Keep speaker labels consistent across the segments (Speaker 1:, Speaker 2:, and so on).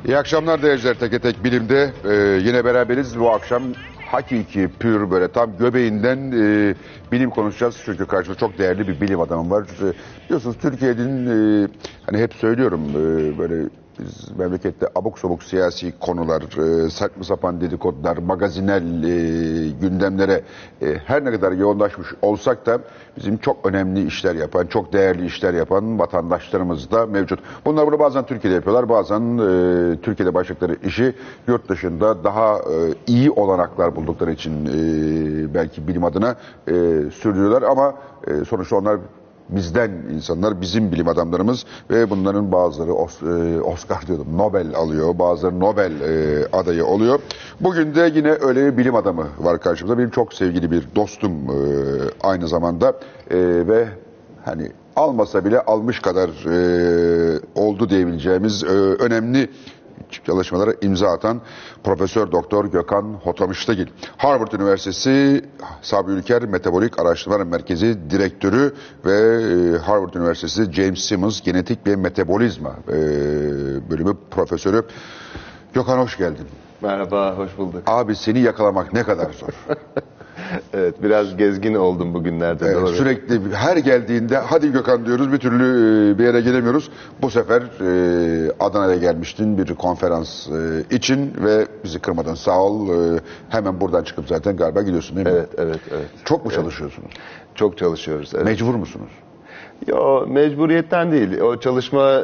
Speaker 1: İyi akşamlar değerciler, Teke Tek Bilim'de yine beraberiz. Bu akşam hakiki, pür, böyle tam göbeğinden bilim konuşacağız. Çünkü karşımda çok değerli bir bilim adamım var. Biliyorsunuz Türkiye'nin hani hep söylüyorum böyle biz memlekette abuk sabuk siyasi konular, saçma sapan dedikodular, magazinel gündemlere her ne kadar yoğunlaşmış olsak da bizim çok önemli işler yapan, çok değerli işler yapan vatandaşlarımız da mevcut. Bunlar bunu bazen Türkiye'de yapıyorlar, bazen Türkiye'de başladıkları işi yurt dışında daha iyi olanaklar buldukları için belki bilim adına sürdürüyorlar ama sonuçta onlar bizden insanlar, bizim bilim adamlarımız ve bunların bazıları Oscar diyordum, Nobel alıyor, bazıları Nobel adayı oluyor. Bugün de yine öyle bir bilim adamı var karşımızda. Benim çok sevgili bir dostum aynı zamanda ve hani almasa bile almış kadar oldu diyebileceğimiz önemli çalışmalara imza atan Profesör Doktor Gökhan Hotamışlıgil. Harvard Üniversitesi Sabri Ülker Metabolik Araştırmalar Merkezi Direktörü ve Harvard Üniversitesi James Simmons Genetik ve Metabolizma bölümü profesörü. Gökhan, hoş geldin.
Speaker 2: Merhaba, hoş bulduk.
Speaker 1: Abi, seni yakalamak ne kadar zor.
Speaker 2: Evet, biraz gezgin oldum bugünlerde. Doğru.
Speaker 1: Sürekli her geldiğinde hadi Gökhan diyoruz, bir türlü bir yere gelemiyoruz. Bu sefer Adana'ya gelmiştin bir konferans için ve bizi kırmadın, sağ ol. Hemen buradan çıkıp zaten galiba gidiyorsun değil mi?
Speaker 2: Evet.
Speaker 1: Çok mu çalışıyorsunuz?
Speaker 2: Çok çalışıyoruz. Evet.
Speaker 1: Mecbur musunuz?
Speaker 2: Yo, mecburiyetten değil. O çalışma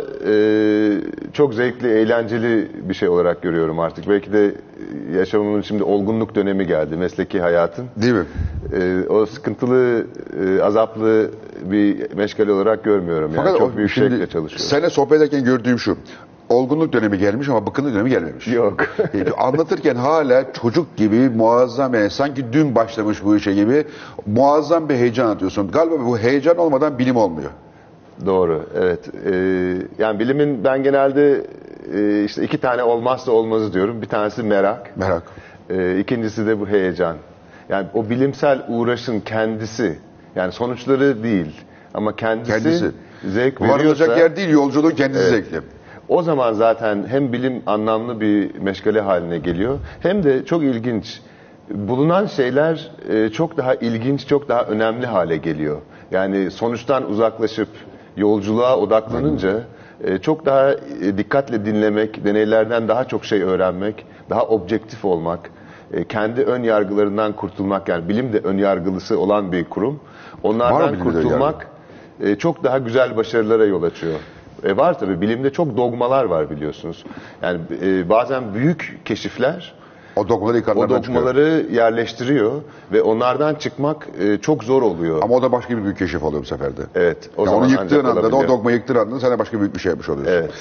Speaker 2: çok zevkli, eğlenceli bir şey olarak görüyorum artık. Belki de yaşamımın şimdi olgunluk dönemi geldi, mesleki hayatın.
Speaker 1: Değil mi?
Speaker 2: O sıkıntılı, azaplı bir meşgale olarak görmüyorum. Yani
Speaker 1: Fakat
Speaker 2: çok büyük
Speaker 1: şimdi
Speaker 2: şevkle çalışıyorum.
Speaker 1: Seninle sohbet ederken gördüğüm şu. Olgunluk dönemi gelmiş ama bıkkınlık dönemi gelmemiş.
Speaker 2: Yok.
Speaker 1: Anlatırken hala çocuk gibi muazzam, yani sanki dün başlamış bu işe gibi muazzam bir heyecan atıyorsun. Galiba bu heyecan olmadan bilim olmuyor.
Speaker 2: Doğru, evet. Yani bilimin ben genelde işte iki tane olmazsa olmazı diyorum. Bir tanesi merak.
Speaker 1: Merak.
Speaker 2: İkincisi de bu heyecan. Yani o bilimsel uğraşın kendisi, yani sonuçları değil ama kendisi. Zevk veriyorsa.
Speaker 1: Varılacak yer değil, yolculuğun kendisi zevkli.
Speaker 2: O zaman zaten hem bilim anlamlı bir meşgale haline geliyor, hem de çok ilginç. Bulunan şeyler çok daha ilginç, çok daha önemli hale geliyor. Yani sonuçtan uzaklaşıp yolculuğa odaklanınca çok daha dikkatle dinlemek, deneylerden daha çok şey öğrenmek, daha objektif olmak, kendi ön yargılarından kurtulmak, yani bilim de ön yargılısı olan bir kurum. Onlardan kurtulmak çok daha güzel başarılara yol açıyor. Var tabii, bilimde çok dogmalar var biliyorsunuz. Yani bazen büyük keşifler
Speaker 1: o dogmaları
Speaker 2: yerleştiriyor ve onlardan çıkmak çok zor oluyor.
Speaker 1: Ama o da başka bir büyük keşif oluyor bu sefer de.
Speaker 2: Evet. O
Speaker 1: zaman onu yıktığın anda da, o dogmayı yıktığın anda sen de başka büyük bir şey yapmış oluyorsun.
Speaker 2: Evet.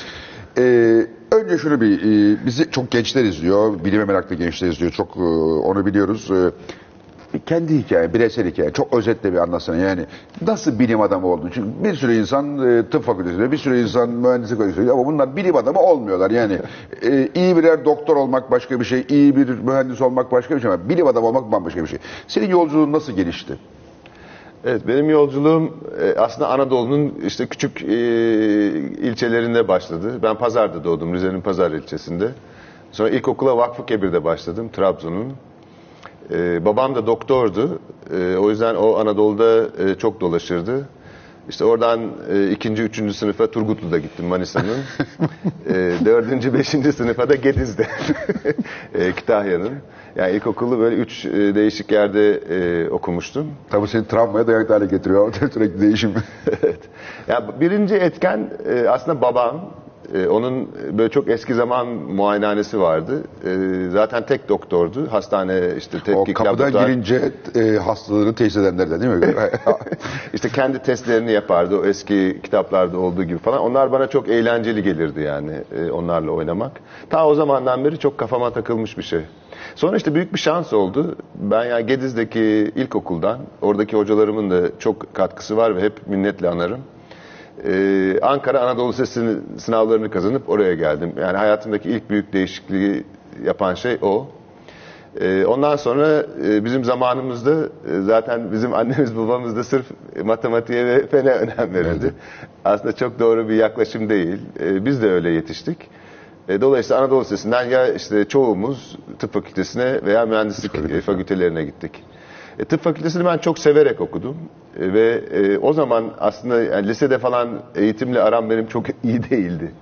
Speaker 1: Önce şunu bizi çok gençler izliyor, bilime meraklı gençler izliyor, çok onu biliyoruz. Kendi hikaye, bireysel hikaye, çok özetle bir anlatsana. Yani nasıl bilim adamı oldun? Çünkü bir sürü insan tıp fakültesinde, bir sürü insan mühendislik fakültesinde ama bunlar bilim adamı olmuyorlar. Yani iyi birer doktor olmak başka bir şey, iyi bir mühendis olmak başka bir şey ama bilim adamı olmak bambaşka bir şey. Senin yolculuğun nasıl gelişti?
Speaker 2: Evet, benim yolculuğum aslında Anadolu'nun işte küçük ilçelerinde başladı. Ben Pazar'da doğdum, Rize'nin Pazar ilçesinde. Sonra ilkokula Vakfıkebir'de başladım, Trabzon'un. Babam da doktordu. O yüzden o Anadolu'da çok dolaşırdı. İşte oradan 2. 3. sınıfa Turgutlu'da gittim, Manisa'nın. 4. 5. sınıfa da Gediz'de. Kütahya'nın. Yani ilkokulu böyle 3 değişik yerde okumuştum.
Speaker 1: Tabii seni travmaya dayanıklı hale getiriyor sürekli değişim.
Speaker 2: Evet. Yani birinci etken aslında babam. Onun böyle çok eski zaman muayenehanesi vardı. Zaten tek doktordu. Hastane işte tetkik
Speaker 1: o kapıdan girince hastaları teşhis edenler de değil mi?
Speaker 2: İşte kendi testlerini yapardı. O eski kitaplarda olduğu gibi falan. Onlar bana çok eğlenceli gelirdi yani, onlarla oynamak. Ta o zamandan beri çok kafama takılmış bir şey. Sonra işte büyük bir şans oldu. Ben yani Gediz'deki ilkokuldan, oradaki hocalarımın da çok katkısı var ve hep minnetle anarım. Ankara Anadolu Lisesi sınavlarını kazanıp oraya geldim. Yani hayatımdaki ilk büyük değişikliği yapan şey o. Ondan sonra bizim zamanımızda zaten bizim annemiz babamız da sırf matematiğe ve fene önem verirdi. Aslında çok doğru bir yaklaşım değil. Biz de öyle yetiştik. Dolayısıyla Anadolu Lisesi'nden ya işte çoğumuz tıp fakültesine veya mühendislik fakültelerine gittik. Tıp fakültesini ben çok severek okudum. Ve o zaman aslında yani lisede falan eğitimle aram benim çok iyi değildi.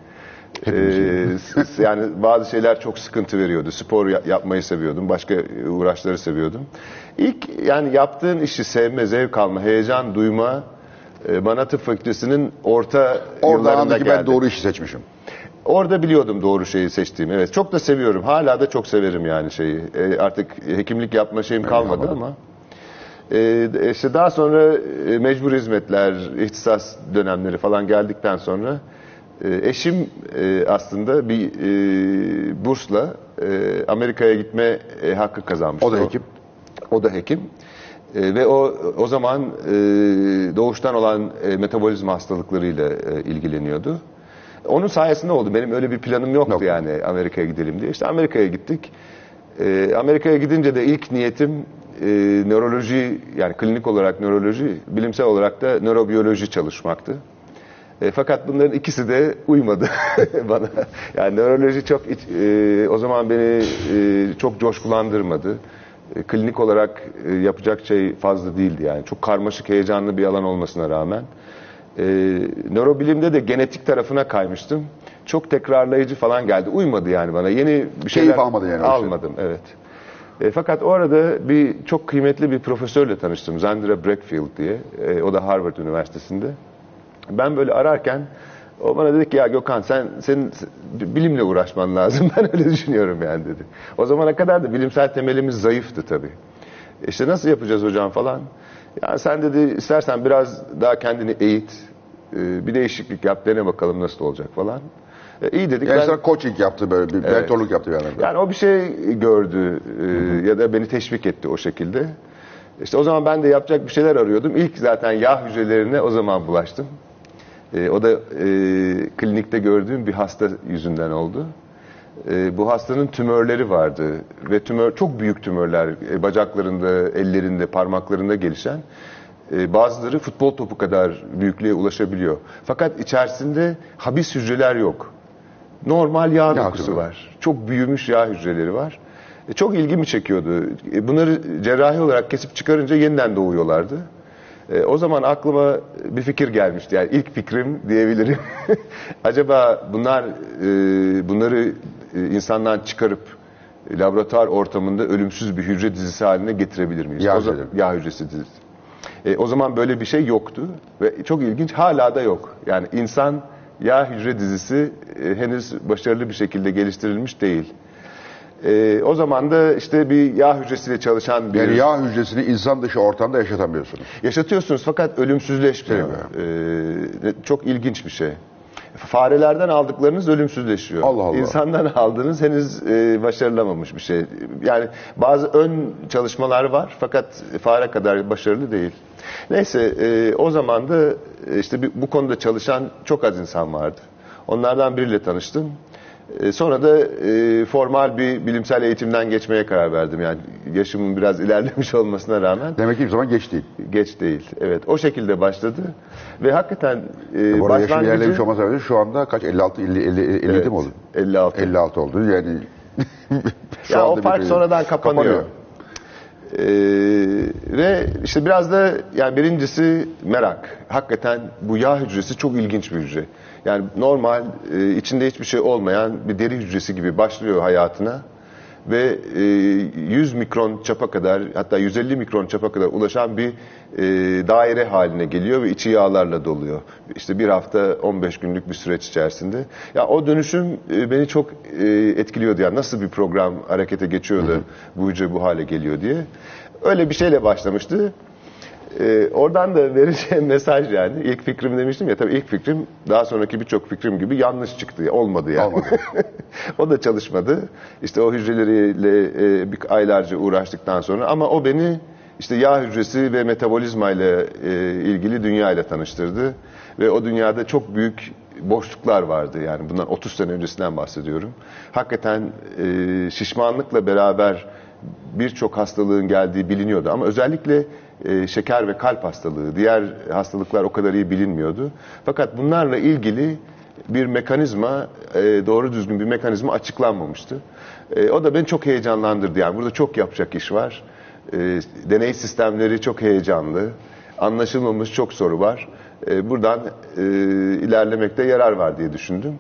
Speaker 2: Yani bazı şeyler çok sıkıntı veriyordu. Spor yapmayı seviyordum. Başka uğraşları seviyordum. İlk yani yaptığın işi sevme, zevk alma, heyecan duyma bana tıp fakültesinin orta yıllarında geldi.
Speaker 1: Ben doğru işi seçmişim.
Speaker 2: Orada biliyordum doğru şeyi seçtiğimi. Evet. Çok da seviyorum. Hala da çok severim yani şeyi. Artık hekimlik yapma şeyim kalmadı ama. İşte daha sonra mecbur hizmetler, ihtisas dönemleri falan geldikten sonra eşim aslında bir bursla Amerika'ya gitme hakkı kazanmıştı.
Speaker 1: O da hekim.
Speaker 2: O da hekim. Ve o zaman doğuştan olan metabolizma hastalıklarıyla ilgileniyordu. Onun sayesinde oldu. Benim öyle bir planım yoktu yani Amerika'ya gidelim diye. İşte Amerika'ya gittik. Amerika'ya gidince de ilk niyetim nöroloji, yani klinik olarak nöroloji, bilimsel olarak da nörobiyoloji çalışmaktı. Fakat bunların ikisi de uymadı bana. Yani nöroloji çok o zaman beni çok coşkulandırmadı. Klinik olarak yapacak şey fazla değildi yani. Çok karmaşık, heyecanlı bir alan olmasına rağmen. Nörobilimde de genetik tarafına kaymıştım. Çok tekrarlayıcı falan geldi. Uymadı yani bana. Yeni bir şeyler
Speaker 1: Keyif almadın yani.
Speaker 2: Almadım, evet. Fakat o arada çok kıymetli bir profesörle tanıştım. Zandra Brackfield diye. O da Harvard Üniversitesi'nde. Ben böyle ararken o bana dedi ki ya Gökhan senin bilimle uğraşman lazım. Ben öyle düşünüyorum yani dedi. O zamana kadar da bilimsel temelimiz zayıftı tabii. İşte nasıl yapacağız hocam falan. Yani sen dedi istersen biraz daha kendini eğit. Bir değişiklik yap, dene bakalım nasıl olacak falan. İyi dedik.
Speaker 1: Yani sana coaching yaptı, böyle bir mentorluk yaptı yani.
Speaker 2: Yani o bir şey gördü ya da beni teşvik etti o şekilde. İşte o zaman ben de yapacak bir şeyler arıyordum. İlk zaten yağ hücrelerine o zaman bulaştım. O da klinikte gördüğüm bir hasta yüzünden oldu. Bu hastanın tümörleri vardı ve çok büyük tümörler, bacaklarında, ellerinde, parmaklarında gelişen. Bazıları futbol topu kadar büyüklüğe ulaşabiliyor. Fakat içerisinde habis hücreler yok. Normal yağ dokusu var. Çok büyümüş yağ hücreleri var. Çok ilgimi çekiyordu. Bunları cerrahi olarak kesip çıkarınca yeniden doğuyorlardı. O zaman aklıma bir fikir gelmişti. Yani ilk fikrim diyebilirim. Acaba bunları insandan çıkarıp laboratuvar ortamında ölümsüz bir hücre dizisi haline getirebilir miyiz? Yağ hücresi dizisi. O zaman böyle bir şey yoktu ve çok ilginç, hala da yok. Yani insan yağ hücre dizisi henüz başarılı bir şekilde geliştirilmiş değil. O zaman da işte bir yağ hücresiyle çalışan bir...
Speaker 1: Yani yağ hücresini insan dışı ortamda yaşatamıyorsunuz.
Speaker 2: Yaşatıyorsunuz fakat ölümsüzleşmiyor. Çok ilginç bir şey. Farelerden aldıklarınız ölümsüzleşiyor.
Speaker 1: Allah Allah.
Speaker 2: İnsandan aldığınız henüz başarılamamış bir şey. Yani bazı ön çalışmalar var fakat fare kadar başarılı değil. Neyse o zaman da işte bu konuda çalışan çok az insan vardı. Onlardan biriyle tanıştım. Sonra da formal bir bilimsel eğitimden geçmeye karar verdim. Yani yaşımın biraz ilerlemiş olmasına rağmen.
Speaker 1: Demek ki bir zaman geç değil.
Speaker 2: Geç değil. Evet. O şekilde başladı. Ve hakikaten
Speaker 1: başlangıcı... Yaşım ilerlemiş olmasına rağmen şu anda kaç? 56, 57
Speaker 2: evet,
Speaker 1: mi oldu?
Speaker 2: 56.
Speaker 1: 56 oldu. Yani
Speaker 2: ya o fark sonradan kapanıyor. Ve işte biraz da yani birincisi merak. Hakikaten bu yağ hücresi çok ilginç bir hücre. Yani normal içinde hiçbir şey olmayan bir deri hücresi gibi başlıyor hayatına ve 100 mikron çapa kadar, hatta 150 mikron çapa kadar ulaşan bir daire haline geliyor ve içi yağlarla doluyor. İşte bir hafta 15 günlük bir süreç içerisinde. Ya o dönüşüm beni çok etkiliyordu. Yani nasıl bir program harekete geçiyor da bu hücre bu hale geliyor diye. Öyle bir şeyle başlamıştı. Oradan da vereceğim mesaj yani. İlk fikrim demiştim ya, tabii ilk fikrim daha sonraki birçok fikrim gibi yanlış çıktı. Olmadı yani. Olmadı. O da çalışmadı. İşte o hücreleriyle aylarca uğraştıktan sonra, ama o beni işte yağ hücresi ve metabolizma ile ilgili dünyayla tanıştırdı. Ve o dünyada çok büyük boşluklar vardı. Yani bundan 30 sene öncesinden bahsediyorum. Hakikaten şişmanlıkla beraber birçok hastalığın geldiği biliniyordu. Ama özellikle şeker ve kalp hastalığı, diğer hastalıklar o kadar iyi bilinmiyordu. Fakat bunlarla ilgili bir mekanizma, doğru düzgün bir mekanizma açıklanmamıştı. O da beni çok heyecanlandırdı. Yani burada çok yapacak iş var. Deney sistemleri çok heyecanlı. Anlaşılmamış çok soru var. Buradan ilerlemekte yarar var diye düşündüm.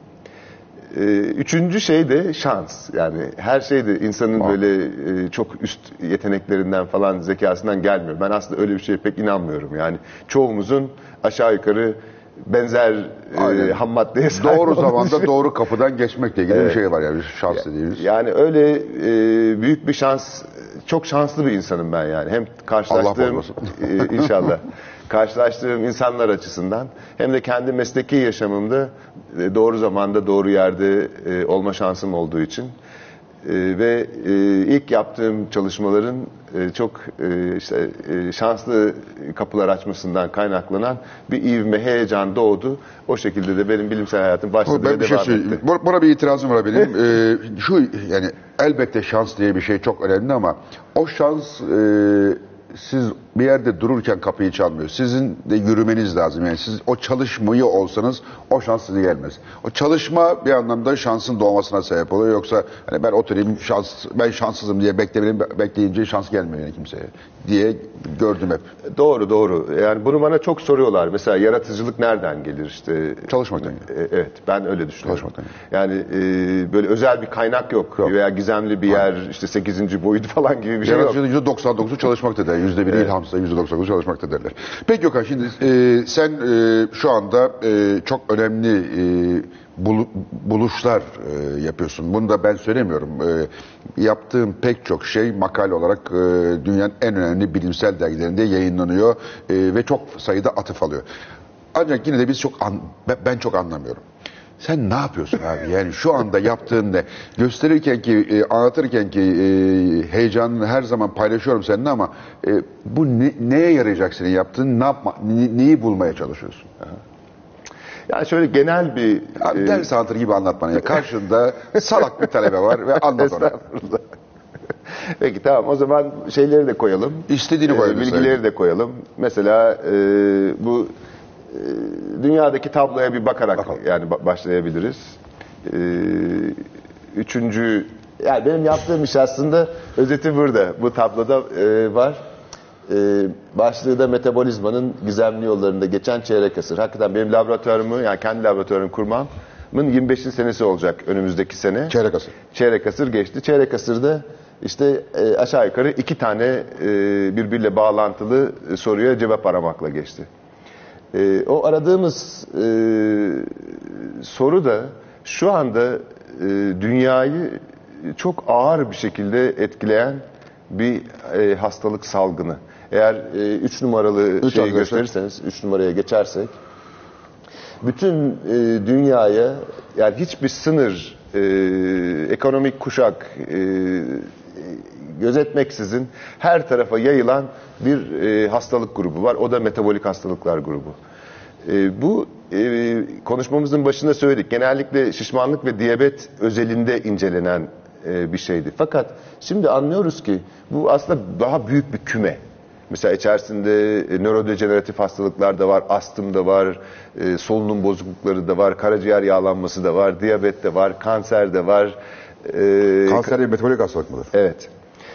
Speaker 2: Üçüncü şey de şans. Yani her şey de insanın böyle çok üst yeteneklerinden falan, zekasından gelmiyor. Ben aslında öyle bir şeye pek inanmıyorum. Yani çoğumuzun aşağı yukarı benzer ham maddeye sahip
Speaker 1: Doğru
Speaker 2: olduğumuz
Speaker 1: zamanda
Speaker 2: şey.
Speaker 1: doğru kapıdan geçmekle ilgili bir şey var yani, şans dediğimiz.
Speaker 2: Yani öyle büyük bir şans, çok şanslı bir insanım ben yani. Hem karşılaştığım
Speaker 1: bozmasın.
Speaker 2: inşallah karşılaştığım insanlar açısından hem de kendi mesleki yaşamımda doğru zamanda doğru yerde olma şansım olduğu için ve ilk yaptığım çalışmaların çok şanslı kapılar açmasından kaynaklanan bir ivme, heyecan doğdu. O şekilde de benim bilimsel hayatım başladı
Speaker 1: Ben
Speaker 2: ve
Speaker 1: bir şey
Speaker 2: devam
Speaker 1: söyleyeyim.
Speaker 2: etti.
Speaker 1: Buna bir itirazım var benim. Şu yani elbette şans diye bir şey çok önemli ama o şans siz bir yerde dururken kapıyı çalmıyor. Sizin de yürümeniz lazım. Yani siz o çalışmayı olsanız o şans size gelmez. O çalışma bir anlamda şansın doğmasına sebep oluyor. Yoksa hani ben oturayım ben şanssızım diye bekleyince şans gelmiyor yani kimseye diye gördüm hep.
Speaker 2: Doğru doğru. Yani bunu bana çok soruyorlar. Mesela yaratıcılık nereden gelir işte?
Speaker 1: Çalışmaktan gelir.
Speaker 2: Evet, ben öyle düşünüyorum.
Speaker 1: Çalışmaktan
Speaker 2: Yani böyle özel bir kaynak yok. Veya gizemli bir yer, işte 8. boyut falan gibi bir şey yok.
Speaker 1: Yaratıcılık %99'u çalışmakta der. %1'i ilhamsa %99'u çalışmakta derler. Peki Gökhan, şimdi sen şu anda çok önemli buluşlar yapıyorsun. Bunu da ben söylemiyorum. Yaptığım pek çok şey makale olarak dünyanın en önemli bilimsel dergilerinde yayınlanıyor ve çok sayıda atıf alıyor. Ancak yine de ben çok anlamıyorum. Sen ne yapıyorsun abi? Yani şu anda yaptığın ne? Gösterirken ki, anlatırken ki heyecanını her zaman paylaşıyorum seninle ama bu neye yarayacak senin yaptığın? Neyi bulmaya çalışıyorsun?
Speaker 2: Yani şöyle genel bir...
Speaker 1: Abi, ders anlatır gibi anlat bana. Karşında salak bir talebe var ve anlat ona.
Speaker 2: Estağfurullah. Peki tamam, o zaman şeyleri de koyalım.
Speaker 1: İstediğini koyalım.
Speaker 2: Bilgileri de koyalım. Mesela bu dünyadaki tabloya bir bakarak yani başlayabiliriz. Üçüncü, yani benim yaptığım iş aslında özeti burada. Bu tabloda var. Başlığı da metabolizmanın gizemli yollarında geçen çeyrek asır. Hakikaten benim laboratuvarımı, yani kendi laboratuvarımı kurmamın 25. senesi olacak önümüzdeki sene.
Speaker 1: Çeyrek asır.
Speaker 2: Çeyrek asır geçti. Çeyrek asırda işte aşağı yukarı 2 tane birbiriyle bağlantılı soruya cevap aramakla geçti. O aradığımız soru da şu anda dünyayı çok ağır bir şekilde etkileyen bir hastalık salgını. Eğer 3 numaralı şeyi gösterirseniz, 3 numaraya geçersek, bütün dünyaya, yani hiçbir sınır, ekonomik kuşak gözetmeksizin her tarafa yayılan bir hastalık grubu var. O da metabolik hastalıklar grubu. Bu konuşmamızın başında söyledik. Genellikle şişmanlık ve diyabet özelinde incelenen bir şeydi. Fakat şimdi anlıyoruz ki bu aslında daha büyük bir küme. Mesela içerisinde nörodejeneratif hastalıklar da var, astım da var, solunum bozuklukları da var, karaciğer yağlanması da var, diyabet de var, kanser de var.
Speaker 1: Kanser bir metabolik hastalık mıdır?
Speaker 2: Evet.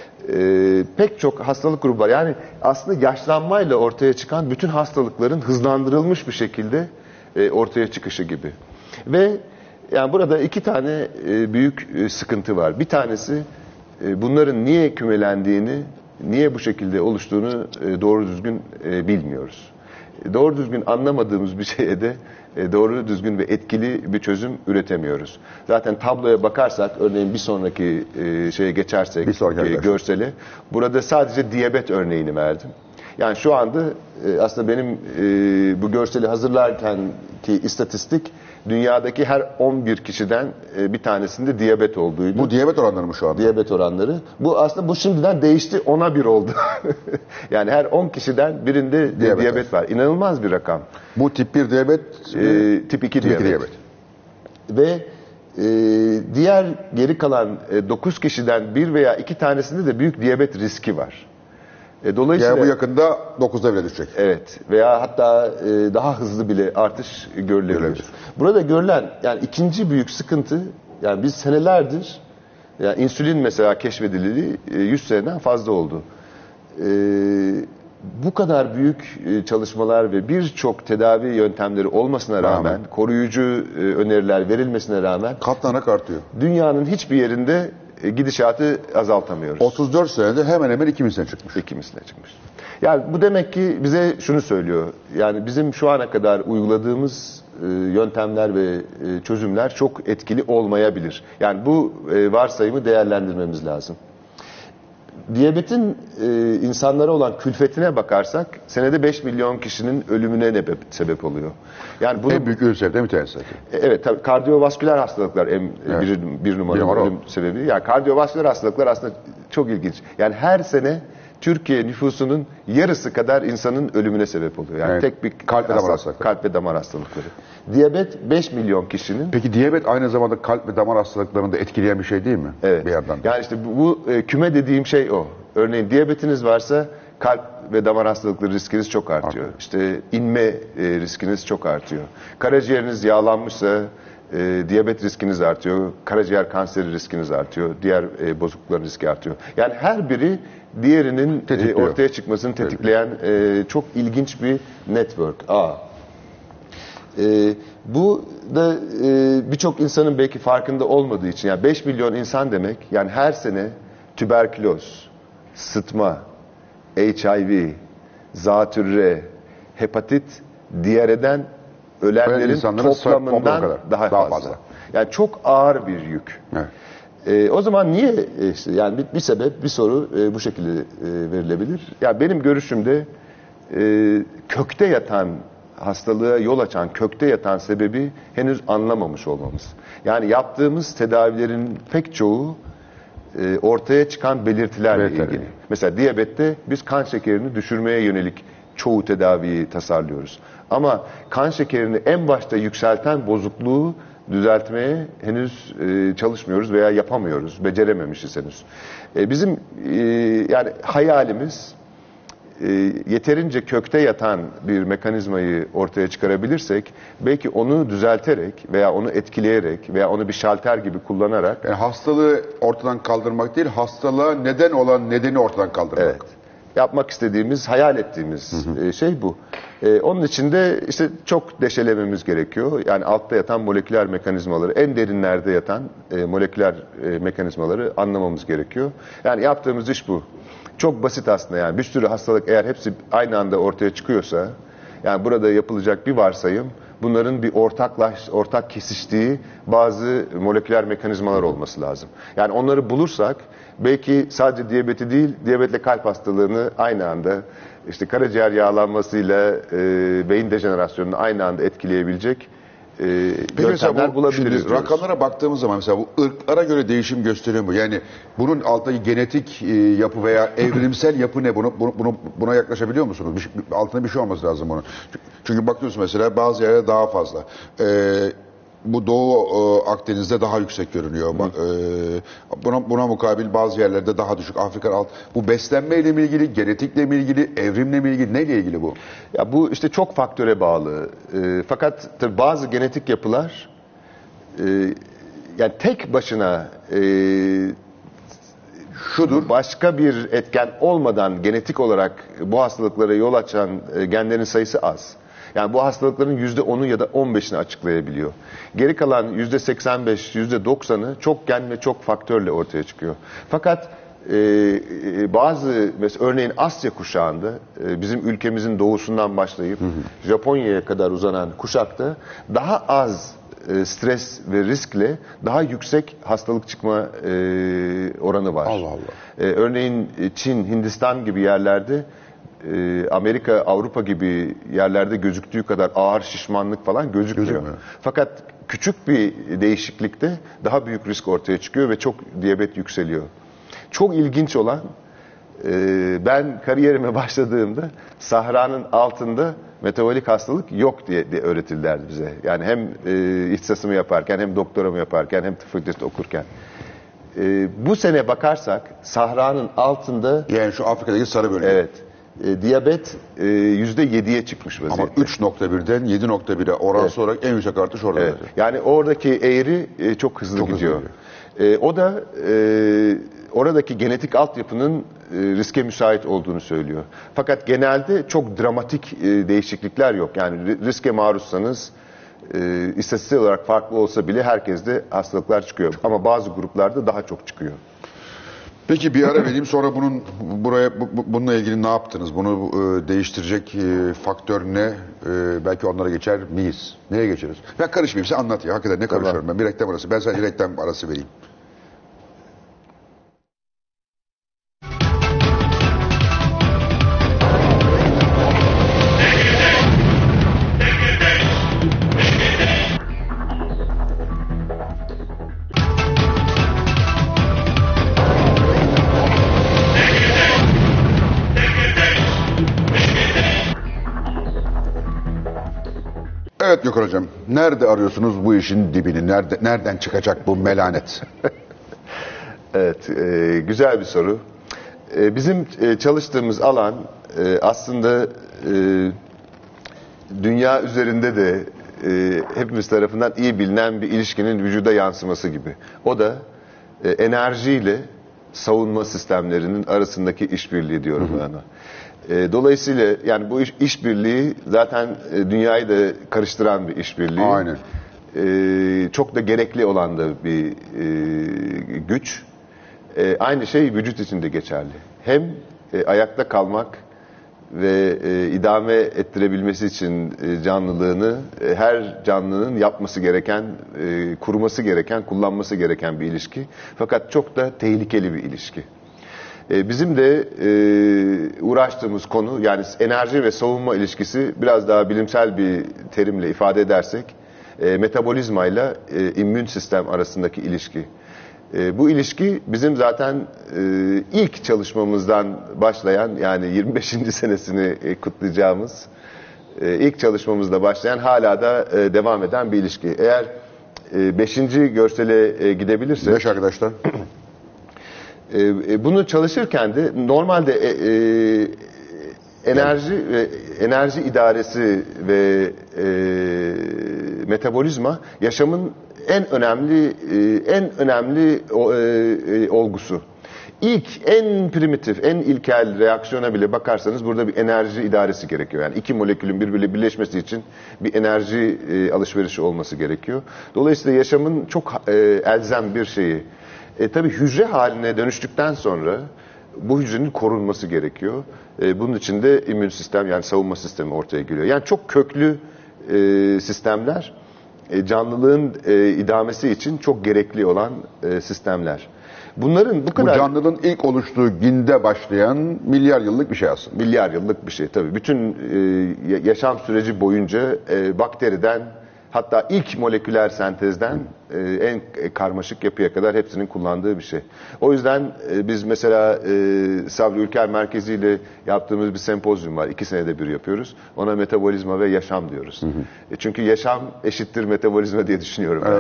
Speaker 2: Pek çok hastalık grubu var. Yani aslında yaşlanmayla ortaya çıkan bütün hastalıkların hızlandırılmış bir şekilde ortaya çıkışı gibi. Ve yani burada 2 tane büyük sıkıntı var. Bir tanesi bunların niye kümelendiğini, niye bu şekilde oluştuğunu doğru düzgün bilmiyoruz. Doğru düzgün anlamadığımız bir şeye de doğru düzgün ve etkili bir çözüm üretemiyoruz. Zaten tabloya bakarsak, örneğin bir sonraki şeye geçersek, görsele, burada sadece diyabet örneğini verdim. Yani şu anda aslında benim bu görseli hazırlarken ki istatistik, dünyadaki her 11 kişiden bir tanesinde diyabet olduğuydu.
Speaker 1: Bu diyabet oranları mı şu anda?
Speaker 2: Diyabet oranları. Bu aslında bu şimdiden değişti, 10'a 1 oldu. Yani her 10 kişiden birinde diyabet var. İnanılmaz bir rakam.
Speaker 1: Bu tip 1 diyabet,
Speaker 2: tip 2 diyabet. Ve diğer geri kalan 9 kişiden 1 veya 2 tanesinde de büyük diyabet riski var. Dolayısıyla,
Speaker 1: yani bu yakında 9'da bile düşecek.
Speaker 2: Evet, veya hatta daha hızlı bile artış görülebilir. Burada görülen yani ikinci büyük sıkıntı, yani biz senelerdir, yani insülin mesela keşfedileli 100 seneden fazla oldu. Bu kadar büyük çalışmalar ve birçok tedavi yöntemleri olmasına rağmen, koruyucu öneriler verilmesine rağmen
Speaker 1: Katlanarak artıyor.
Speaker 2: dünyanın hiçbir yerinde gidişatı azaltamıyoruz.
Speaker 1: 34 senede hemen hemen 2 misline çıkmış.
Speaker 2: 2 misline çıkmış. Yani bu demek ki bize şunu söylüyor. Yani bizim şu ana kadar uyguladığımız yöntemler ve çözümler çok etkili olmayabilir. Yani bu varsayımı değerlendirmemiz lazım. Diyabetin insanlara olan külfetine bakarsak senede 5 milyon kişinin ölümüne sebep oluyor. Yani bunu,
Speaker 1: En büyük ölüm sebeplerinden bir tanesi.
Speaker 2: evet, tabii kardiyovasküler hastalıklar bir numaralı ölüm sebebi. Yani kardiyovasküler hastalıklar aslında çok ilginç. Yani her sene Türkiye nüfusunun yarısı kadar insanın ölümüne sebep oluyor. Yani tek bir
Speaker 1: kalp ve damar hastalıkları.
Speaker 2: Kalp ve damar hastalıkları. Diyabet 5 milyon kişinin.
Speaker 1: Peki diyabet aynı zamanda kalp ve damar hastalıklarını da etkileyen bir şey değil mi?
Speaker 2: Evet.
Speaker 1: Bir yandan.
Speaker 2: Yani işte bu küme dediğim şey o. Örneğin diyabetiniz varsa kalp ve damar hastalıkları riskiniz çok artıyor. İşte inme riskiniz çok artıyor. Karaciğeriniz yağlanmışsa diyabet riskiniz artıyor. Karaciğer kanseri riskiniz artıyor. Diğer bozuklukların riski artıyor. Yani her biri diğerinin ortaya çıkmasını tetikleyen çok ilginç bir network. Bu da birçok insanın belki farkında olmadığı için, yani 5 milyon insan demek, yani her sene tüberküloz, sıtma, HIV, zatürre, hepatit, diyareden ölenlerin toplamından daha fazla. Yani çok ağır bir yük.
Speaker 1: Evet.
Speaker 2: O zaman niye yani bir sebep, bir soru bu şekilde verilebilir. Ya benim görüşümde kökte yatan, hastalığa yol açan, kökte yatan sebebi henüz anlamamış olmamız. Yani yaptığımız tedavilerin pek çoğu ortaya çıkan belirtilerle ilgili. Mesela diyabette biz kan şekerini düşürmeye yönelik çoğu tedaviyi tasarlıyoruz. Ama kan şekerini en başta yükselten bozukluğu düzeltmeye henüz çalışmıyoruz veya yapamıyoruz, becerememişiz henüz. Bizim yani hayalimiz yeterince kökte yatan bir mekanizmayı ortaya çıkarabilirsek, belki onu düzelterek veya onu etkileyerek veya onu bir şalter gibi kullanarak...
Speaker 1: Yani hastalığı ortadan kaldırmak değil, hastalığa neden olan nedeni ortadan kaldırmak.
Speaker 2: Evet. Yapmak istediğimiz, hayal ettiğimiz şey bu. Onun için de işte çok deşelememiz gerekiyor. Yani altta yatan moleküler mekanizmaları, en derinlerde yatan moleküler mekanizmaları anlamamız gerekiyor. Yani yaptığımız iş bu. Çok basit aslında yani. Bir sürü hastalık eğer hepsi aynı anda ortaya çıkıyorsa, yani burada yapılacak bir varsayım, bunların bir ortak kesiştiği bazı moleküler mekanizmalar olması lazım. Yani onları bulursak belki sadece diyabeti değil, diyabetle kalp hastalığını aynı anda, işte karaciğer yağlanmasıyla beyin dejenerasyonunu aynı anda etkileyebilecek yöntemler bulabiliriz.
Speaker 1: Şimdi rakamlara baktığımız zaman mesela bu ırklara göre değişim gösteriyor mu? Yani bunun alttaki genetik yapı veya evrimsel yapı ne? Buna yaklaşabiliyor musunuz? Altında bir şey olması lazım bunun. Çünkü bakıyorsun mesela bazı yerlerde daha fazla. Bu Doğu Akdeniz'de daha yüksek görünüyor. Buna mukabil bazı yerlerde daha düşük. Afrika bu beslenmeyle mi ilgili, genetikle mi ilgili, evrimle mi ilgili, neyle ilgili bu?
Speaker 2: Ya bu işte çok faktöre bağlı. Fakat tabii bazı genetik yapılar yani tek başına şudur, başka bir etken olmadan genetik olarak bu hastalıklara yol açan genlerin sayısı az. Yani bu hastalıkların %10'u ya da 15'ini açıklayabiliyor. Geri kalan %85, %90'ı çok gen ve çok faktörle ortaya çıkıyor. Fakat bazı mesela örneğin Asya kuşağında bizim ülkemizin doğusundan başlayıp Japonya'ya kadar uzanan kuşakta daha az stres ve riskle daha yüksek hastalık çıkma oranı var.
Speaker 1: Allah Allah.
Speaker 2: Örneğin Çin, Hindistan gibi yerlerde Amerika, Avrupa gibi yerlerde gözüktüğü kadar ağır şişmanlık falan gözükmüyor. Fakat küçük bir değişiklikte daha büyük risk ortaya çıkıyor ve çok diyabet yükseliyor. Çok ilginç olan, ben kariyerime başladığımda Sahra'nın altında metabolik hastalık yok diye öğretildilerdi bize. Yani hem ihtisasımı yaparken hem doktoramı yaparken hem tıp fakültesi okurken. Bu sene bakarsak Sahra'nın altında...
Speaker 1: Yani şu Afrika'daki sarı bölge.
Speaker 2: Evet. Diyabet %7'ye çıkmış
Speaker 1: Ama
Speaker 2: vaziyette.
Speaker 1: 3.1'den 7.1'e oransal olarak en yüksek artış orada.
Speaker 2: Evet. Yani oradaki eğri çok hızlı
Speaker 1: Çok
Speaker 2: gidiyor.
Speaker 1: hızlı
Speaker 2: O da oradaki genetik altyapının riske müsait olduğunu söylüyor. Fakat genelde çok dramatik değişiklikler yok. Yani riske maruzsanız istatistiksel olarak farklı olsa bile herkeste hastalıklar çıkıyor. Ama bazı gruplarda daha çok çıkıyor.
Speaker 1: Peki bir ara vereyim, sonra bununla ilgili ne yaptınız? Bunu değiştirecek faktör ne? Belki onlara geçer miyiz? Neye geçeriz? Ben karışmayayım, sen anlat ya. Hakikaten ne karışıyorum ben? Bir reklam arası. Ben sadece reklam arası vereyim. Evet Gökhan Hocam, nerede arıyorsunuz bu işin dibini? Nereden çıkacak bu melanet?
Speaker 2: Evet, güzel bir soru. Bizim çalıştığımız alan aslında dünya üzerinde de hepimiz tarafından iyi bilinen bir ilişkinin vücuda yansıması gibi. O da enerjiyle savunma sistemlerinin arasındaki işbirliği diyorum ben ona. Dolayısıyla yani bu işbirliği zaten dünyayı da karıştıran bir işbirliği.
Speaker 1: Aynen.
Speaker 2: Çok da gerekli olan da bir güç. Aynı şey vücut için de geçerli. Hem ayakta kalmak ve idame ettirebilmesi için canlılığını her canlının yapması gereken, kuruması gereken, kullanması gereken bir ilişki. Fakat çok da tehlikeli bir ilişki. Bizim de uğraştığımız konu, yani enerji ve savunma ilişkisi, biraz daha bilimsel bir terimle ifade edersek metabolizmayla immün sistem arasındaki ilişki. Bu ilişki bizim zaten ilk çalışmamızdan başlayan, yani 25. senesini kutlayacağımız ilk çalışmamızda başlayan, hala da devam eden bir ilişki. Eğer 5. görsele gidebilirsek.
Speaker 1: 5 arkadaşlar.
Speaker 2: Bunu çalışırken de normalde enerji idaresi ve metabolizma yaşamın en önemli olgusu. İlk en primitif, en ilkel reaksiyona bile bakarsanız burada bir enerji idaresi gerekiyor. Yani iki molekülün birbiriyle birleşmesi için bir enerji alışverişi olması gerekiyor. Dolayısıyla yaşamın çok elzem bir şeyi. Tabii hücre haline dönüştükten sonra bu hücrenin korunması gerekiyor. Bunun için de immün sistem, yani savunma sistemi ortaya geliyor. Yani çok köklü sistemler, canlılığın idamesi için çok gerekli olan sistemler. Bunların bu kadar...
Speaker 1: Bu canlılığın ilk oluştuğu günde başlayan milyar yıllık bir şey aslında.
Speaker 2: Milyar yıllık bir şey tabii. Bütün yaşam süreci boyunca bakteriden, hatta ilk moleküler sentezden en karmaşık yapıya kadar hepsinin kullandığı bir şey. O yüzden biz mesela Sabri Ülker Merkezi ile yaptığımız bir sempozyum var. 2 senede bir yapıyoruz. Ona metabolizma ve yaşam diyoruz. Çünkü yaşam eşittir metabolizma diye düşünüyorum ben.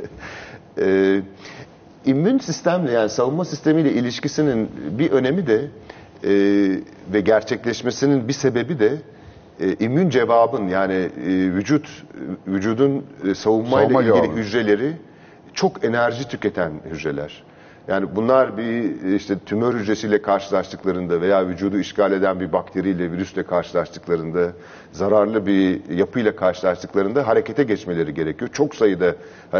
Speaker 1: Öyle.
Speaker 2: İmmün sistemle, yani savunma sistemiyle ilişkisinin bir önemi de ve gerçekleşmesinin bir sebebi de immün cevabın, yani vücudun savunmayla ilgili hücreleri çok enerji tüketen hücreler. Yani bunlar bir işte tümör hücresiyle karşılaştıklarında veya vücudu işgal eden bir bakteriyle, virüsle karşılaştıklarında, zararlı bir yapıyla karşılaştıklarında harekete geçmeleri gerekiyor. Çok sayıda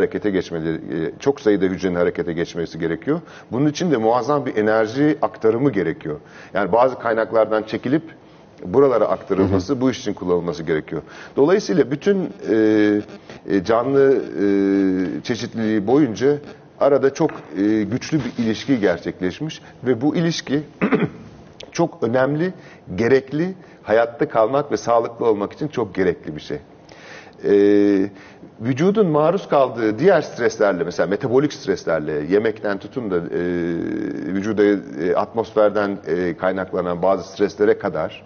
Speaker 2: hücrenin harekete geçmesi gerekiyor. Bunun için de muazzam bir enerji aktarımı gerekiyor. Yani bazı kaynaklardan çekilip buralara aktarılması, bu iş için kullanılması gerekiyor. Dolayısıyla bütün canlı çeşitliliği boyunca arada çok güçlü bir ilişki gerçekleşmiş ve bu ilişki çok önemli, gerekli, hayatta kalmak ve sağlıklı olmak için çok gerekli bir şey. Vücudun maruz kaldığı diğer streslerle, mesela metabolik streslerle, yemekten tutun da vücuda atmosferden kaynaklanan bazı streslere kadar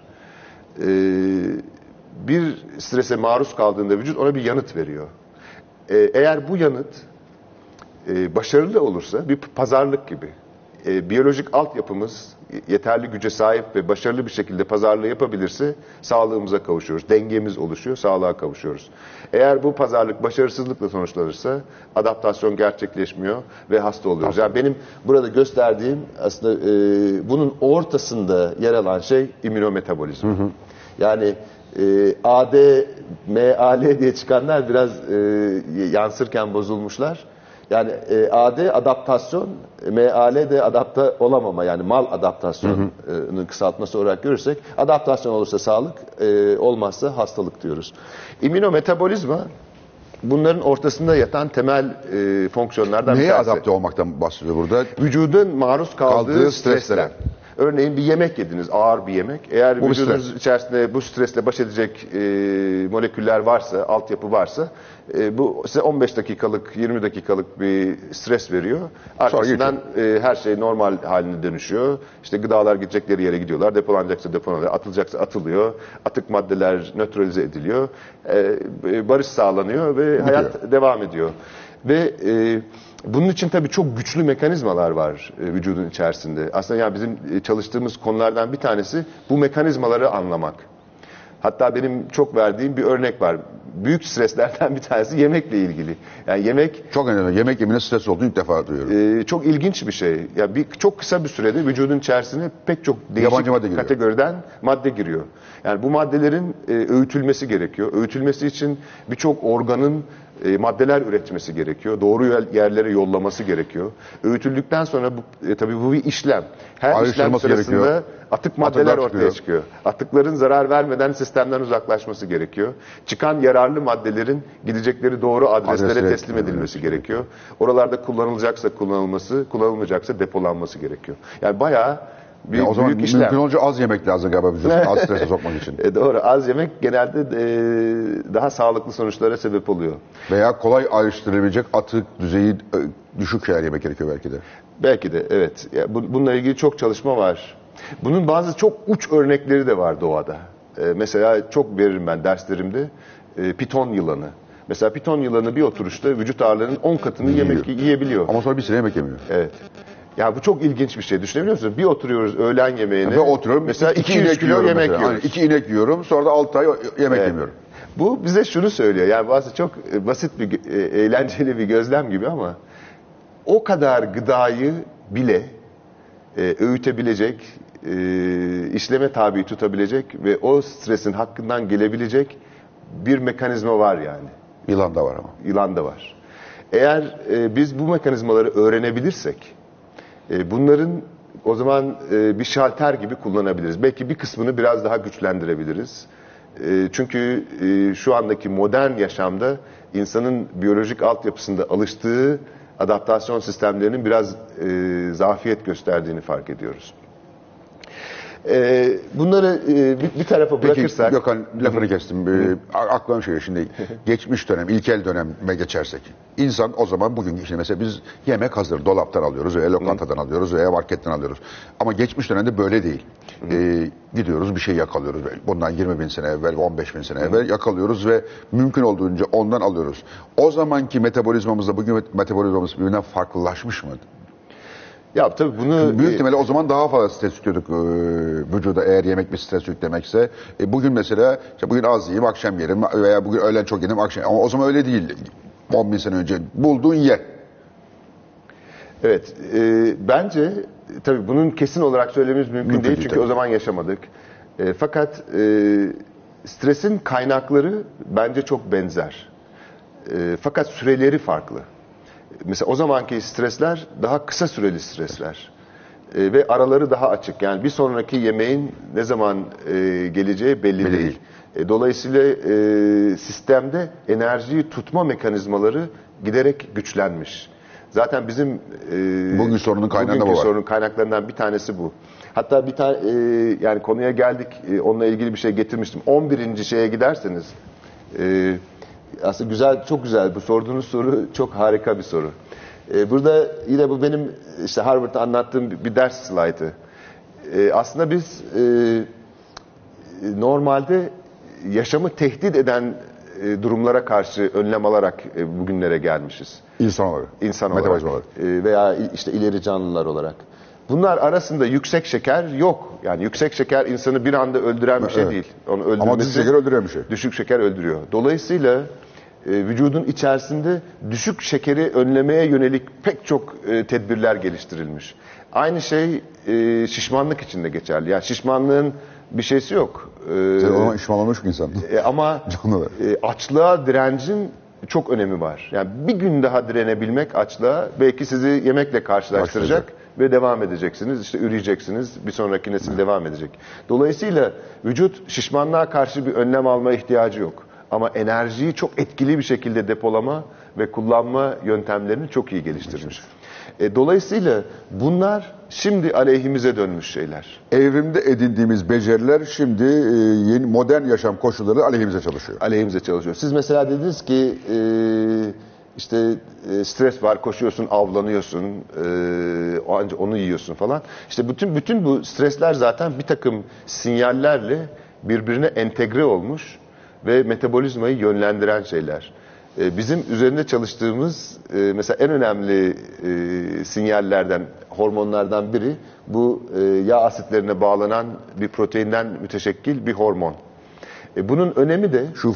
Speaker 2: bir strese maruz kaldığında vücut ona bir yanıt veriyor. Eğer bu yanıt başarılı olursa, bir pazarlık gibi. biyolojik altyapımız yeterli güce sahip ve başarılı bir şekilde pazarlığı yapabilirse sağlığımıza kavuşuyoruz. Dengemiz oluşuyor, sağlığa kavuşuyoruz. Eğer bu pazarlık başarısızlıkla sonuçlanırsa adaptasyon gerçekleşmiyor ve hasta oluyoruz. Yani benim burada gösterdiğim aslında bunun ortasında yer alan şey immünometabolizm. Yani AD, MAL diye çıkanlar biraz yansırken bozulmuşlar. Yani AD adaptasyon, MAL de adapte olamama, yani mal adaptasyonunun kısaltması olarak görürsek adaptasyon olursa sağlık, olmazsa hastalık diyoruz. İmmünometabolizma bunların ortasında yatan temel fonksiyonlardan bir
Speaker 1: Neye
Speaker 2: tanesi.
Speaker 1: adapte olmaktan bahsediyor burada?
Speaker 2: Vücudun maruz kaldığı
Speaker 1: Streslere.
Speaker 2: streslere. Örneğin bir yemek yediniz, ağır bir yemek. Eğer
Speaker 1: Bu
Speaker 2: vücudunuz
Speaker 1: stres.
Speaker 2: içerisinde bu stresle baş edecek moleküller varsa, altyapı varsa bu size 15 dakikalık, 20 dakikalık bir stres veriyor. Arkasından her şey normal haline dönüşüyor. İşte gıdalar gidecekleri yere gidiyorlar, depolanacaksa depolanıyor, atılacaksa atılıyor, atık maddeler nötralize ediliyor, barış sağlanıyor ve hayat devam ediyor. Ve bunun için tabii çok güçlü mekanizmalar var vücudun içerisinde. Aslında yani bizim çalıştığımız konulardan bir tanesi bu mekanizmaları anlamak. Hatta benim çok verdiğim bir örnek var. Büyük streslerden bir tanesi yemekle ilgili. Yani yemek
Speaker 1: Çok önemli. Yemek yeminin stres olduğunu ilk defa duyuyorum.
Speaker 2: çok ilginç bir şey. Ya çok kısa bir sürede vücudun içerisine pek çok değişik
Speaker 1: Yabancı madde giriyor.
Speaker 2: kategoriden madde giriyor. Yani bu maddelerin öğütülmesi gerekiyor. Öğütülmesi için birçok organın maddeler üretmesi gerekiyor. Doğru yerlere yollaması gerekiyor. Öğütüldükten sonra tabii bu bir işlem. Her işlem
Speaker 1: Ayrıştırılması
Speaker 2: sırasında
Speaker 1: gerekiyor.
Speaker 2: atık maddeler
Speaker 1: Atıklar
Speaker 2: ortaya çıkıyor. Atıkların zarar vermeden sistemden uzaklaşması gerekiyor. Çıkan yararlı maddelerin gidecekleri doğru adreslere teslim edilmesi gerekiyor. Oralarda kullanılacaksa kullanılması, kullanılmayacaksa depolanması gerekiyor. Yani bayağı bir
Speaker 1: Ya o zaman
Speaker 2: büyük işlem.
Speaker 1: mümkün olunca az yemek lazım galiba vücudu az strese sokmak için.
Speaker 2: Doğru. Az yemek genelde daha sağlıklı sonuçlara sebep oluyor.
Speaker 1: Veya kolay ayrıştırılabilecek atık düzeyi düşük şeyler yemek gerekiyor belki de.
Speaker 2: Belki de evet. Ya bununla ilgili çok çalışma var. Bunun bazı çok uç örnekleri de var doğada. Mesela çok veririm ben derslerimde. Piton yılanı. Mesela piton yılanı bir oturuşta vücut ağırlığının 10 katını yiyebiliyor.
Speaker 1: Ama sonra bir sene yemek yemiyor.
Speaker 2: Evet. Ya bu çok ilginç bir şey. Düşünebiliyor musunuz? Bir oturuyoruz öğlen yemeğine.
Speaker 1: Ve oturuyorum.
Speaker 2: Mesela
Speaker 1: 2
Speaker 2: 200 kilo yemek
Speaker 1: mesela.
Speaker 2: yiyoruz.
Speaker 1: Hani 2 inek yiyorum sonra da 6 ay yemek yemiyorum.
Speaker 2: Bu bize şunu söylüyor. Yani bazı çok basit bir eğlenceli bir gözlem gibi ama o kadar gıdayı bile öğütebilecek, işleme tabi tutabilecek ve o stresin hakkından gelebilecek bir mekanizma var yani.
Speaker 1: Yılan da var ama.
Speaker 2: Yılan da var. Eğer biz bu mekanizmaları öğrenebilirsek bunların o zaman bir şalter gibi kullanabiliriz. Belki bir kısmını biraz daha güçlendirebiliriz. Çünkü şu andaki modern yaşamda insanın biyolojik altyapısında alıştığı adaptasyon sistemlerinin biraz zafiyet gösterdiğini fark ediyoruz. Bunları bir tarafa bırakırsak...
Speaker 1: Peki Gökhan lafını kestim. Aklıma şey şimdi geçmiş dönem, ilkel döneme geçersek. İnsan o zaman bugün işte mesela biz yemek hazır dolaptan alıyoruz veya lokantadan alıyoruz veya marketten alıyoruz. Ama geçmiş dönemde böyle değil. Gidiyoruz bir şey yakalıyoruz. Bundan 20 bin sene evvel, 15 bin sene evvel yakalıyoruz ve mümkün olduğunca ondan alıyoruz. O zamanki metabolizmamızla bugün metabolizmamız birbirinden farklılaşmış mı?
Speaker 2: Ya tabii bunu...
Speaker 1: Büyük ihtimalle o zaman daha fazla stres yüklüyorduk vücuda eğer yemek bir stres yüklemekse. Bugün mesela işte bugün az yiyeyim akşam yerim veya bugün öğlen çok yedim akşam. Ama o zaman öyle değil. 10 bin sene önce bulduğun ye.
Speaker 2: Evet. Bence tabii bunun kesin olarak söylememiz mümkün değil. Çünkü
Speaker 1: tabii.
Speaker 2: o zaman yaşamadık. Fakat stresin kaynakları bence çok benzer. Fakat süreleri farklı. Mesela o zamanki stresler daha kısa süreli stresler ve araları daha açık. Yani bir sonraki yemeğin ne zaman geleceği belli değil. Dolayısıyla sistemde enerjiyi tutma mekanizmaları giderek güçlenmiş. Zaten bizim
Speaker 1: bugün sorunun kaynağında bu var.
Speaker 2: sorunun kaynaklarından bir tanesi bu. Hatta bir tane yani konuya geldik. Onunla ilgili bir şey getirmiştim. 11. şeye giderseniz aslında güzel, çok güzel. Bu sorduğunuz soru çok harika bir soru. Burada yine bu benim işte Harvard'da anlattığım bir ders slaytı. Aslında biz normalde yaşamı tehdit eden durumlara karşı önlem alarak bugünlere gelmişiz.
Speaker 1: İnsan olarak.
Speaker 2: İnsan
Speaker 1: Metabolizma
Speaker 2: olarak. Veya işte ileri canlılar olarak. Bunlar arasında yüksek şeker yok. Yani yüksek şeker insanı bir anda öldüren bir şey
Speaker 1: Evet.
Speaker 2: değil. Onu öldürmesi,
Speaker 1: Ama düşük şeker öldüren bir şey.
Speaker 2: düşük şeker öldürüyor. Dolayısıyla vücudun içerisinde düşük şekeri önlemeye yönelik pek çok tedbirler geliştirilmiş. Aynı şey şişmanlık için de geçerli. Yani şişmanlığın bir şeysi yok.
Speaker 1: Sen o zaman şişmanlamış bir insan.
Speaker 2: Ama
Speaker 1: Canlı.
Speaker 2: açlığa direncin çok önemi var. Yani bir gün daha direnebilmek açlığa belki sizi yemekle karşılaştıracak ve devam edeceksiniz. İşte üreyeceksiniz. Bir sonraki nesil devam edecek. Dolayısıyla vücut şişmanlığa karşı bir önlem alma ihtiyacı yok. Ama enerjiyi çok etkili bir şekilde depolama ve kullanma yöntemlerini çok iyi geliştirmiş. Dolayısıyla bunlar şimdi aleyhimize dönmüş şeyler.
Speaker 1: Evrimde edindiğimiz beceriler şimdi yeni modern yaşam koşulları aleyhimize çalışıyor.
Speaker 2: Aleyhimize çalışıyor. Siz mesela dediniz ki işte stres var, koşuyorsun, avlanıyorsun, onu yiyorsun falan. İşte bütün bu stresler zaten bir takım sinyallerle birbirine entegre olmuş ve metabolizmayı yönlendiren şeyler. Bizim üzerinde çalıştığımız mesela en önemli sinyallerden, hormonlardan biri bu yağ asitlerine bağlanan bir proteinden müteşekkil bir hormon. Bunun önemi de
Speaker 1: Şu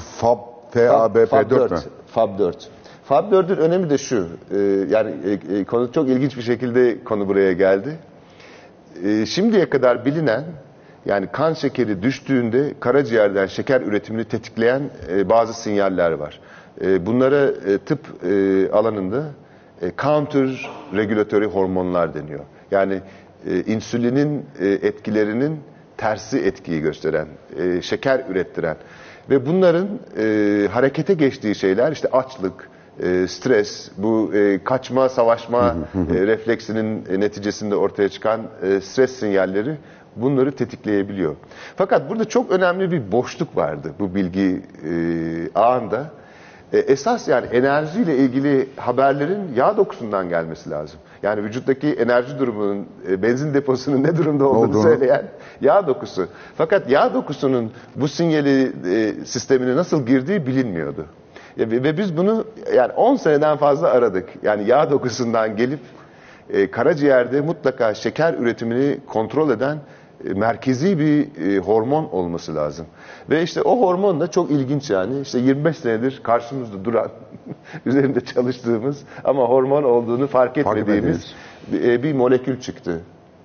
Speaker 1: FABP4 mü?
Speaker 2: FAB4. FAB4'ün önemi de şu. Yani konu çok ilginç bir şekilde konu buraya geldi. Şimdiye kadar bilinen yani kan şekeri düştüğünde karaciğerden şeker üretimini tetikleyen bazı sinyaller var. Bunlara tıp alanında counter regülatörü hormonlar deniyor. Yani insülinin etkilerinin tersi etkiyi gösteren, şeker ürettiren ve bunların harekete geçtiği şeyler işte açlık, stres, bu kaçma, savaşma refleksinin neticesinde ortaya çıkan stres sinyalleri bunları tetikleyebiliyor. Fakat burada çok önemli bir boşluk vardı bu bilgi ağında. Esas yani enerjiyle ilgili haberlerin yağ dokusundan gelmesi lazım. Yani vücuttaki enerji durumunun, benzin deposunun ne durumda olduğunu söyleyen yağ dokusu. Fakat yağ dokusunun bu sinyali sistemine nasıl girdiği bilinmiyordu. Ve biz bunu yani 10 seneden fazla aradık. Yani yağ dokusundan gelip karaciğerde mutlaka şeker üretimini kontrol eden merkezi bir hormon olması lazım. Ve işte o hormon da çok ilginç yani. İşte 25 senedir karşımızda duran, üzerinde çalıştığımız ama hormon olduğunu fark etmediğimiz bir molekül çıktı.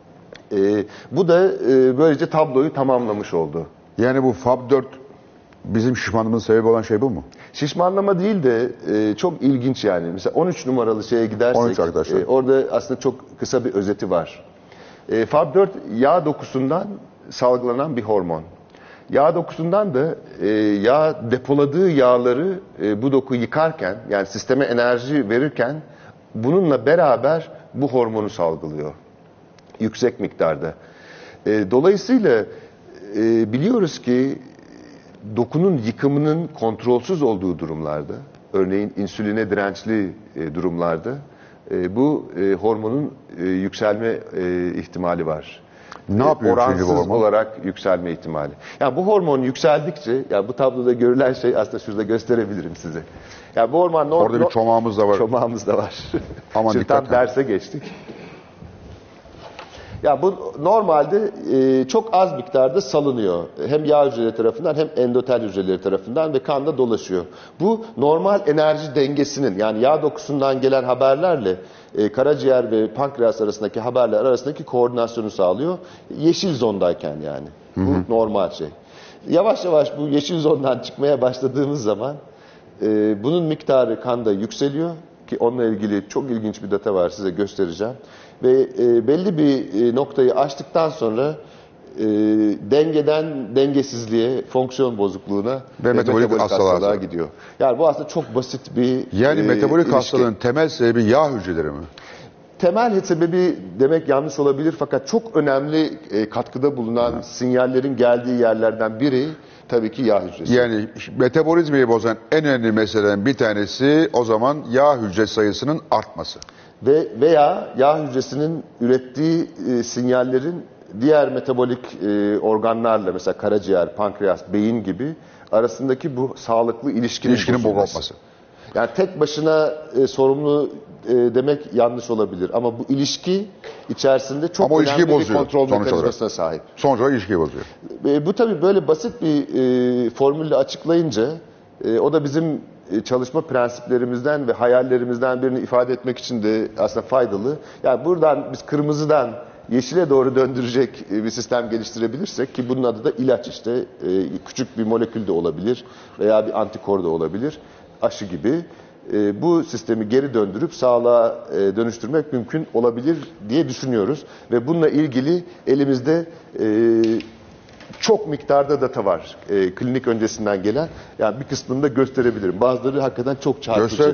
Speaker 2: Bu da böylece tabloyu tamamlamış oldu.
Speaker 1: Yani bu FAB4 bizim şişmanlığımızın sebebi olan şey bu mu?
Speaker 2: Şişmanlama değil de çok ilginç yani. Mesela 13 numaralı şeye gidersek
Speaker 1: 13 arkadaşlar.
Speaker 2: Orada aslında çok kısa bir özeti var. FAB4 yağ dokusundan salgılanan bir hormon. Yağ dokusundan da yağ depoladığı yağları bu doku yıkarken yani sisteme enerji verirken bununla beraber bu hormonu salgılıyor. Yüksek miktarda. Dolayısıyla biliyoruz ki dokunun yıkımının kontrolsüz olduğu durumlarda, örneğin insüline dirençli durumlarda bu hormonun yükselme ihtimali var.
Speaker 1: Ne yapıyor
Speaker 2: oransız
Speaker 1: bu hormon?
Speaker 2: olarak yükselme ihtimali. Yani bu hormon yükseldikçe, yani bu tabloda görülen şey aslında şurada gösterebilirim size. Yani bu hormon
Speaker 1: Orada bir çomağımız da var.
Speaker 2: Çomağımız da var.
Speaker 1: Aman
Speaker 2: Şimdi
Speaker 1: dikkat.
Speaker 2: tam derse geçtik. Ya bu normalde çok az miktarda salınıyor. Hem yağ hücreleri tarafından hem endotel hücreleri tarafından ve kanda dolaşıyor. Bu normal enerji dengesinin yani yağ dokusundan gelen haberlerle karaciğer ve pankreas arasındaki haberler arasındaki koordinasyonu sağlıyor. Yeşil zondayken yani. Bu normal şey. Yavaş yavaş bu yeşil zondan çıkmaya başladığımız zaman bunun miktarı kanda yükseliyor ki onunla ilgili çok ilginç bir data var size göstereceğim. Ve belli bir noktayı aştıktan sonra dengeden dengesizliğe, fonksiyon bozukluğuna ve metabolik hastalığa gidiyor. Yani bu aslında çok basit bir
Speaker 1: Yani metabolik
Speaker 2: ilişki.
Speaker 1: hastalığın temel sebebi yağ hücreleri mi?
Speaker 2: Temel sebebi demek yanlış olabilir fakat çok önemli katkıda bulunan sinyallerin geldiği yerlerden biri tabii ki yağ hücresi.
Speaker 1: Yani metabolizmayı bozan en önemli meseleden bir tanesi o zaman yağ hücre sayısının artması.
Speaker 2: Veya yağ hücresinin ürettiği sinyallerin diğer metabolik organlarla mesela karaciğer, pankreas, beyin gibi arasındaki bu sağlıklı ilişkinin
Speaker 1: bozulması.
Speaker 2: Yani tek başına sorumlu demek yanlış olabilir. Ama bu ilişki içerisinde çok
Speaker 1: Ama o ilişkiyi
Speaker 2: önemli bir
Speaker 1: bozuyor
Speaker 2: kontrol
Speaker 1: sonuç
Speaker 2: mekanizmasına sahip.
Speaker 1: Sonuç olarak ilişkiyi bozuyor.
Speaker 2: Bu tabii böyle basit bir formülle açıklayınca o da bizim çalışma prensiplerimizden ve hayallerimizden birini ifade etmek için de aslında faydalı. Yani buradan biz kırmızıdan yeşile doğru döndürecek bir sistem geliştirebilirsek, ki bunun adı da ilaç işte, küçük bir molekül de olabilir veya bir antikor da olabilir, aşı gibi. Bu sistemi geri döndürüp sağlığa dönüştürmek mümkün olabilir diye düşünüyoruz. Ve bununla ilgili elimizde çok miktarda data var. Klinik öncesinden gelen. Yani bir kısmını da gösterebilirim. Bazıları hakikaten çok çarpıcı.
Speaker 1: Göster.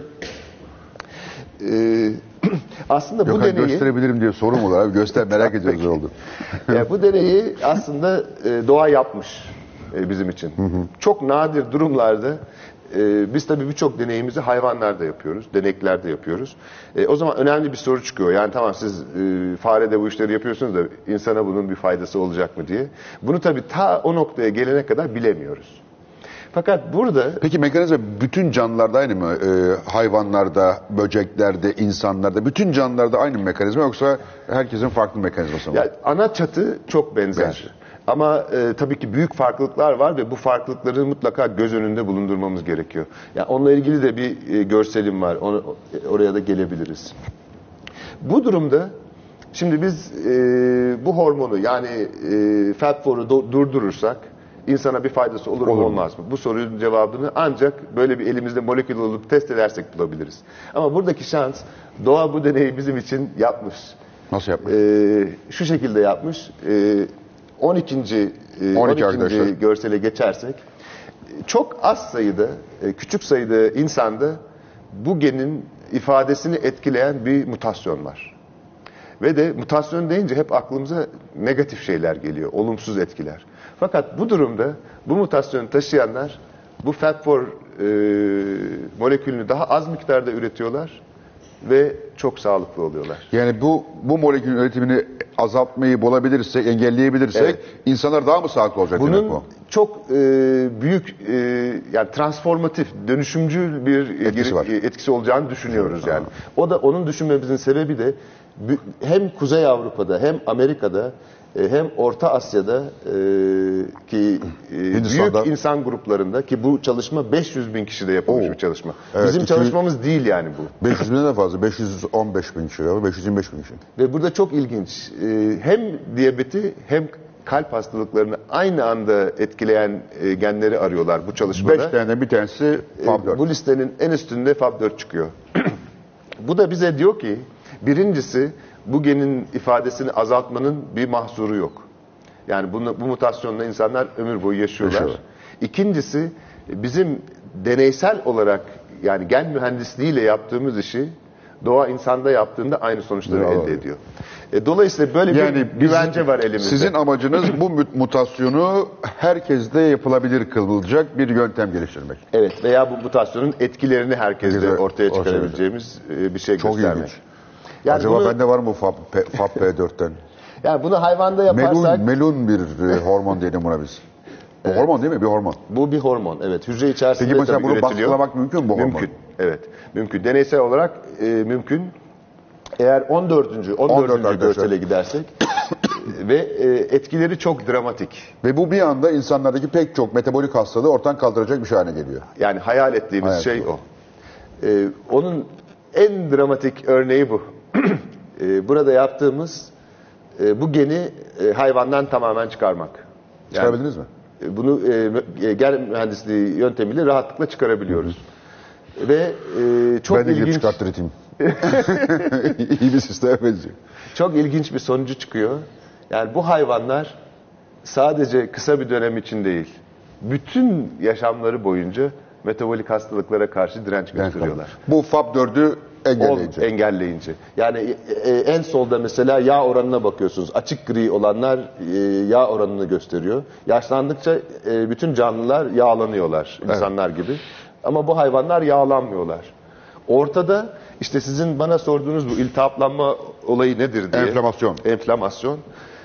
Speaker 2: Aslında bu
Speaker 1: Gökhan,
Speaker 2: deneyi
Speaker 1: gösterebilirim diye sorum olur abi. Göster, merak ediyoruz ne oldu.
Speaker 2: bu deneyi aslında doğa yapmış bizim için. Çok nadir durumlarda biz tabii birçok deneyimizi hayvanlarda yapıyoruz, deneklerde yapıyoruz. O zaman önemli bir soru çıkıyor. Yani tamam, siz farede bu işleri yapıyorsunuz da insana bunun bir faydası olacak mı diye. Bunu tabii ta o noktaya gelene kadar bilemiyoruz. Fakat burada...
Speaker 1: Peki mekanizma bütün canlılarda aynı mı? Hayvanlarda, böceklerde, insanlarda, bütün canlılarda aynı mı mekanizma, yoksa herkesin farklı mekanizması mı?
Speaker 2: Yani ana çatı çok benzer. Ama tabii ki büyük farklılıklar var ve bu farklılıkları mutlaka göz önünde bulundurmamız gerekiyor. Yani onunla ilgili de bir görselim var. Oraya da gelebiliriz. Bu durumda şimdi biz bu hormonu, yani FAT4'u durdurursak insana bir faydası olur mu olmaz mı? Bu sorunun cevabını ancak böyle bir elimizde molekül olup test edersek bulabiliriz. Ama buradaki şans, doğa bu deneyi bizim için yapmış.
Speaker 1: Nasıl yapmış?
Speaker 2: Şu şekilde yapmış. 12. görsele geçersek, çok az sayıda, küçük sayıda insanda bu genin ifadesini etkileyen bir mutasyon var. Ve de mutasyon deyince hep aklımıza negatif şeyler geliyor, olumsuz etkiler. Fakat bu durumda bu mutasyonu taşıyanlar bu FAT4 molekülünü daha az miktarda üretiyorlar ve çok sağlıklı oluyorlar.
Speaker 1: Yani bu molekülün üretimini azaltmayı bulabilirsek, engelleyebilirsek,
Speaker 2: evet,
Speaker 1: insanlar daha mı sağlıklı olacak demek bu?
Speaker 2: Bunun çok büyük, yani transformatif, dönüşümcül bir etkisi olacağını düşünüyoruz yani. O da, onun düşünmemizin sebebi de hem Kuzey Avrupa'da hem Amerika'da hem Orta Asya'da ki büyük insan gruplarında, ki bu çalışma 500 bin kişide yapılmış bir çalışma.
Speaker 1: Evet,
Speaker 2: bizim çalışmamız değil yani bu.
Speaker 1: 500 binden de fazla, 515 bin kişi, 525 bin kişi.
Speaker 2: Ve burada çok ilginç, hem diyabeti hem kalp hastalıklarını aynı anda etkileyen genleri arıyorlar bu çalışmada.
Speaker 1: 5 tane bir tanesi FAB4.
Speaker 2: Bu listenin en üstünde FAB4 çıkıyor. Bu da bize diyor ki, birincisi, bu genin ifadesini azaltmanın bir mahsuru yok. Yani bu mutasyonla insanlar ömür boyu yaşıyorlar. İkincisi, bizim deneysel olarak, yani gen mühendisliğiyle yaptığımız işi doğa insanda yaptığında aynı sonuçları elde ediyor. Dolayısıyla böyle bir güvence var elimizde.
Speaker 1: Sizin amacınız bu mutasyonu herkeste yapılabilir kılacak bir yöntem geliştirmek.
Speaker 2: Evet, veya bu mutasyonun etkilerini herkeste ortaya çıkarabileceğimiz bir şey
Speaker 1: çok
Speaker 2: göstermek.
Speaker 1: İlginç. Yani acaba bende var mı FAB4'ten?
Speaker 2: Yani bunu hayvanda yaparsak...
Speaker 1: Melun bir hormon diyelim buna biz. Bu hormon değil mi? Bir hormon.
Speaker 2: Bu bir hormon, evet. Hücre içerisinde
Speaker 1: peki mesela bunu
Speaker 2: üretiliyor.
Speaker 1: baskılamak mümkün mü bu hormonu?
Speaker 2: Mümkün, evet. Mümkün. Deneysel olarak mümkün. Eğer 14. görsele gidersek ve etkileri çok dramatik.
Speaker 1: Ve bu bir anda insanlardaki pek çok metabolik hastalığı ortadan kaldıracak bir şey haline geliyor.
Speaker 2: Yani hayal ettiğimiz şey o. Onun en dramatik örneği bu. Burada yaptığımız bu geni hayvandan tamamen çıkarmak. Yani,
Speaker 1: çıkarabildiniz mi?
Speaker 2: Bunu gen mühendisliği yöntemiyle rahatlıkla çıkarabiliyoruz. Ve çok
Speaker 1: ben de
Speaker 2: ilginç.
Speaker 1: çıkarttırayım. İyi bir sisteme benziyor.
Speaker 2: Çok ilginç bir sonucu çıkıyor. Yani bu hayvanlar sadece kısa bir dönem için değil, bütün yaşamları boyunca metabolik hastalıklara karşı direnç gösteriyorlar.
Speaker 1: Bu FAB4'ü engelleyince.
Speaker 2: Yani en solda mesela yağ oranına bakıyorsunuz. Açık gri olanlar yağ oranını gösteriyor. Yaşlandıkça bütün canlılar yağlanıyorlar, insanlar gibi. Ama bu hayvanlar yağlanmıyorlar. Ortada işte sizin bana sorduğunuz bu iltihaplanma olayı nedir diye. Enflamasyon.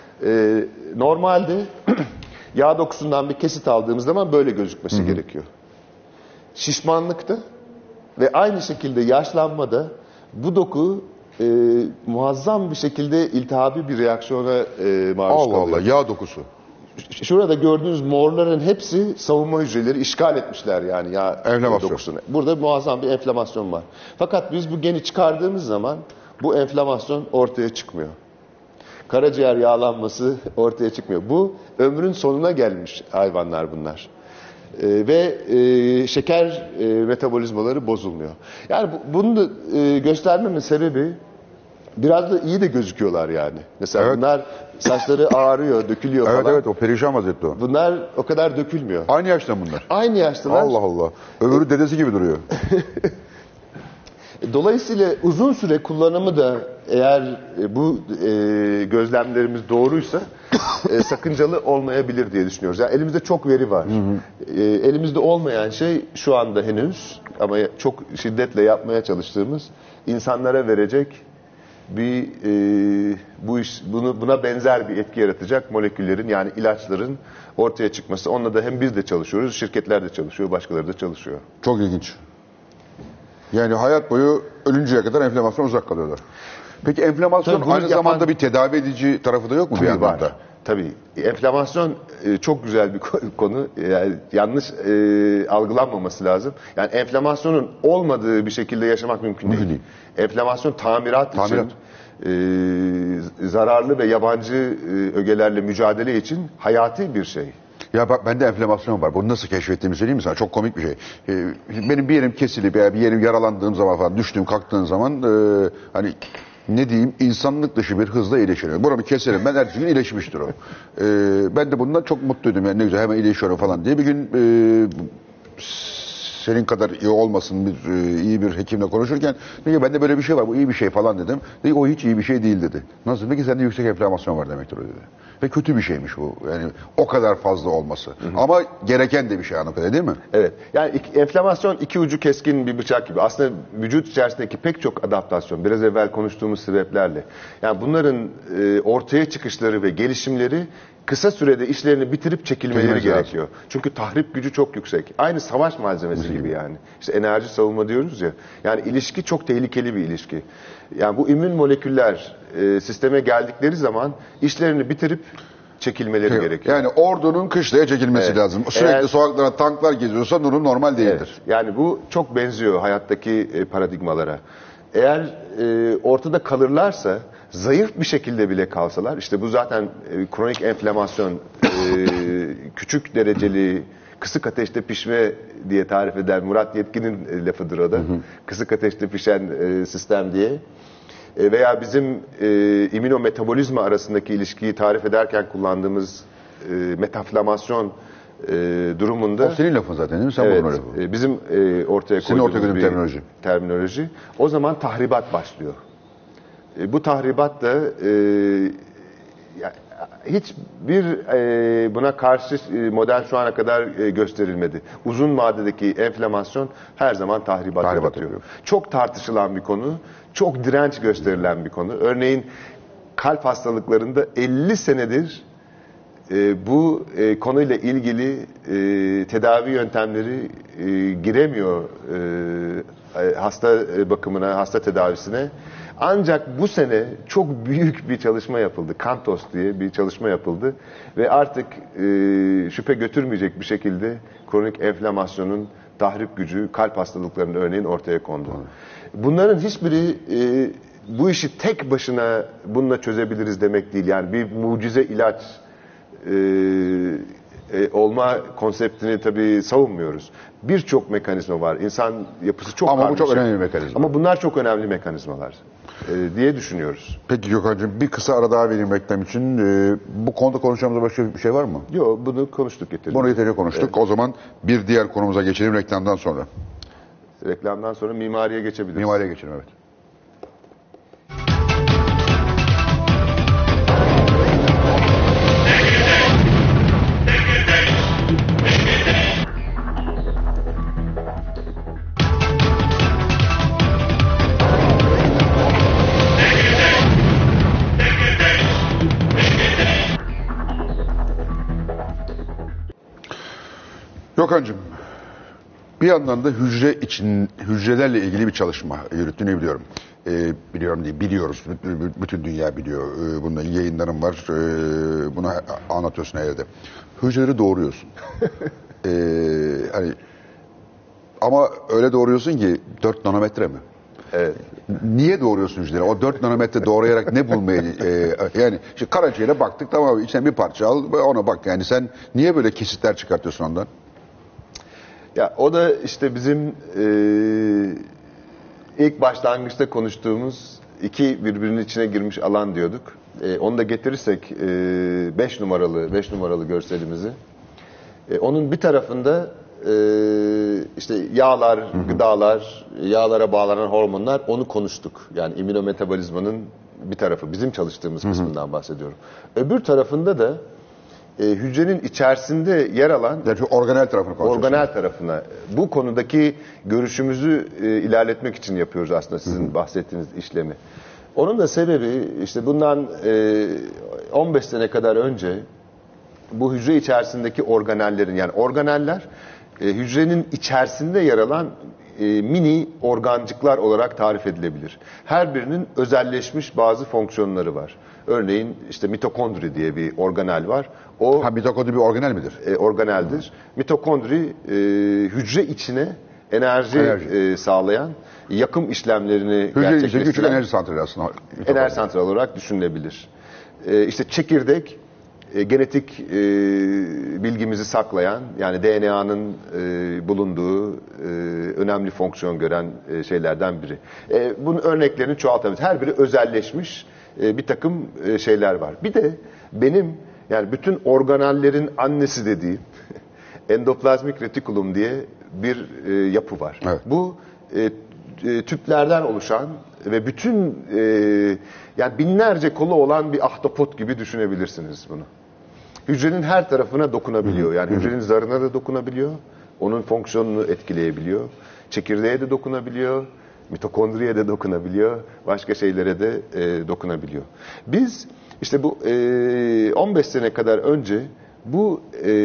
Speaker 2: Normalde yağ dokusundan bir kesit aldığımız zaman böyle gözükmesi gerekiyor. Şişmanlıkta Ve aynı şekilde yaşlanmada bu doku muazzam bir şekilde iltihabi bir reaksiyona maruz
Speaker 1: Allah
Speaker 2: kalıyor.
Speaker 1: Allah, yağ dokusu.
Speaker 2: Şurada gördüğünüz morların hepsi savunma hücreleri işgal etmişler yani yağ
Speaker 1: Enflamasyon.
Speaker 2: dokusunu. Burada muazzam bir enflamasyon var. Fakat biz bu geni çıkardığımız zaman bu enflamasyon ortaya çıkmıyor. Karaciğer yağlanması ortaya çıkmıyor. Bu ömrün sonuna gelmiş hayvanlar bunlar. Ve şeker metabolizmaları bozulmuyor. Yani bunu da göstermemin sebebi biraz da iyi de gözüküyorlar yani. Mesela
Speaker 1: Evet.
Speaker 2: bunlar saçları ağrıyor, dökülüyor
Speaker 1: Evet
Speaker 2: falan.
Speaker 1: evet, o perişan vaziyette o.
Speaker 2: Bunlar o kadar dökülmüyor.
Speaker 1: Aynı yaşta bunlar.
Speaker 2: Aynı yaştalar.
Speaker 1: Allah Allah. Öbürü dedesi gibi duruyor.
Speaker 2: Dolayısıyla uzun süre kullanımı da eğer bu gözlemlerimiz doğruysa sakıncalı olmayabilir diye düşünüyoruz. Yani elimizde çok veri var. Elimizde olmayan şey şu anda henüz ama çok şiddetle yapmaya çalıştığımız insanlara verecek bir buna benzer bir etki yaratacak moleküllerin yani ilaçların ortaya çıkması. Onunla da hem biz de çalışıyoruz, şirketler de çalışıyor, başkaları da çalışıyor.
Speaker 1: Çok ilginç. Yani hayat boyu ölünceye kadar enflamasyon uzak kalıyorlar. Peki enflamasyon
Speaker 2: Tabii bunu
Speaker 1: aynı zamanda bir tedavi edici tarafı da yok mu bir
Speaker 2: Tabii
Speaker 1: yandan da?
Speaker 2: var. Tabii. Enflamasyon çok güzel bir konu. Yani yanlış algılanmaması lazım. Yani enflamasyonun olmadığı bir şekilde yaşamak mümkün değil. Enflamasyon tamirat için zararlı ve yabancı ögelerle mücadele için hayati bir şey.
Speaker 1: Ya bak, bende enflamasyon var. Bunu nasıl keşfettiğimi söyleyeyim mi sana? Çok komik bir şey. Benim bir yerim kesilip veya bir yerim yaralandığım zaman falan, düştüğüm kalktığım zaman hani ne diyeyim, insanlık dışı bir hızla iyileşiyor. Buramı keserim ben, ertesi gün iyileşmiştir o. Ben de bundan çok mutluydum, yani ne güzel hemen iyileşiyorum falan diye. Bir gün senin kadar iyi olmasın iyi bir hekimle konuşurken dedi ki bende böyle bir şey var, bu iyi bir şey falan dedim. Dedi o hiç iyi bir şey değil dedi. Nasıl? Peki sende yüksek enflamasyon var demektir o dedi. Ve kötü bir şeymiş bu. Yani o kadar fazla olması. Ama gereken de bir şey anladığım kadarıyla, değil mi?
Speaker 2: Evet. Yani enflamasyon iki ucu keskin bir bıçak gibi. Aslında vücut içerisindeki pek çok adaptasyon, biraz evvel konuştuğumuz sebeplerle. Yani bunların ortaya çıkışları ve gelişimleri kısa sürede işlerini bitirip çekilmeleri gerekiyor. Çünkü tahrip gücü çok yüksek. Aynı savaş malzemesi gibi yani. İşte enerji savunma diyoruz ya. Yani ilişki çok tehlikeli bir ilişki. Yani bu immün moleküller sisteme geldikleri zaman işlerini bitirip çekilmeleri gerekiyor.
Speaker 1: Yani ordunun kışlaya çekilmesi lazım. Sürekli sokaklara tanklar geziyorsa durum normal değildir.
Speaker 2: Evet. Yani bu çok benziyor hayattaki paradigmalara. Eğer ortada kalırlarsa, zayıf bir şekilde bile kalsalar, işte bu zaten kronik enflamasyon, küçük dereceli, kısık ateşte pişme diye tarif eden Murat Yetkin'in lafıdır o da. Kısık ateşte pişen sistem diye. Veya bizim immünometabolizma arasındaki ilişkiyi tarif ederken kullandığımız metaflamasyon durumunda.
Speaker 1: O senin lafın zaten değil mi? Sen
Speaker 2: evet,
Speaker 1: bunun lafı.
Speaker 2: bizim ortaya koyduğumuz bir terminoloji. O zaman tahribat başlıyor. Bu tahribat da hiçbir buna karşı model şu ana kadar gösterilmedi. Uzun vadedeki enflamasyon her zaman tahribat yaratıyor. Çok tartışılan bir konu, çok direnç gösterilen bir konu. Örneğin kalp hastalıklarında 50 senedir bu konuyla ilgili tedavi yöntemleri giremiyor hasta bakımına, hasta tedavisine. Ancak bu sene çok büyük bir çalışma yapıldı. CANTOS diye bir çalışma yapıldı. Ve artık şüphe götürmeyecek bir şekilde kronik enflamasyonun tahrip gücü kalp hastalıklarının örneğin ortaya kondu. Bunların hiçbiri bu işi tek başına bununla çözebiliriz demek değil. Yani bir mucize ilaç olma konseptini tabii savunmuyoruz. Birçok mekanizma var. İnsan yapısı çok
Speaker 1: ama
Speaker 2: karmaşık.
Speaker 1: bu çok önemli bir mekanizma.
Speaker 2: Ama bunlar çok önemli mekanizmalar diye düşünüyoruz.
Speaker 1: Peki Gökhan'cığım, bir kısa ara daha vereyim reklam için. Bu konuda konuşacağımız başka bir şey var mı?
Speaker 2: Yok, bunu konuştuk getirdik.
Speaker 1: Bunu yeterince konuştuk. Evet. O zaman bir diğer konumuza geçelim reklamdan sonra.
Speaker 2: Reklamdan sonra mimariye geçebiliriz.
Speaker 1: Mimariye geçelim, evet. Gökhan'cığım, Bir yandan da hücrelerle ilgili bir çalışma yürüttüğünü biliyorum. Biliyorum değil, biliyoruz. Bütün dünya biliyor. Bununla yayınlarım var. Bunu anlatıyorsun evde. Hücreleri doğuruyorsun. Hani ama öyle doğuruyorsun ki 4 nanometre mi?
Speaker 2: Evet.
Speaker 1: Niye doğuruyorsun hücreleri? O 4 nanometre doğrayarak ne bulmaya... yani işte karaciğere baktık, tamam abi, içine bir parça al ve ona bak. Yani sen niye böyle kesitler çıkartıyorsun ondan?
Speaker 2: Ya o da işte bizim ilk başlangıçta konuştuğumuz iki birbirinin içine girmiş alan diyorduk. Onu da getirirsek 5 numaralı görselimizi. Onun bir tarafında işte yağlar, gıdalar, yağlara bağlanan hormonlar, onu konuştuk. Yani immünometabolizmanın bir tarafı, bizim çalıştığımız kısmından bahsediyorum. Öbür tarafında da hücrenin içerisinde yer alan
Speaker 1: Yani şu organel tarafını konuşuyorsun.
Speaker 2: organel tarafına, bu konudaki görüşümüzü ilerletmek için yapıyoruz aslında sizin bahsettiğiniz işlemi. Onun da sebebi işte bundan 15 sene kadar önce bu hücre içerisindeki organellerin, yani organeller hücrenin içerisinde yer alan mini organcıklar olarak tarif edilebilir. Her birinin özelleşmiş bazı fonksiyonları var. Örneğin işte mitokondri diye bir organel var. O
Speaker 1: mitokondri bir organel midir?
Speaker 2: organeldir. Mitokondri hücre içine enerji sağlayan, yakım işlemlerini
Speaker 1: Hücre içindeki küçük
Speaker 2: gerçekleştiren
Speaker 1: enerji santrali aslında.
Speaker 2: enerji santrali olarak düşünülebilir. İşte çekirdek genetik bilgimizi saklayan, yani DNA'nın bulunduğu önemli fonksiyon gören şeylerden biri. Bunun örneklerini çoğaltabiliriz. Her biri özelleşmiş bir takım şeyler var. Bir de benim, yani bütün organellerin annesi dediğim endoplazmik retikulum diye bir yapı var.
Speaker 1: Evet.
Speaker 2: Bu tüplerden oluşan ve bütün yani binlerce kolu olan bir ahtapot gibi düşünebilirsiniz bunu. Hücrenin her tarafına dokunabiliyor. Yani hücrenin zarına da dokunabiliyor. Onun fonksiyonunu etkileyebiliyor. Çekirdeğe de dokunabiliyor. Mitokondriye de dokunabiliyor. Başka şeylere de dokunabiliyor. Biz işte bu 15 sene kadar önce bu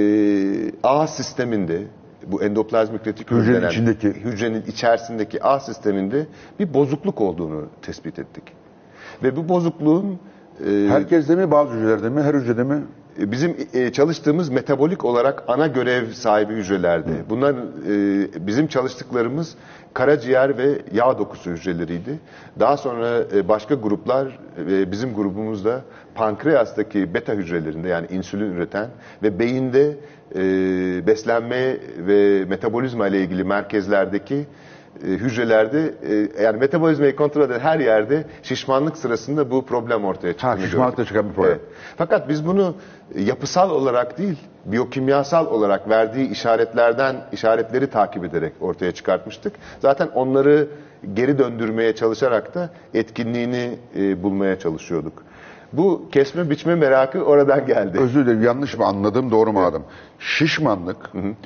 Speaker 2: ağ sisteminde, bu endoplazmik retikulum denen hücrenin içerisindeki ağ sisteminde bir bozukluk olduğunu tespit ettik. Ve bu bozukluğun
Speaker 1: herkeste mi, bazı hücrelerde mi, her hücrede mi?
Speaker 2: Bizim çalıştığımız metabolik olarak ana görev sahibi hücrelerde. Bunlar bizim çalıştıklarımız karaciğer ve yağ dokusu hücreleriydi. Daha sonra başka gruplar, bizim grubumuzda pankreastaki beta hücrelerinde, yani insülin üreten ve beyinde beslenme ve metabolizma ile ilgili merkezlerdeki hücrelerde, yani metabolizmayı kontrol eden her yerde şişmanlık sırasında bu problem ortaya çıktığını gördük.
Speaker 1: Şişmanlıkta çıkan bir problem.
Speaker 2: Evet. Fakat biz bunu yapısal olarak değil, biyokimyasal olarak verdiği işaretleri takip ederek ortaya çıkartmıştık. Zaten onları geri döndürmeye çalışarak da etkinliğini bulmaya çalışıyorduk. Bu kesme biçme merakı oradan geldi.
Speaker 1: Özür dilerim, yanlış mı anladım, doğru mu anladım? Şişmanlık,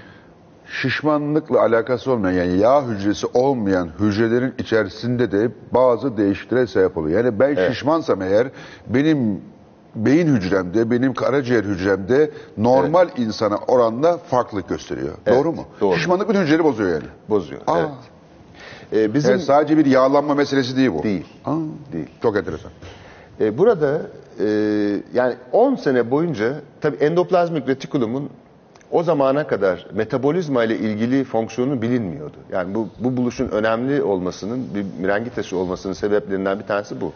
Speaker 1: şişmanlıkla alakası olmayan, yani yağ hücresi olmayan hücrelerin içerisinde de bazı değişikliklere sebep oluyor. Yani ben şişmansam eğer, benim beyin hücremde, benim karaciğer hücremde normal insana oranla farklılık gösteriyor.
Speaker 2: Evet,
Speaker 1: Doğru mu?
Speaker 2: doğru.
Speaker 1: Şişmanlık bütün hücreleri bozuyor yani.
Speaker 2: Bozuyor.
Speaker 1: Aa.
Speaker 2: Evet. Bizim
Speaker 1: Yani sadece bir yağlanma meselesi değil bu.
Speaker 2: Değil.
Speaker 1: Aa.
Speaker 2: Değil.
Speaker 1: Çok enteresan.
Speaker 2: Burada yani 10 sene boyunca tabii endoplazmik retikulumun o zamana kadar metabolizma ile ilgili fonksiyonu bilinmiyordu. Yani bu buluşun önemli olmasının, bir mirengi taşı olmasının sebeplerinden bir tanesi bu.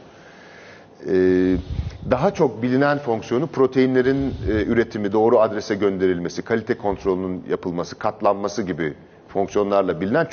Speaker 2: Daha çok bilinen fonksiyonu proteinlerin üretimi, doğru adrese gönderilmesi, kalite kontrolünün yapılması, katlanması gibi fonksiyonlarla bilinen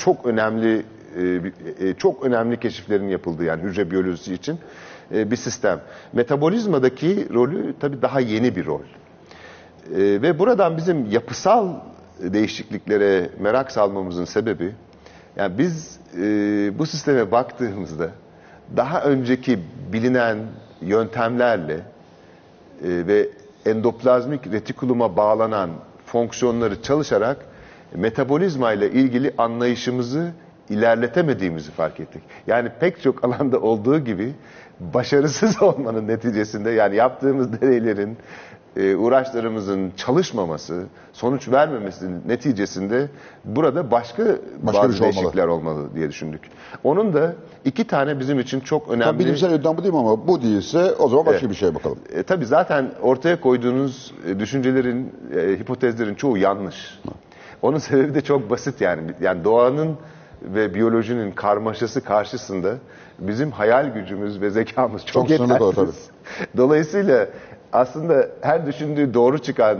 Speaker 2: çok önemli keşiflerin yapıldığı, yani hücre biyolojisi için bir sistem. Metabolizmadaki rolü tabii daha yeni bir rol. Ve buradan bizim yapısal değişikliklere merak salmamızın sebebi, yani biz bu sisteme baktığımızda daha önceki bilinen yöntemlerle ve endoplazmik retikuluma bağlanan fonksiyonları çalışarak metabolizma ile ilgili anlayışımızı ilerletemediğimizi fark ettik. Yani pek çok alanda olduğu gibi başarısız olmanın neticesinde, yani yaptığımız deneylerin, uğraşlarımızın çalışmaması, sonuç vermemesinin neticesinde burada başka
Speaker 1: bir
Speaker 2: bazı
Speaker 1: şey
Speaker 2: değişiklikler olmalı diye düşündük. Onun da iki tane bizim için çok önemli...
Speaker 1: Tabii bilimsel yöntem bu değil mi, ama bu değilse o zaman başka bir şeye bakalım.
Speaker 2: Tabii zaten ortaya koyduğunuz düşüncelerin, hipotezlerin çoğu yanlış. Onun sebebi de çok basit yani. Yani doğanın ve biyolojinin karmaşası karşısında bizim hayal gücümüz ve zekamız çok
Speaker 1: sınırlı tabii.
Speaker 2: yetersiz. Dolayısıyla aslında her düşündüğü doğru çıkan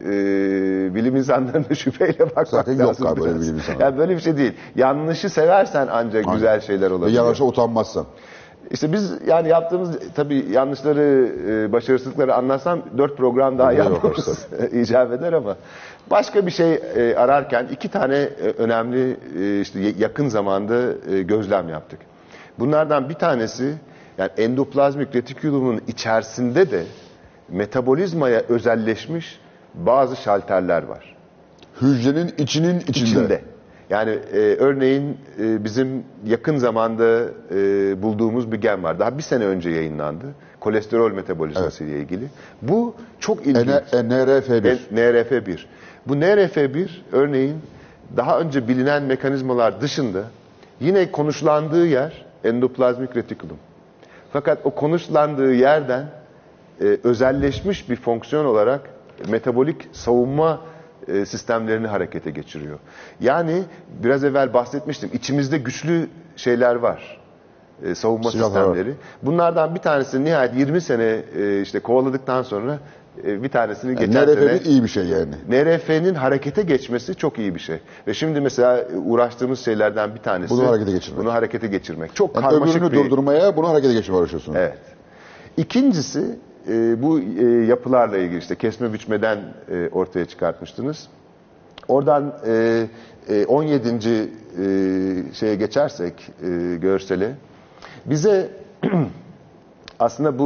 Speaker 2: bilim insanlarına şüpheyle bakmak
Speaker 1: Zaten
Speaker 2: lazım.
Speaker 1: yok galiba
Speaker 2: biraz.
Speaker 1: öyle bilim insanı.
Speaker 2: Yani böyle bir şey değil. Yanlışı seversen ancak güzel şeyler
Speaker 1: Ve
Speaker 2: olabilir.
Speaker 1: yanlışa utanmazsan.
Speaker 2: İşte biz yani yaptığımız tabii yanlışları, başarısızlıkları anlatsam 4 program daha yapmamız icap eder ama başka bir şey ararken iki tane önemli işte yakın zamanda gözlem yaptık. Bunlardan bir tanesi, yani endoplazmik retikulumun içerisinde de metabolizmaya özelleşmiş bazı şalterler var.
Speaker 1: Hücrenin içinin içinde.
Speaker 2: Yani örneğin bizim yakın zamanda bulduğumuz bir gen var. Daha bir sene önce yayınlandı. Kolesterol metabolizması ile ilgili. Bu çok ilginç.
Speaker 1: NRF1.
Speaker 2: NRF1. Bu NRF1 örneğin daha önce bilinen mekanizmalar dışında yine konuşlandığı yer endoplazmik retikulum. Fakat o konuşlandığı yerden özelleşmiş bir fonksiyon olarak metabolik savunma sistemlerini harekete geçiriyor. Yani biraz evvel bahsetmiştim. İçimizde güçlü şeyler var. Savunma sistemleri. Bunlardan bir tanesi nihayet 20 sene işte kovaladıktan sonra bir tanesini geçen sene...
Speaker 1: NRF1 iyi bir şey yani.
Speaker 2: NRF'nin harekete geçmesi çok iyi bir şey. Ve şimdi mesela uğraştığımız şeylerden bir tanesi... Bunu harekete geçirmek. Çok
Speaker 1: yani
Speaker 2: karmaşık
Speaker 1: öbürünü durdurmaya, bunu harekete geçirmeye uğraşıyorsunuz.
Speaker 2: Evet. İkincisi bu yapılarla ilgili, işte kesme biçmeden ortaya çıkartmıştınız. Oradan 17. Şeye geçersek görsele, bize aslında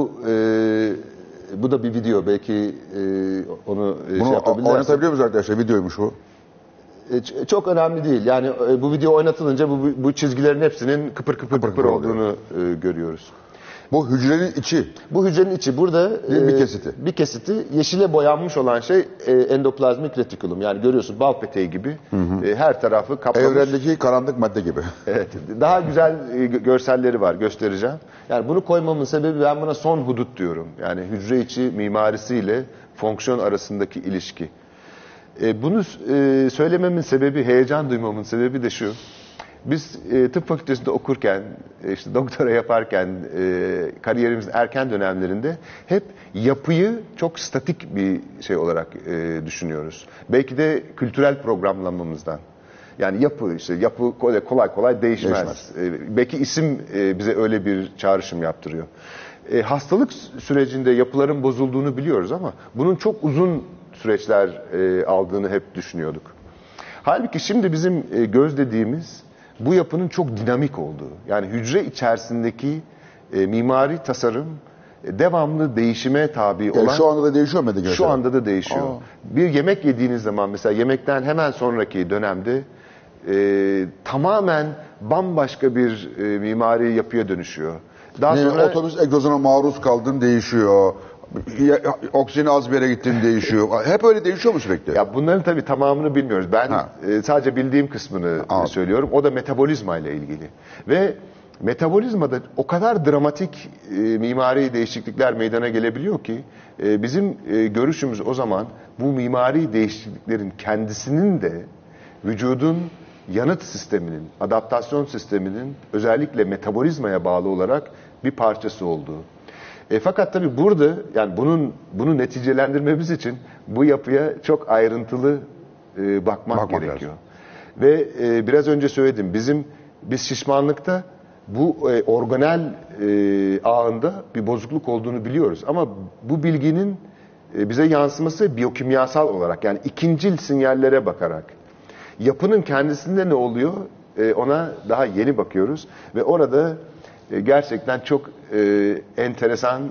Speaker 2: bu da bir video, belki onu
Speaker 1: bunu
Speaker 2: yapabilirsiniz.
Speaker 1: oynatabiliyor muyuz arkadaşlar? Videoymuş bu.
Speaker 2: Çok önemli değil. Yani bu video oynatılınca bu çizgilerin hepsinin kıpır kıpır olduğunu görüyoruz.
Speaker 1: Bu hücrenin içi.
Speaker 2: Bu hücrenin içi. Burada
Speaker 1: bir
Speaker 2: kesiti yeşile boyanmış olan şey endoplazmik retikulum. Yani görüyorsun bal peteği gibi her tarafı kaplamış.
Speaker 1: Evrendeki karanlık madde gibi.
Speaker 2: Evet. Daha güzel görselleri var, göstereceğim. Yani bunu koymamın sebebi, ben buna son hudut diyorum. Yani hücre içi mimarisiyle fonksiyon arasındaki ilişki. Bunu söylememin sebebi, heyecan duymamın sebebi de şu. Biz tıp fakültesinde okurken, işte doktora yaparken, kariyerimizin erken dönemlerinde hep yapıyı çok statik bir şey olarak düşünüyoruz. Belki de kültürel programlamamızdan. Yani yapı kolay kolay değişmez. Belki isim bize öyle bir çağrışım yaptırıyor. Hastalık sürecinde yapıların bozulduğunu biliyoruz ama bunun çok uzun süreçler aldığını hep düşünüyorduk. Halbuki şimdi bizim gözlediğimiz bu yapının çok dinamik olduğu, yani hücre içerisindeki mimari tasarım devamlı değişime tabi olan...
Speaker 1: şu anda da değişiyor mu?
Speaker 2: Şu anda da değişiyor. Bir yemek yediğiniz zaman, mesela yemekten hemen sonraki dönemde tamamen bambaşka bir mimari yapıya dönüşüyor. Daha sonra
Speaker 1: otobüs egzozuna maruz kaldın, değişiyor. Oksijeni az bir yere gittin, değişiyor. Hep öyle değişiyor mu sürekli?
Speaker 2: Ya bunların tabii tamamını bilmiyoruz. Ben sadece bildiğim kısmını söylüyorum. O da metabolizma ile ilgili. Ve metabolizmada o kadar dramatik mimari değişiklikler meydana gelebiliyor ki bizim görüşümüz o zaman bu mimari değişikliklerin kendisinin de vücudun yanıt sisteminin, adaptasyon sisteminin özellikle metabolizmaya bağlı olarak bir parçası olduğu. Fakat tabii burada, yani bunu neticelendirmemiz için bu yapıya çok ayrıntılı bakmak gerekiyor. Lazım. Ve biraz önce söyledim, biz şişmanlıkta bu organel ağında bir bozukluk olduğunu biliyoruz. Ama bu bilginin bize yansıması biyokimyasal olarak, yani ikincil sinyallere bakarak. Yapının kendisinde ne oluyor ona daha yeni bakıyoruz. Ve orada gerçekten çok enteresan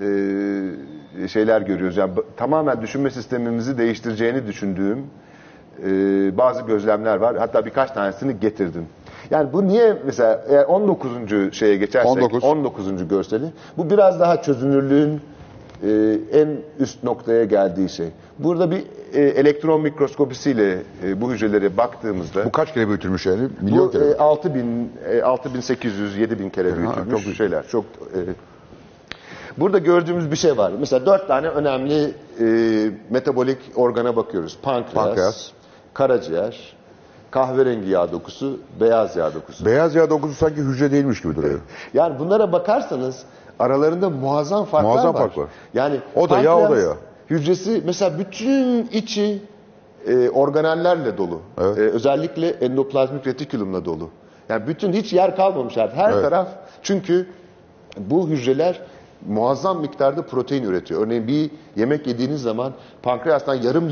Speaker 2: şeyler görüyoruz. Yani tamamen düşünme sistemimizi değiştireceğini düşündüğüm bazı gözlemler var. Hatta birkaç tanesini getirdim. Yani bu niye mesela eğer 19. şeye geçersek 19. görseli bu biraz daha çözünürlüğün en üst noktaya geldiği şey. Burada bir elektron mikroskopisiyle bu hücrelere baktığımızda
Speaker 1: Bu kaç kere büyütülmüş yani? Milyon
Speaker 2: bu
Speaker 1: kere.
Speaker 2: 6800 7000 kere büyütülmüş
Speaker 1: çok
Speaker 2: şeyler. Çok burada gördüğümüz bir şey var. Mesela 4 tane önemli metabolik organa bakıyoruz. Pankreas, karaciğer, kahverengi yağ dokusu, beyaz yağ dokusu.
Speaker 1: Beyaz yağ dokusu sanki hücre değilmiş gibi duruyor.
Speaker 2: Yani bunlara bakarsanız aralarında muazzam farklar
Speaker 1: Muazzam
Speaker 2: var.
Speaker 1: fark var.
Speaker 2: Yani
Speaker 1: O da yağ, o da
Speaker 2: pankreas
Speaker 1: yağ.
Speaker 2: hücresi mesela bütün içi organellerle dolu.
Speaker 1: Evet.
Speaker 2: Özellikle endoplazmik retikulumla dolu. Yani bütün hiç yer kalmamış artık. Her
Speaker 1: Evet.
Speaker 2: taraf, çünkü bu hücreler muazzam miktarda protein üretiyor. Örneğin bir yemek yediğiniz zaman pankreastan yarım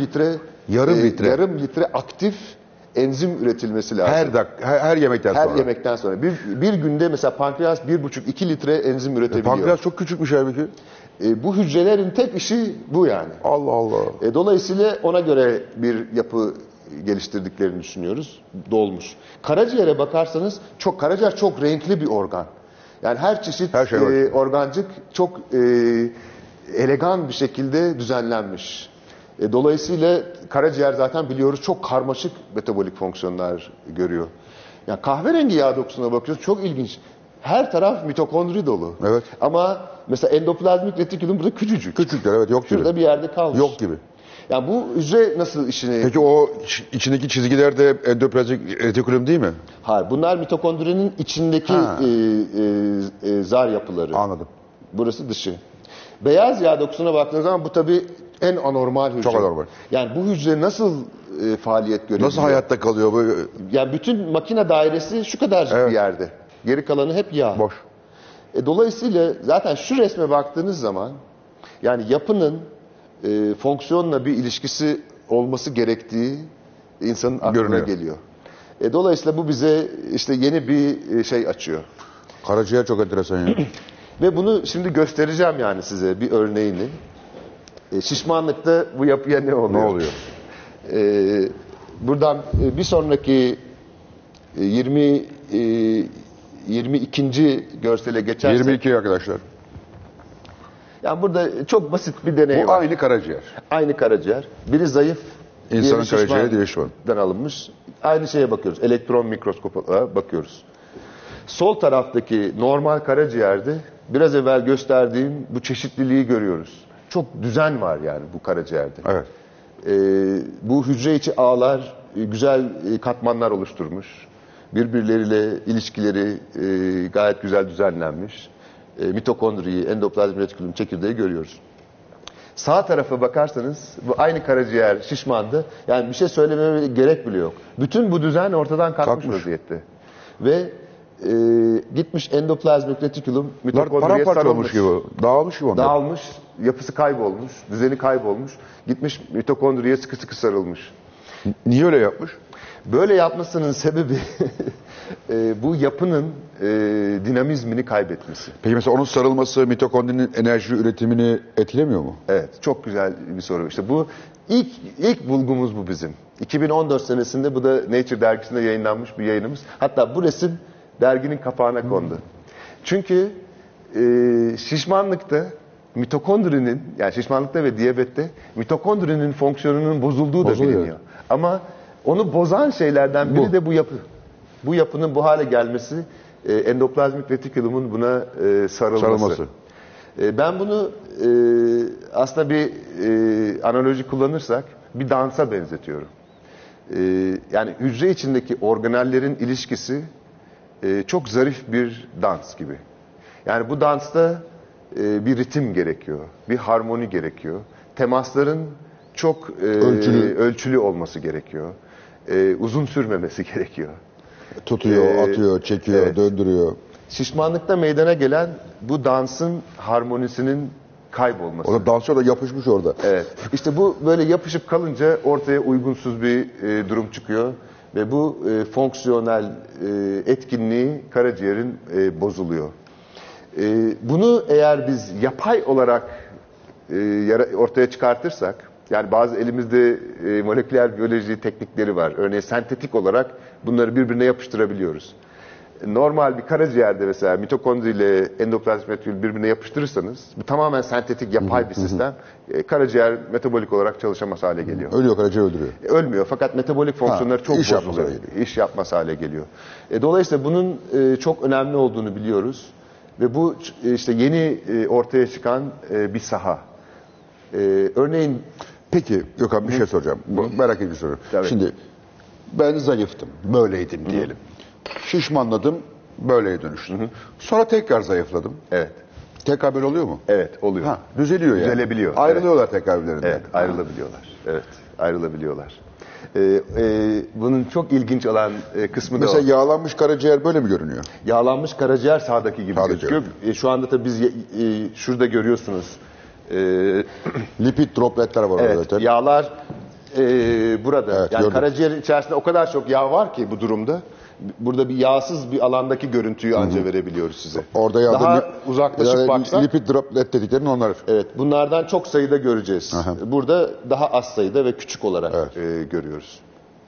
Speaker 2: litre aktif enzim üretilmesi lazım.
Speaker 1: Her yemekten
Speaker 2: Her
Speaker 1: sonra.
Speaker 2: yemekten sonra. Bir günde mesela pankreas 1,5-2 litre enzim üretebiliyor.
Speaker 1: Pankreas çok küçükmüş halbuki.
Speaker 2: Bu hücrelerin tek işi bu yani.
Speaker 1: Allah Allah.
Speaker 2: Dolayısıyla ona göre bir yapı geliştirdiklerini düşünüyoruz. Dolmuş. Karaciğere bakarsanız karaciğer çok renkli bir organ. Yani her çeşit
Speaker 1: Her şey var.
Speaker 2: organcık çok elegan bir şekilde düzenlenmiş. Dolayısıyla karaciğer zaten biliyoruz çok karmaşık metabolik fonksiyonlar görüyor. Yani kahverengi yağ dokusuna bakıyoruz, çok ilginç. Her taraf mitokondri dolu.
Speaker 1: Evet.
Speaker 2: Ama mesela endoplazmik retikulum burada küçücük.
Speaker 1: Küçükler, evet, yok gibi.
Speaker 2: Şurada bir yerde kalmış.
Speaker 1: Yok gibi.
Speaker 2: Yani bu hücre nasıl işini...
Speaker 1: Peki o içindeki çizgiler de endoplazmik retikulum değil mi?
Speaker 2: Hayır, bunlar mitokondrinin içindeki zar yapıları.
Speaker 1: Anladım.
Speaker 2: Burası dışı. Beyaz yağ dokusuna baktığınız zaman bu tabii en anormal hücre.
Speaker 1: Çok anormal.
Speaker 2: Yani bu hücre nasıl faaliyet görebiliyor?
Speaker 1: Nasıl hayatta kalıyor bu?
Speaker 2: Yani bütün makine dairesi şu kadarcık bir yerde. Geri kalanı hep yağ.
Speaker 1: Boş.
Speaker 2: Dolayısıyla zaten şu resme baktığınız zaman yani yapının fonksiyonla bir ilişkisi olması gerektiği insanın aklına
Speaker 1: Görünüyor.
Speaker 2: geliyor. Dolayısıyla bu bize işte yeni bir şey açıyor.
Speaker 1: Karaciğer çok enteresan ya.
Speaker 2: Ve bunu şimdi göstereceğim yani size bir örneğini. Şişmanlıkta bu yapıya ne oluyor?
Speaker 1: Ne oluyor?
Speaker 2: Buradan bir sonraki 22. görsele geçersek.
Speaker 1: 22 arkadaşlar.
Speaker 2: Yani burada çok basit bir deney
Speaker 1: Bu
Speaker 2: var.
Speaker 1: aynı karaciğer.
Speaker 2: Aynı karaciğer. Biri zayıf,
Speaker 1: İnsanın
Speaker 2: diğeri
Speaker 1: karaciğeri diye şu an.
Speaker 2: şişmandan alınmış. Aynı şeye bakıyoruz. Elektron mikroskopa bakıyoruz. Sol taraftaki normal karaciğerde biraz evvel gösterdiğim bu çeşitliliği görüyoruz. Çok düzen var yani bu karaciğerde.
Speaker 1: Evet.
Speaker 2: Bu hücre içi ağlar güzel katmanlar oluşturmuş. Birbirleriyle ilişkileri gayet güzel düzenlenmiş. Mitokondriyi, endoplazmik retikulum çekirdeği görüyoruz. Sağ tarafa bakarsanız bu aynı karaciğer şişmandı. Yani bir şey söylememe gerek bile yok. Bütün bu düzen ortadan kalkmış vaziyette. Ve gitmiş endoplazmik retikulum mitokondriye
Speaker 1: Paramparça olmuş
Speaker 2: sarılmış.
Speaker 1: gibi. Dağılmış gibi onlar.
Speaker 2: Dağılmış, yapısı kaybolmuş, düzeni kaybolmuş. Gitmiş mitokondriye sıkı sıkı sarılmış.
Speaker 1: Niye öyle yapmış?
Speaker 2: Böyle yapmasının sebebi bu yapının dinamizmini kaybetmesi.
Speaker 1: Peki mesela onun sarılması mitokondrinin enerji üretimini etkilemiyor mu?
Speaker 2: Evet, çok güzel bir soru. İşte bu ilk bulgumuz bu bizim. 2014 senesinde bu da Nature dergisinde yayınlanmış bir yayınımız. Hatta bu resim derginin kapağına kondu. Çünkü şişmanlıkta mitokondrinin, yani şişmanlıkta ve diyabette mitokondrinin fonksiyonunun bozulduğu da biliniyor. Ama onu bozan şeylerden biri de bu yapı. Bu yapının bu hale gelmesi, endoplazmik retikulumun buna sarılması. Ben bunu aslında bir analoji kullanırsak bir dansa benzetiyorum. Yani hücre içindeki organellerin ilişkisi çok zarif bir dans gibi. Yani bu dansta bir ritim gerekiyor, bir harmoni gerekiyor. Temasların çok ölçülü olması gerekiyor. Uzun sürmemesi gerekiyor.
Speaker 1: Tutuyor, atıyor, çekiyor,
Speaker 2: evet.
Speaker 1: Döndürüyor.
Speaker 2: Şişmanlıkta meydana gelen bu dansın harmonisinin kaybolması.
Speaker 1: O da dansör da yapışmış orada.
Speaker 2: Evet. İşte bu böyle yapışıp kalınca ortaya uygunsuz bir durum çıkıyor ve bu fonksiyonel etkinliği karaciğerin bozuluyor. Bunu eğer biz yapay olarak ortaya çıkartırsak, Yani bazı elimizde moleküler biyoloji teknikleri var. Örneğin sentetik olarak bunları birbirine yapıştırabiliyoruz. Normal bir karaciğerde mesela mitokondri ile endoplazmik retikulü birbirine yapıştırırsanız, bu tamamen sentetik, yapay bir sistem. Karaciğer metabolik olarak çalışamaz hale geliyor.
Speaker 1: Ölüyor, karaciğer öldürüyor.
Speaker 2: Ölmüyor fakat metabolik fonksiyonları çok
Speaker 1: iş yapmaz
Speaker 2: bozuluyor.
Speaker 1: hale geliyor.
Speaker 2: İş yapmaz hale geliyor. Dolayısıyla bunun çok önemli olduğunu biliyoruz. Ve bu işte yeni ortaya çıkan bir saha. Örneğin
Speaker 1: Peki Gökhan, bir şey soracağım. Merak edici soru.
Speaker 2: Tabii.
Speaker 1: Şimdi ben zayıftım, böyleydim diyelim. Şişmanladım, böyleye dönüştüm. Sonra tekrar zayıfladım.
Speaker 2: evet.
Speaker 1: Tekrar böyle oluyor mu?
Speaker 2: Evet, oluyor.
Speaker 1: Düzeliyor yani.
Speaker 2: Düzelebiliyor.
Speaker 1: Ayrılıyorlar tekrar birbirlerinden.
Speaker 2: Evet, ayrılabiliyorlar. Evet, ayrılabiliyorlar. Bunun çok ilginç olan kısmı da o.
Speaker 1: Mesela yağlanmış karaciğer böyle mi görünüyor?
Speaker 2: Yağlanmış karaciğer sağdaki gibi
Speaker 1: Sağdaki.
Speaker 2: gözüküyor. Şu anda tabii biz şurada görüyorsunuz.
Speaker 1: Lipid dropletler var orada
Speaker 2: Evet,
Speaker 1: zaten.
Speaker 2: yağlar burada.
Speaker 1: Evet,
Speaker 2: yani
Speaker 1: gördüm.
Speaker 2: karaciğerin içerisinde o kadar çok yağ var ki bu durumda. Burada bir yağsız bir alandaki görüntüyü anca verebiliyoruz size.
Speaker 1: Orada yağda
Speaker 2: Daha uzaklaşıp baksak.
Speaker 1: lipid droplet dediklerin onlar.
Speaker 2: Evet, bunlardan çok sayıda göreceğiz.
Speaker 1: Aha.
Speaker 2: Burada daha az sayıda ve küçük olarak görüyoruz.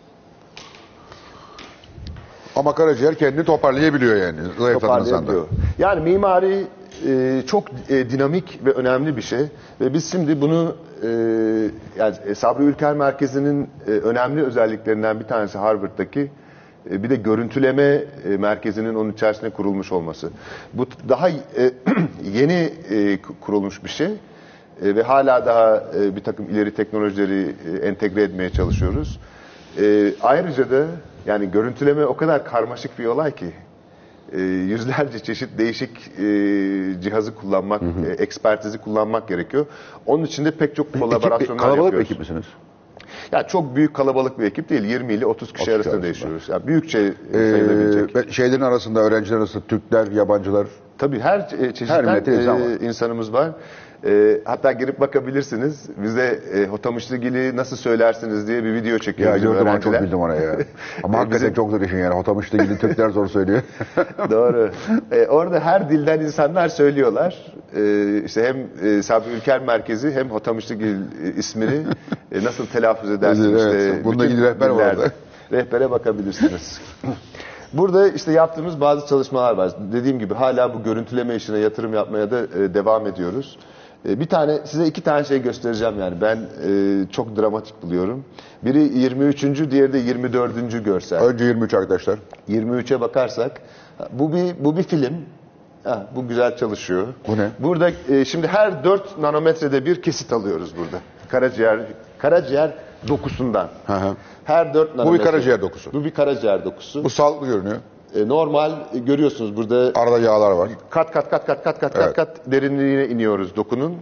Speaker 1: Ama karaciğer kendini toparlayabiliyor yani. Zayıflatan insanda.
Speaker 2: Toparlayabiliyor. Yani mimari çok dinamik ve önemli bir şey. Ve biz şimdi bunu yani Sabri Ülker Merkezi'nin önemli özelliklerinden bir tanesi Harvard'daki bir de görüntüleme merkezinin onun içerisinde kurulmuş olması. Bu daha yeni kurulmuş bir şey. Ve hala daha bir takım ileri teknolojileri entegre etmeye çalışıyoruz. Ayrıca da yani görüntüleme o kadar karmaşık bir olay ki yüzlerce çeşit değişik cihazı kullanmak, ekspertizi kullanmak gerekiyor. Onun için de pek çok kolaborasyonlar
Speaker 1: Kalabalık bir
Speaker 2: yapıyoruz.
Speaker 1: ekip misiniz?
Speaker 2: Yani çok büyük kalabalık bir ekip değil. 20 ile 30 kişi arasında değişiyoruz. Yani büyükçe sayılabilecek.
Speaker 1: Şeylerin arasında, öğrenciler arasında Türkler, yabancılar.
Speaker 2: Tabii her çeşitten
Speaker 1: milletin insan var.
Speaker 2: insanımız var. Hatta girip bakabilirsiniz. Bize Hotamışlıgil'i nasıl söylersiniz diye bir video çekiyor
Speaker 1: Ya
Speaker 2: bizim
Speaker 1: gördüm, onu
Speaker 2: öğrenciler.
Speaker 1: çok bildim ona ya. Ama hakikaten çok zor işin yani. Hotamış'ta gibi Türkler zor söylüyor.
Speaker 2: Doğru. Orada her dilden insanlar söylüyorlar. İşte hem Sabri Ülker Merkezi hem Hotamışlıgil ismini nasıl telaffuz edersiniz?
Speaker 1: Evet,
Speaker 2: işte
Speaker 1: bununla
Speaker 2: bütün
Speaker 1: ilgili rehber var
Speaker 2: dillerde.
Speaker 1: orada.
Speaker 2: Rehbere bakabilirsiniz. Burada işte yaptığımız bazı çalışmalar var. Dediğim gibi hala bu görüntüleme işine yatırım yapmaya da devam ediyoruz. Size iki tane şey göstereceğim yani. Ben çok dramatik buluyorum. Biri 23. diğeri de 24. görsel.
Speaker 1: Önce 23 arkadaşlar.
Speaker 2: 23'e bakarsak bu bir film. Bu güzel çalışıyor.
Speaker 1: Bu ne?
Speaker 2: Burada şimdi her 4 nanometrede bir kesit alıyoruz burada. Karaciğer dokusundan.
Speaker 1: Hı hı.
Speaker 2: Her 4 nanometre.
Speaker 1: Bu bir karaciğer dokusu.
Speaker 2: Bu bir karaciğer dokusu.
Speaker 1: Bu sağlıklı görünüyor.
Speaker 2: Normal görüyorsunuz burada
Speaker 1: Arada yağlar var.
Speaker 2: kat derinliğine iniyoruz dokunun.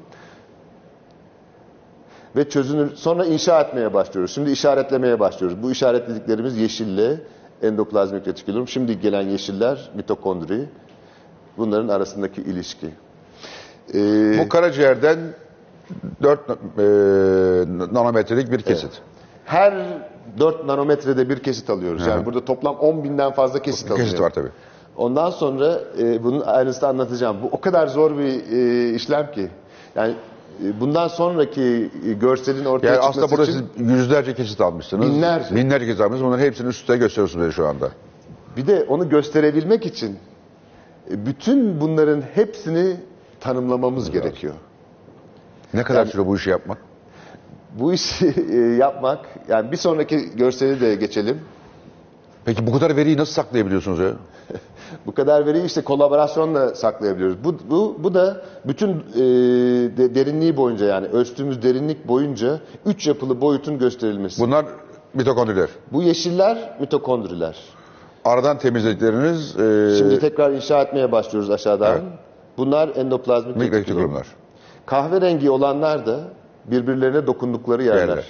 Speaker 2: Ve çözünür. Sonra inşa etmeye başlıyoruz. Şimdi işaretlemeye başlıyoruz. Bu işaretlediklerimiz yeşille endoplazmik retikülüm. Şimdi gelen yeşiller mitokondri. Bunların arasındaki ilişki.
Speaker 1: Bu karaciğerden 4 nanometrelik bir kesit.
Speaker 2: Her 4 nanometrede bir kesit alıyoruz. Yani burada toplam 10.000'den fazla kesit alıyoruz.
Speaker 1: Kesit var tabii.
Speaker 2: Ondan sonra bunun ayrıntısını anlatacağım. Bu o kadar zor bir işlem ki. Yani bundan sonraki görselin ortaya
Speaker 1: Yani
Speaker 2: çıkması
Speaker 1: aslında burada
Speaker 2: için
Speaker 1: siz yüzlerce kesit almışsınız. Binlerce kesit almışsınız. Bunların hepsini üst üste gösteriyorsunuz bize şu anda.
Speaker 2: bir de onu gösterebilmek için bütün bunların hepsini tanımlamamız gerekiyor.
Speaker 1: Ne kadar süre bu işi yapmak?
Speaker 2: Bu işi yapmak, yani bir sonraki görseli de geçelim.
Speaker 1: Peki bu kadar veriyi nasıl saklayabiliyorsunuz ya?
Speaker 2: Bu kadar veriyi işte kolaborasyonla saklayabiliyoruz. Bu da bütün derinliği boyunca, yani ölçtüğümüz derinlik boyunca 3 yapılı boyutun gösterilmesi.
Speaker 1: Bunlar mitokondriler.
Speaker 2: Bu yeşiller mitokondriler.
Speaker 1: Aradan temizledikleriniz
Speaker 2: Şimdi tekrar inşa etmeye başlıyoruz aşağıdan.
Speaker 1: Evet.
Speaker 2: Bunlar endoplazmik retikulum.
Speaker 1: retikulumlar.
Speaker 2: Kahverengi olanlar da birbirlerine dokundukları yerler.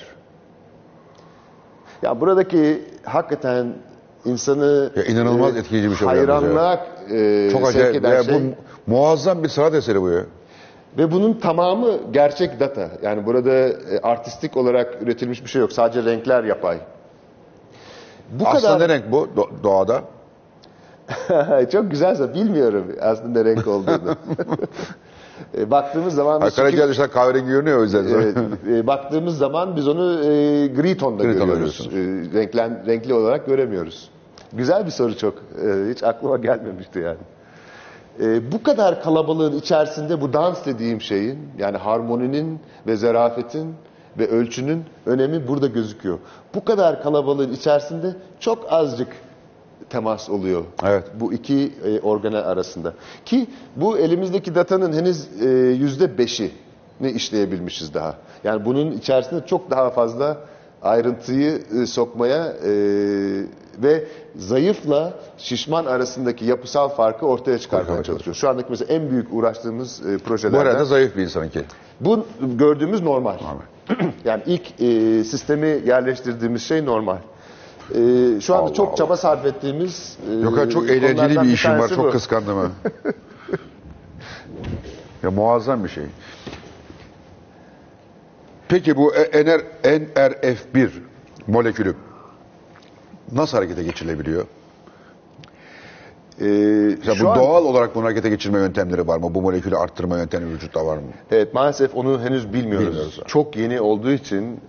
Speaker 2: Ya buradaki hakikaten insanı
Speaker 1: inanılmaz etkileyici bir şey.
Speaker 2: hayranlığa
Speaker 1: Çok
Speaker 2: sevk
Speaker 1: acayip.
Speaker 2: eden
Speaker 1: Ya
Speaker 2: şey.
Speaker 1: bu muazzam bir sanat eseri bu ya.
Speaker 2: Ve bunun tamamı gerçek data. Yani burada artistik olarak üretilmiş bir şey yok. Sadece renkler yapay. Bu
Speaker 1: Aslında
Speaker 2: kadar
Speaker 1: ne renk bu doğada?
Speaker 2: çok güzelse bilmiyorum aslında renk olduğunu.
Speaker 3: Baktığımız zaman biz
Speaker 1: Karaciğer dışarı kahverengi görünüyor o yüzden.
Speaker 3: baktığımız zaman biz onu gri tonda
Speaker 1: Gri tonda
Speaker 3: görüyoruz. Renkli olarak göremiyoruz. Güzel bir soru çok. Hiç aklıma gelmemişti yani. Bu kadar kalabalığın içerisinde bu dans dediğim şeyin, yani harmoninin ve zarafetin ve ölçünün önemi burada gözüküyor. Bu kadar kalabalığın içerisinde çok azıcık temas oluyor.
Speaker 1: Evet.
Speaker 3: Bu iki organel arasında. Ki bu elimizdeki datanın henüz %5'ini işleyebilmişiz daha. Yani bunun içerisinde çok daha fazla ayrıntıyı sokmaya ve zayıfla şişman arasındaki yapısal farkı ortaya çıkarmaya çalışıyoruz. Şu andaki mesela en büyük uğraştığımız
Speaker 1: Bu
Speaker 3: projelerden.
Speaker 1: arada zayıf bir insanınki.
Speaker 3: Bu gördüğümüz normal. Yani ilk sistemi yerleştirdiğimiz şey normal. Şu anda çok çaba sarf ettiğimiz
Speaker 1: Gökhan çok eğlenceli
Speaker 3: konulardan
Speaker 1: bir işin var.
Speaker 3: tanesi
Speaker 1: Çok
Speaker 3: bu.
Speaker 1: kıskandım ha. Ya muazzam bir şey. Peki bu NRF1 molekülü nasıl harekete geçirilebiliyor? Mesela
Speaker 3: Şu
Speaker 1: bu
Speaker 3: an-
Speaker 1: doğal olarak bunun harekete geçirme yöntemleri var mı? Bu molekülü arttırma yöntemi vücutta var mı?
Speaker 3: Evet, maalesef onu henüz bilmiyoruz.
Speaker 1: Bilmiyoruz.
Speaker 3: Çok yeni olduğu için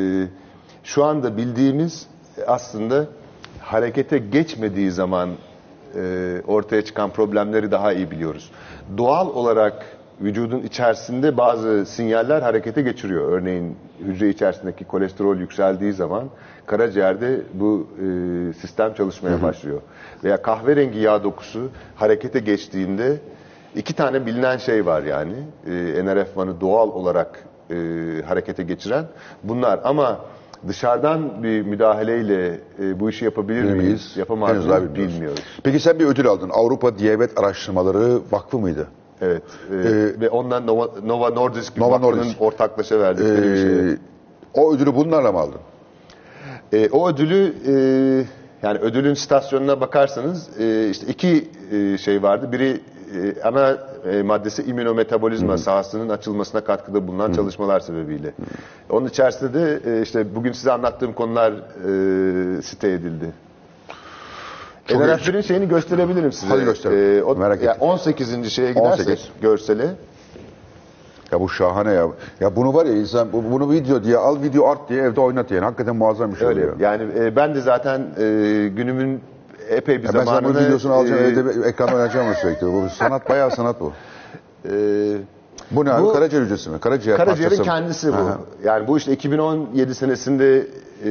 Speaker 3: şu anda bildiğimiz aslında harekete geçmediği zaman ortaya çıkan problemleri daha iyi biliyoruz. Doğal olarak vücudun içerisinde bazı sinyaller harekete geçiriyor. Örneğin hücre içerisindeki kolesterol yükseldiği zaman karaciğerde bu sistem çalışmaya başlıyor. Veya kahverengi yağ dokusu harekete geçtiğinde iki tane bilinen şey var yani. NRF1'ı doğal olarak harekete geçiren bunlar. Ama dışarıdan bir müdahaleyle bu işi yapabilir miyiz, yapamaz
Speaker 1: Henüz daha
Speaker 3: mıyız bilmiyoruz.
Speaker 1: Peki sen bir ödül aldın. Avrupa Diyabet Araştırmaları Vakfı mıydı?
Speaker 3: Evet. Ve ondan Nova Nordisk bir
Speaker 1: Nova
Speaker 3: vakfının
Speaker 1: Nordisk.
Speaker 3: ortaklaşa verdikleri bir şey.
Speaker 1: O ödülü bunlarla mı aldın?
Speaker 3: O ödülü yani ödülün stasyonuna bakarsanız işte iki şey vardı. Biri ana maddesi immünometabolizma sahasının açılmasına katkıda bulunan çalışmalar sebebiyle. Onun içerisinde de işte bugün size anlattığım konular site edildi.
Speaker 1: Çok
Speaker 3: NRF1'in şeyini gösterebilirim size.
Speaker 1: Hadi göster. Merak ettim.
Speaker 3: 18. şeye gidersek
Speaker 1: 18.
Speaker 3: görsele.
Speaker 1: Ya bu şahane ya. Ya bunu var ya insan bunu video diye al, video art diye evde oynat yani. Hakikaten muazzam bir şey
Speaker 3: Öyle.
Speaker 1: oluyor.
Speaker 3: Yani ben de zaten günümün epey bir
Speaker 1: Ya ben sana
Speaker 3: zamanını...
Speaker 1: bunun videosunu alacağım evde ekranda oynayacağım onu sürekli. Bu sanat, bayağı sanat bu. Bu ne abi?
Speaker 3: Bu-
Speaker 1: Karaciğer hücresi mi? Karaciğer
Speaker 3: Karaciğerin
Speaker 1: parçası mı?
Speaker 3: kendisi bu.
Speaker 1: Aha.
Speaker 3: Yani bu işte 2017 senesinde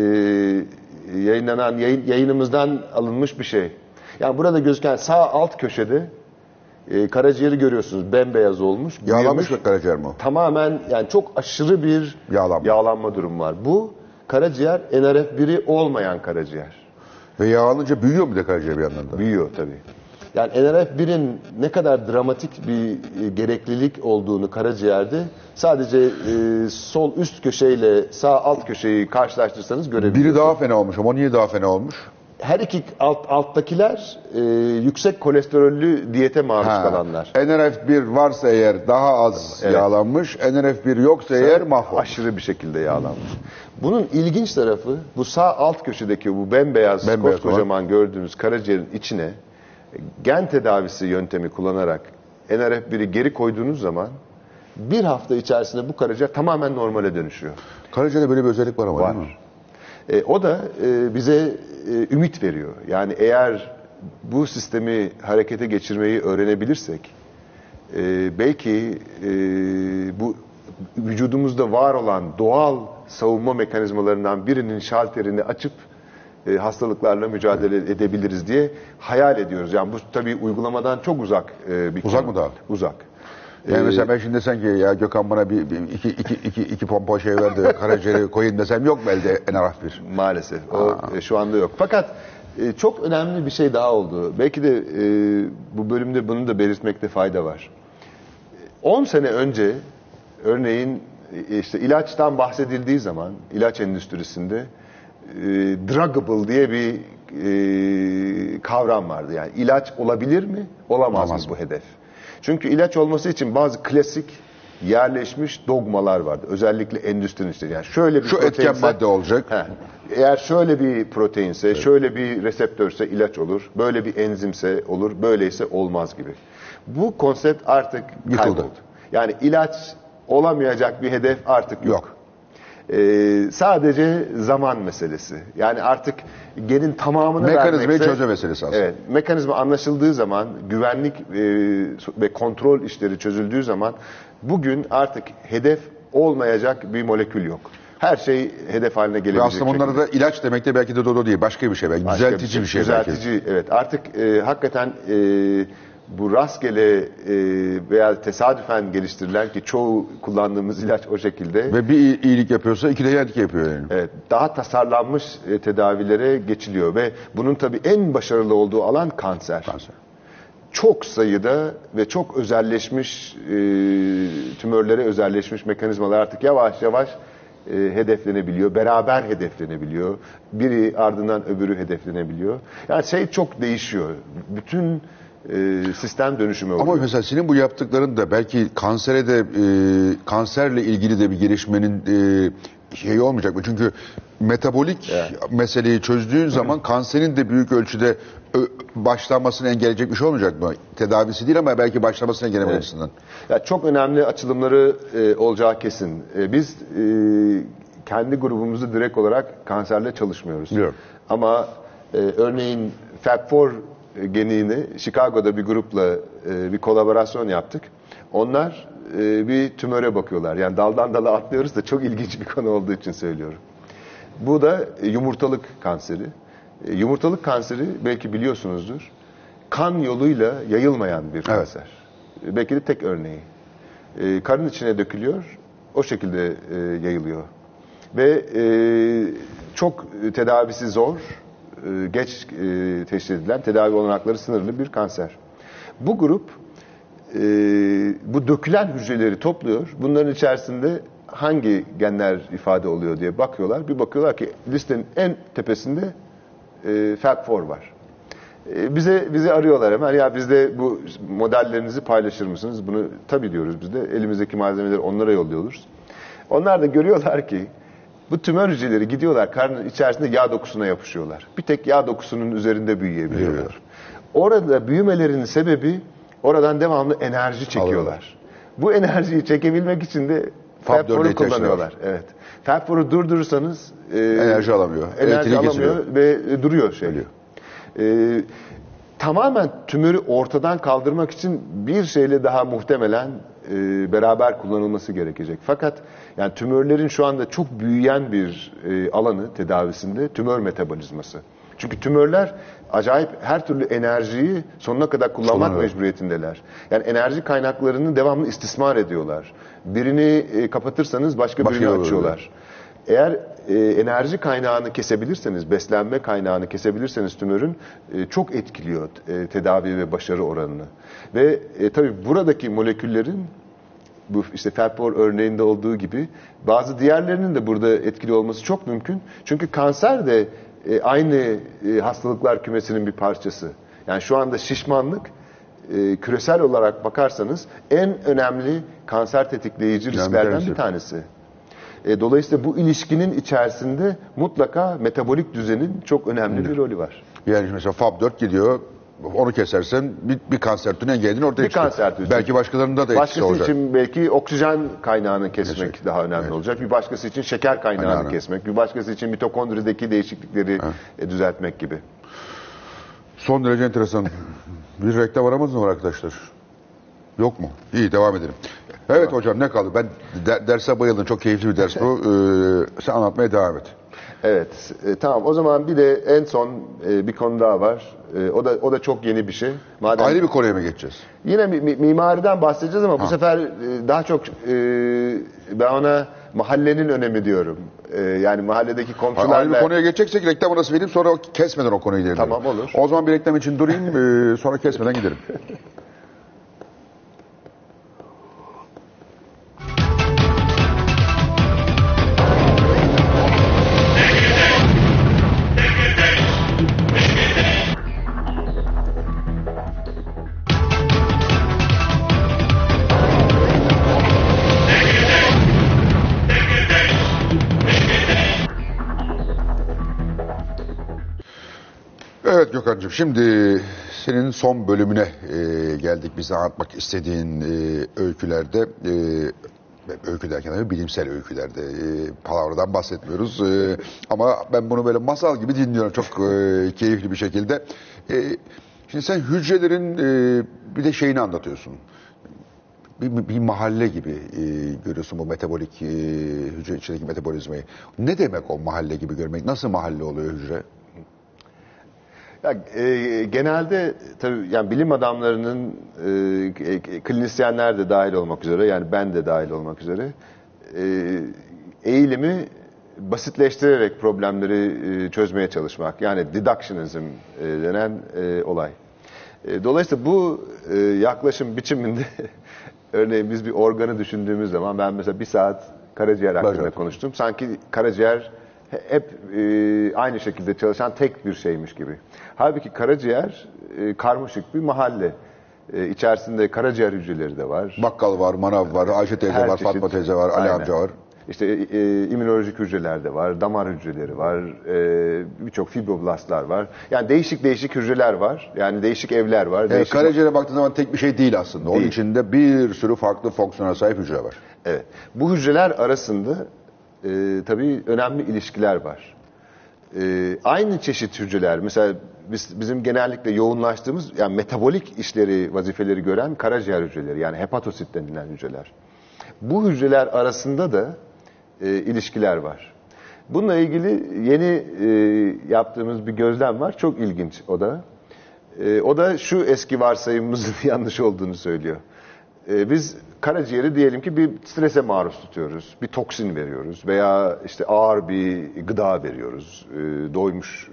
Speaker 3: yayınlanan yayınımızdan alınmış bir şey. Yani burada gözüken sağ alt köşede karaciğeri görüyorsunuz. Bembeyaz olmuş.
Speaker 1: Yağlanmış
Speaker 3: büyümüş.
Speaker 1: mı karaciğer mi o?
Speaker 3: Tamamen yani çok aşırı bir
Speaker 1: Yağlanma.
Speaker 3: durum var. Bu karaciğer NRF1'i olmayan karaciğer.
Speaker 1: Ve yağlanınca büyüyor mu da karaciğer bir yandan da?
Speaker 3: Büyüyor tabii. Yani NRF1'in ne kadar dramatik bir gereklilik olduğunu karaciğerde sadece sol üst köşeyle sağ alt köşeyi karşılaştırırsanız görebilirsiniz.
Speaker 1: Biri daha fena olmuş ama o niye daha fena olmuş?
Speaker 3: Her iki alttakiler yüksek kolesterollü diyete maruz kalanlar.
Speaker 1: NRF1 varsa eğer daha az yağlanmış, NRF1 yoksa eğer mahvolmuş.
Speaker 3: Aşırı bir şekilde yağlanmış. Bunun ilginç tarafı bu sağ alt köşedeki bu bembeyaz koskocaman gördüğünüz karaciğerin içine gen tedavisi yöntemi kullanarak NRF1'i geri koyduğunuz zaman bir hafta içerisinde bu karaciğer tamamen normale dönüşüyor.
Speaker 1: Karaciğerde böyle bir özellik var ama değil mi?
Speaker 3: O da bize ümit veriyor. Yani eğer bu sistemi harekete geçirmeyi öğrenebilirsek belki bu vücudumuzda var olan doğal savunma mekanizmalarından birinin şalterini açıp hastalıklarla mücadele edebiliriz diye hayal ediyoruz. Yani bu tabii uygulamadan çok uzak bir
Speaker 1: Uzak
Speaker 3: konu.
Speaker 1: mı daha?
Speaker 3: Uzak.
Speaker 1: Yani mesela ben şimdi desen ki ya Gökhan bana iki pompa şey verdi, karaciğeri koyayım desem yok mu elde NRF1?
Speaker 3: Maalesef. O şu anda yok. Fakat çok önemli bir şey daha oldu. Belki de bu bölümde bunu da belirtmekte fayda var. 10 sene önce örneğin işte ilaçtan bahsedildiği zaman ilaç endüstrisinde druggable diye bir kavram vardı. Yani ilaç olabilir mi? Olamaz mı bu hedef? Çünkü ilaç olması için bazı klasik yerleşmiş dogmalar vardı. Özellikle endüstrinin işte. Yani şöyle bir
Speaker 1: Şu etken madde olacak.
Speaker 3: Eğer şöyle bir proteinse, şöyle bir reseptörse ilaç olur. Böyle bir enzimse olur. Böyleyse olmaz gibi. Bu konsept artık kayboldu.
Speaker 2: Yani ilaç olamayacak bir hedef artık yok. Sadece zaman meselesi. Yani artık genin tamamını
Speaker 1: Mekanizmayı
Speaker 2: vermekse,
Speaker 1: çözme meselesi aslında.
Speaker 2: evet, mekanizma anlaşıldığı zaman, güvenlik ve kontrol işleri çözüldüğü zaman bugün artık hedef olmayacak bir molekül yok. Her şey hedef haline
Speaker 1: Ve
Speaker 2: gelebilecek.
Speaker 1: aslında bunlara da ilaç demek de belki de dodo değil. Başka bir şey belki.
Speaker 2: Başka
Speaker 1: Düzeltici bir şey
Speaker 2: düzeltici,
Speaker 1: belki.
Speaker 2: evet. Artık hakikaten bu rastgele veya tesadüfen geliştirilen, ki çoğu kullandığımız ilaç o şekilde.
Speaker 1: Ve bir iyilik yapıyorsa iki de iyilik yapıyor yani.
Speaker 2: Evet, daha tasarlanmış tedavilere geçiliyor ve bunun tabii en başarılı olduğu alan kanser. Çok sayıda ve çok özelleşmiş tümörlere özelleşmiş mekanizmalar artık yavaş yavaş hedeflenebiliyor. Beraber hedeflenebiliyor. Biri ardından öbürü hedeflenebiliyor. Yani şey çok değişiyor. Bütün sistem dönüşümü oluyor.
Speaker 1: Ama mesela senin bu yaptıkların da belki kansere de kanserle ilgili de bir gelişmenin şeyi olmayacak mı? Çünkü metabolik meseleyi çözdüğün zaman kanserin de büyük ölçüde başlanmasını engelleyecek bir şey olmayacak mı? Tedavisi değil ama belki başlamasını engellemek açısından.
Speaker 2: Ya çok önemli açılımları olacağı kesin. Biz kendi grubumuzu direkt olarak kanserle çalışmıyoruz.
Speaker 1: Biliyorum.
Speaker 2: Ama örneğin FAP4 genini Chicago'da bir grupla bir kolaborasyon yaptık. Onlar bir tümöre bakıyorlar. Yani daldan dala atlıyoruz da çok ilginç bir konu olduğu için söylüyorum. Bu da yumurtalık kanseri. Yumurtalık kanseri belki biliyorsunuzdur. Kan yoluyla yayılmayan bir kanser. Belki de tek örneği. Karın içine dökülüyor, o şekilde yayılıyor. Ve çok tedavisi zor, geç teşhis edilen, tedavi olanakları sınırlı bir kanser. Bu grup bu dökülen hücreleri topluyor. Bunların içerisinde hangi genler ifade oluyor diye bakıyorlar. Bir bakıyorlar ki listenin en tepesinde FAP4 var. Bizi arıyorlar hemen. Ya bizde bu modellerinizi paylaşır mısınız? Bunu tabii diyoruz biz de. Elimizdeki malzemeleri onlara yolluyoruz. Onlar da görüyorlar ki bu tümör hücreleri gidiyorlar karnın içerisinde yağ dokusuna yapışıyorlar. Bir tek yağ dokusunun üzerinde büyüyebiliyorlar. Orada büyümelerinin sebebi oradan devamlı enerji çekiyorlar. Bu enerjiyi çekebilmek için de FAP4'ü kullanıyorlar. Evet. FAP4'ü durdurursanız
Speaker 1: enerji alamıyor.
Speaker 2: Enerji alamıyor ve duruyor şey. Tamamen tümörü ortadan kaldırmak için bir şeyle daha muhtemelen beraber kullanılması gerekecek. Fakat yani tümörlerin şu anda çok büyüyen bir alanı tedavisinde tümör metabolizması. Çünkü tümörler acayip her türlü enerjiyi sonuna kadar kullanmak mecburiyetindeler. Yani enerji kaynaklarını devamlı istismar ediyorlar. Birini kapatırsanız başka birini açıyorlar. Eğer enerji kaynağını kesebilirseniz, beslenme kaynağını kesebilirseniz tümörün çok etkiliyor tedavi ve başarı oranını. Ve tabii buradaki moleküllerin bu işte FAP4 örneğinde olduğu gibi bazı diğerlerinin de burada etkili olması çok mümkün. Çünkü kanser de aynı hastalıklar kümesinin bir parçası. Yani şu anda şişmanlık küresel olarak bakarsanız en önemli kanser tetikleyici risklerden bir tanesi. Dolayısıyla bu ilişkinin içerisinde mutlaka metabolik düzenin çok önemli bir rolü var.
Speaker 1: Yani mesela FAP4 gidiyor, onu kesersen bir kanser türünü engelledin ortaya çıkıyor.
Speaker 2: Kanser türü.
Speaker 1: Belki başkalarında da etkisi olacak.
Speaker 2: Başkası için belki oksijen kaynağını kesmek daha önemli olacak. Bir başkası için şeker kaynağını kesmek. Bir başkası için mitokondrideki değişiklikleri düzeltmek gibi.
Speaker 1: Son derece enteresan. Bir reklam aramız mı var arkadaşlar? Yok mu? İyi, devam edelim. Evet hocam, ne kaldı? Ben derse bayıldım. Çok keyifli bir ders bu. Sen anlatmaya devam et.
Speaker 2: Evet. Tamam. O zaman bir de en son bir konu daha var. O da çok yeni bir şey.
Speaker 1: Ayrı bir konuya mı geçeceğiz?
Speaker 2: Yine mimariden bahsedeceğiz ama bu sefer daha çok ben ona mahallenin önemi diyorum. Yani mahalledeki komşularla...
Speaker 1: Ayrı bir konuya geçeceksek reklam arası vereyim, sonra kesmeden o konuyu gidelim.
Speaker 2: Tamam, olur.
Speaker 1: O zaman bir reklam için durayım, sonra kesmeden gidelim. Evet Gökhan'cığım, şimdi senin son bölümüne geldik. Bize anlatmak istediğin öykülerde, öykü derken tabii bilimsel öykülerde, palavradan bahsetmiyoruz. Ama ben bunu böyle masal gibi dinliyorum çok keyifli bir şekilde. Şimdi sen hücrelerin bir de şeyini anlatıyorsun. Bir mahalle gibi görüyorsun bu metabolik hücre içindeki metabolizmayı. Ne demek o mahalle gibi görmek? Nasıl mahalle oluyor hücre?
Speaker 2: Ya, genelde tabii yani bilim adamlarının klinisyenler de dahil olmak üzere, yani ben de dahil olmak üzere eğilimi basitleştirerek problemleri çözmeye çalışmak, yani deductionism denen olay. Dolayısıyla bu yaklaşım biçiminde örneğin biz bir organı düşündüğümüz zaman, ben mesela bir saat karaciğer hakkında konuştum. Sanki karaciğer hep aynı şekilde çalışan tek bir şeymiş gibi. Halbuki karaciğer karmaşık bir mahalle. İçerisinde karaciğer hücreleri de var.
Speaker 1: Bakkal var, manav var, Ayşe teyze
Speaker 2: Her
Speaker 1: var,
Speaker 2: çeşit.
Speaker 1: Fatma teyze var, Ali
Speaker 2: Aynen.
Speaker 1: amca var.
Speaker 2: İşte immünolojik hücreler de var, damar hücreleri var, birçok fibroblastlar var. Yani değişik değişik hücreler var. Yani değişik evler var.
Speaker 1: Evet,
Speaker 2: Değişik...
Speaker 1: karaciğere baktığın zaman tek bir şey değil aslında. Onun
Speaker 2: Değil.
Speaker 1: içinde bir sürü farklı fonksiyona sahip hücre var.
Speaker 2: Evet. Bu hücreler arasında tabii önemli ilişkiler var. Aynı çeşit hücreler, mesela bizim genellikle yoğunlaştığımız, yani metabolik işleri, vazifeleri gören karaciğer hücreleri, yani hepatosit denilen hücreler. Bu hücreler arasında da ilişkiler var. Bununla ilgili yeni yaptığımız bir gözlem var. Çok ilginç o da. O da şu eski varsayımımızın yanlış olduğunu söylüyor. Biz karaciğeri diyelim ki bir strese maruz tutuyoruz. Bir toksin veriyoruz veya işte ağır bir gıda veriyoruz. Doymuş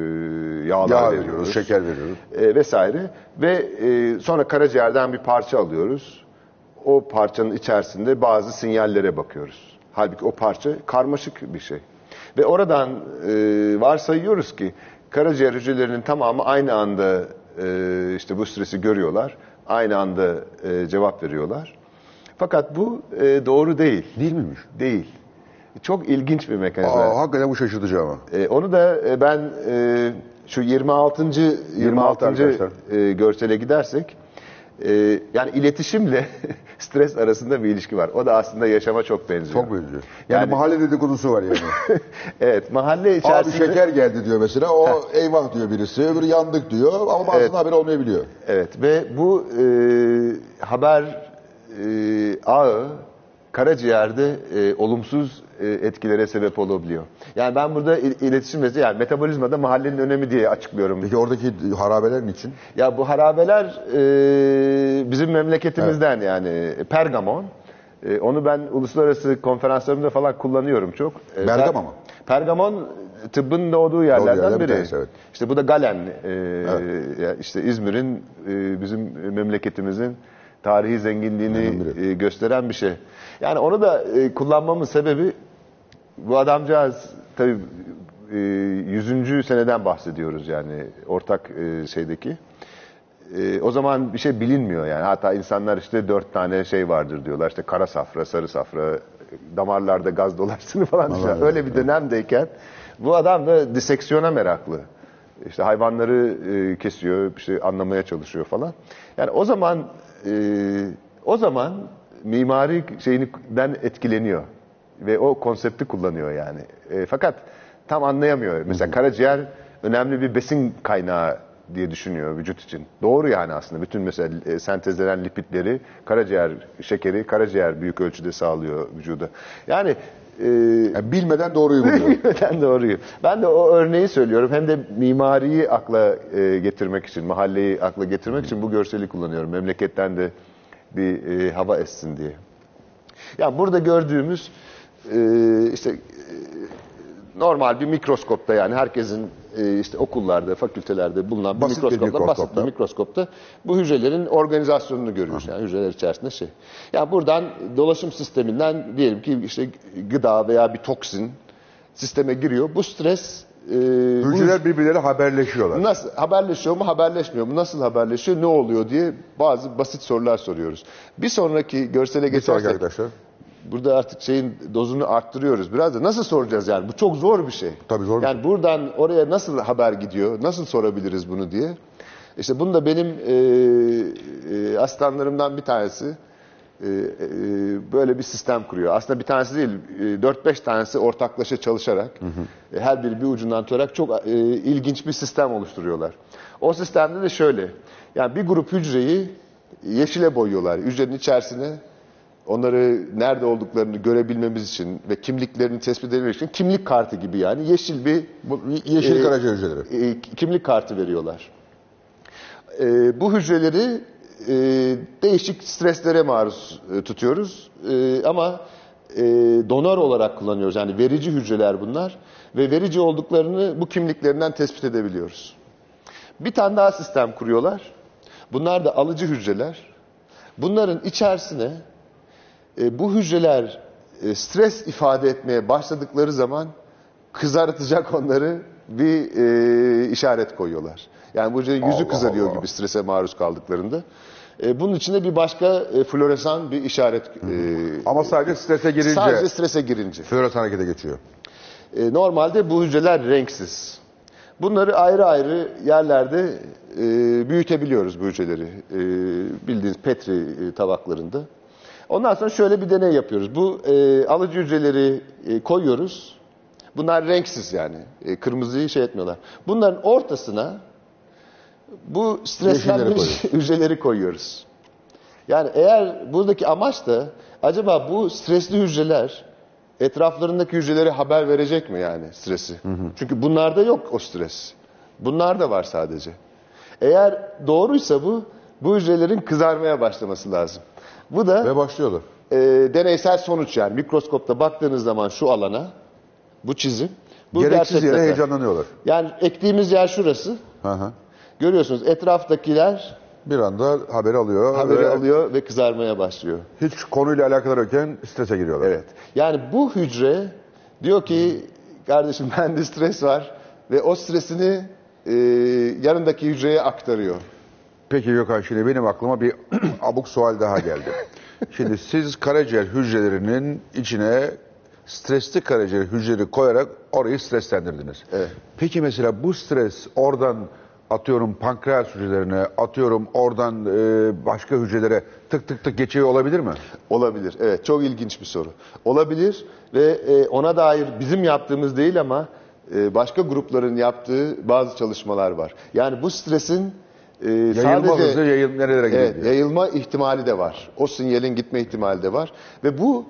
Speaker 2: yağlar veriyoruz.
Speaker 1: Şeker veriyoruz.
Speaker 2: Vesaire. Ve sonra karaciğerden bir parça alıyoruz. O parçanın içerisinde bazı sinyallere bakıyoruz. Halbuki o parça karmaşık bir şey. Ve oradan varsayıyoruz ki karaciğer hücrelerinin tamamı aynı anda işte bu stresi görüyorlar. Aynı anda cevap veriyorlar. Fakat bu doğru değil.
Speaker 1: Değil miymiş?
Speaker 2: Değil. Çok ilginç bir mekanizma.
Speaker 1: Hakikaten bu şaşırtıcı ama.
Speaker 2: Onu da ben şu 26.
Speaker 1: arkadaşlar.
Speaker 2: Görsele gidersek, yani iletişimle stres arasında bir ilişki var. O da aslında yaşama çok benziyor.
Speaker 1: Çok benziyor. Yani mahalle dedikodusu var yani.
Speaker 2: Evet, mahalle içerisinde...
Speaker 1: Abi şeker geldi diyor mesela. O eyvah diyor birisi. Öbürü yandık diyor. Ama bazısının haberi olmayabiliyor.
Speaker 2: Evet, ve bu haber ağı karaciğerde olumsuz etkilere sebep olabiliyor. Yani ben burada iletişim ve yani metabolizmada mahallenin önemi diye açıklıyorum.
Speaker 1: Peki oradaki harabeler niçin?
Speaker 2: Ya bu harabeler bizim memleketimizden, yani Pergamon. Onu ben uluslararası konferanslarımda falan kullanıyorum çok.
Speaker 1: Bergama mı?
Speaker 2: Pergamon tıbbın doğduğu yerlerden biri.
Speaker 1: Tanesi, evet.
Speaker 2: İşte bu da Galen. İşte İzmir'in, bizim memleketimizin tarihi zenginliğini gösteren bir şey. Yani onu da kullanmamın sebebi, bu adamcağız tabii 100. seneden bahsediyoruz yani ortak şeydeki. O zaman bir şey bilinmiyor yani. Hatta insanlar işte 4 tane şey vardır diyorlar. İşte kara safra, sarı safra, damarlarda gaz dolaştığını falan düşünüyor. Öyle bir dönemdeyken bu adam da diseksiyona meraklı. İşte hayvanları kesiyor, işte anlamaya çalışıyor falan. Yani o zaman mimari şeyinden etkileniyor ve o konsepti kullanıyor yani. Fakat tam anlayamıyor. Mesela karaciğer önemli bir besin kaynağı diye düşünüyor vücut için. Doğru yani aslında. Bütün mesela sentezlenen lipidleri, karaciğer şekeri, karaciğer büyük ölçüde sağlıyor vücuda. Yani
Speaker 1: bilmeden doğruyu buluyor.
Speaker 2: bilmeden doğruyu. Ben de o örneği söylüyorum. Hem de mimariyi akla getirmek için, mahalleyi akla getirmek için bu görseli kullanıyorum. Memleketten de bir hava essin diye. Yani burada gördüğümüz işte normal bir mikroskopta, yani herkesin işte okullarda, fakültelerde bulunan bir mikroskopta, basit bir mikroskopta bu hücrelerin organizasyonunu görüyoruz. Yani hücreler içerisinde şey. Yani buradan dolaşım sisteminden diyelim ki işte gıda veya bir toksin sisteme giriyor. Bu stres
Speaker 1: Hücreler birbirleriyle haberleşiyorlar.
Speaker 2: nasıl haberleşiyor mu, haberleşmiyor mu, nasıl haberleşiyor, ne oluyor diye bazı basit sorular soruyoruz. Bir sonraki görsele geçersek,
Speaker 1: arkadaşlar.
Speaker 2: burada artık şeyin dozunu arttırıyoruz. Biraz da nasıl soracağız yani? Bu çok zor bir şey.
Speaker 1: Tabii zor bir
Speaker 2: Yani buradan oraya nasıl haber gidiyor? Nasıl sorabiliriz bunu diye.
Speaker 3: İşte bunda benim asistanlarımdan bir tanesi böyle bir sistem kuruyor. Aslında bir tanesi değil, 4-5 tanesi ortaklaşa çalışarak, her biri bir ucundan tutarak çok ilginç bir sistem oluşturuyorlar. O sistemde de şöyle, yani bir grup hücreyi yeşile boyuyorlar. Hücrenin içerisine onları nerede olduklarını görebilmemiz için ve kimliklerini tespit edebilmek için kimlik kartı gibi, yani yeşil bir
Speaker 1: Yeşil karaciğer hücreleri.
Speaker 3: kimlik kartı veriyorlar. Bu hücreleri değişik streslere maruz tutuyoruz ama donör olarak kullanıyoruz. Yani verici hücreler bunlar ve verici olduklarını bu kimliklerinden tespit edebiliyoruz. Bir tane daha sistem kuruyorlar. Bunlar da alıcı hücreler. Bunların içerisine bu hücreler stres ifade etmeye başladıkları zaman kızartacak onları bir işaret koyuyorlar. Yani bu hücrenin yüzü kızarıyor gibi strese maruz kaldıklarında. Bunun içinde bir başka floresan bir işaret.
Speaker 1: Ama sadece strese girince.
Speaker 3: Sadece strese girince.
Speaker 1: Floresan harekete geçiyor.
Speaker 3: Normalde bu hücreler renksiz. Bunları ayrı ayrı yerlerde büyütebiliyoruz bu hücreleri. Bildiğiniz Petri tabaklarında. Ondan sonra şöyle bir deney yapıyoruz. Bu alıcı hücreleri koyuyoruz. Bunlar renksiz yani. Kırmızıyı şey etmiyorlar. Bunların ortasına bu streslenmiş hücreleri koyuyoruz. Yani eğer buradaki amaç da acaba bu stresli hücreler etraflarındaki hücrelere haber verecek mi yani stresi? Çünkü bunlarda yok o stres. Bunlarda var sadece. Eğer doğruysa bu hücrelerin kızarmaya başlaması lazım. Bu da
Speaker 1: Ve başlıyorlar.
Speaker 3: Deneysel sonuç yani. Mikroskopta baktığınız zaman şu alana, bu çizim. Bu
Speaker 1: Gereksiz yere heyecanlanıyorlar.
Speaker 3: Yani ektiğimiz yer şurası. Görüyorsunuz etraftakiler
Speaker 1: Bir anda haberi alıyor.
Speaker 3: alıyor ve kızarmaya başlıyor.
Speaker 1: Hiç konuyla alakadar yokken strese giriyorlar.
Speaker 3: Evet. Yani bu hücre diyor ki kardeşim bende stres var ve o stresini yanındaki hücreye aktarıyor.
Speaker 1: Peki Gökhan, şimdi benim aklıma bir abuk sual daha geldi. Şimdi siz karaciğer hücrelerinin içine stresli karaciğer hücreleri koyarak orayı streslendirdiniz.
Speaker 3: Evet.
Speaker 1: Peki mesela bu stres oradan atıyorum pankreas hücrelerine, atıyorum oradan başka hücrelere tık tık tık geçiyor olabilir mi?
Speaker 3: Olabilir. Evet, çok ilginç bir soru. Olabilir ve ona dair bizim yaptığımız değil ama başka grupların yaptığı bazı çalışmalar var. Yani bu stresin
Speaker 1: Yayılma
Speaker 3: sadece
Speaker 1: hızı nerelere gidiyor?
Speaker 3: evet, yayılma ihtimali de var. O sinyalin gitme ihtimali de var. Ve bu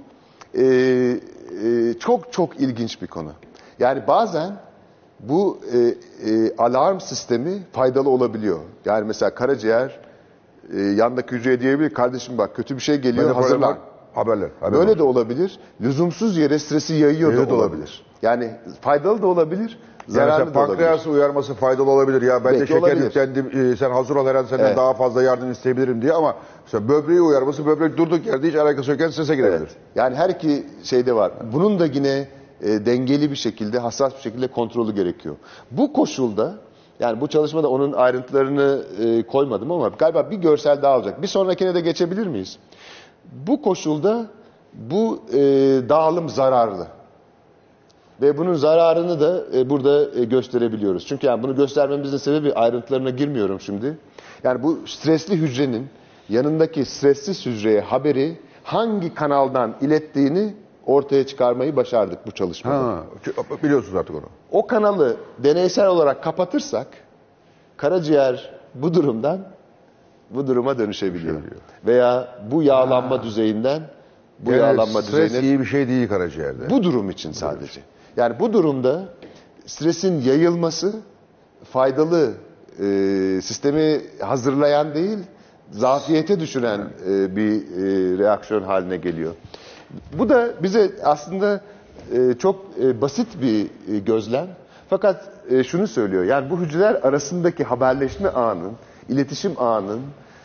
Speaker 3: çok çok ilginç bir konu. Yani bazen bu alarm sistemi faydalı olabiliyor. Yani mesela karaciğer yandaki hücreye diyebilir, kardeşim bak kötü bir şey geliyor, hazırlan.
Speaker 1: Haberler.
Speaker 3: Böyle de olabilir. Lüzumsuz yere stresi yayıyor da olabilir. Yani faydalı da olabilir, zararlı da olabilir.
Speaker 1: Pankreası uyarması faydalı olabilir. Ya ben de şeker
Speaker 3: olabilir.
Speaker 1: yüklendim, sen hazır ol, her an senden
Speaker 3: Evet.
Speaker 1: daha fazla yardım isteyebilirim diye, ama mesela böbreği uyarması, böbrek durduk yerde hiç alakası yokken strese girebilir.
Speaker 3: Evet. Yani her iki şeyde var. Bunun da yine dengeli bir şekilde, hassas bir şekilde kontrolü gerekiyor. Bu koşulda, yani bu çalışmada onun ayrıntılarını koymadım ama galiba bir görsel daha olacak. Bir sonrakine de geçebilir miyiz? Bu koşulda bu dağılım zararlı. Ve bunun zararını da burada gösterebiliyoruz. Çünkü yani bunu göstermemizin sebebi, ayrıntılarına girmiyorum şimdi. Yani bu stresli hücrenin yanındaki stressiz hücreye haberi hangi kanaldan ilettiğini ortaya çıkarmayı başardık bu çalışmada.
Speaker 1: Biliyorsunuz artık onu.
Speaker 3: O kanalı deneysel olarak kapatırsak karaciğer bu duruma dönüşebiliyor. Veya bu yağlanma düzeyinden bu yağlanma
Speaker 1: stres
Speaker 3: düzeyine,
Speaker 1: iyi bir şey değil karaciğerde.
Speaker 3: bu durum için sadece. Yani bu durumda stresin yayılması faydalı, sistemi hazırlayan değil, zafiyete düşüren bir reaksiyon haline geliyor. Bu da bize aslında çok basit bir gözlem. Fakat şunu söylüyor, yani bu hücreler arasındaki haberleşme ağının, iletişim ağının,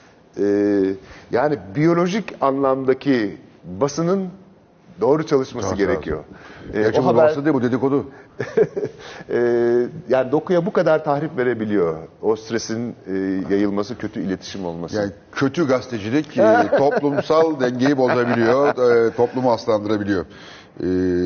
Speaker 3: yani biyolojik anlamdaki basının doğru çalışması gerekiyor.
Speaker 1: O haber değil, bu dedikodu.
Speaker 3: Yani dokuya bu kadar tahrip verebiliyor. O stresin yayılması, kötü iletişim olması.
Speaker 1: Yani kötü gazetecilik toplumsal dengeyi bozabiliyor, toplumu aslandırabiliyor.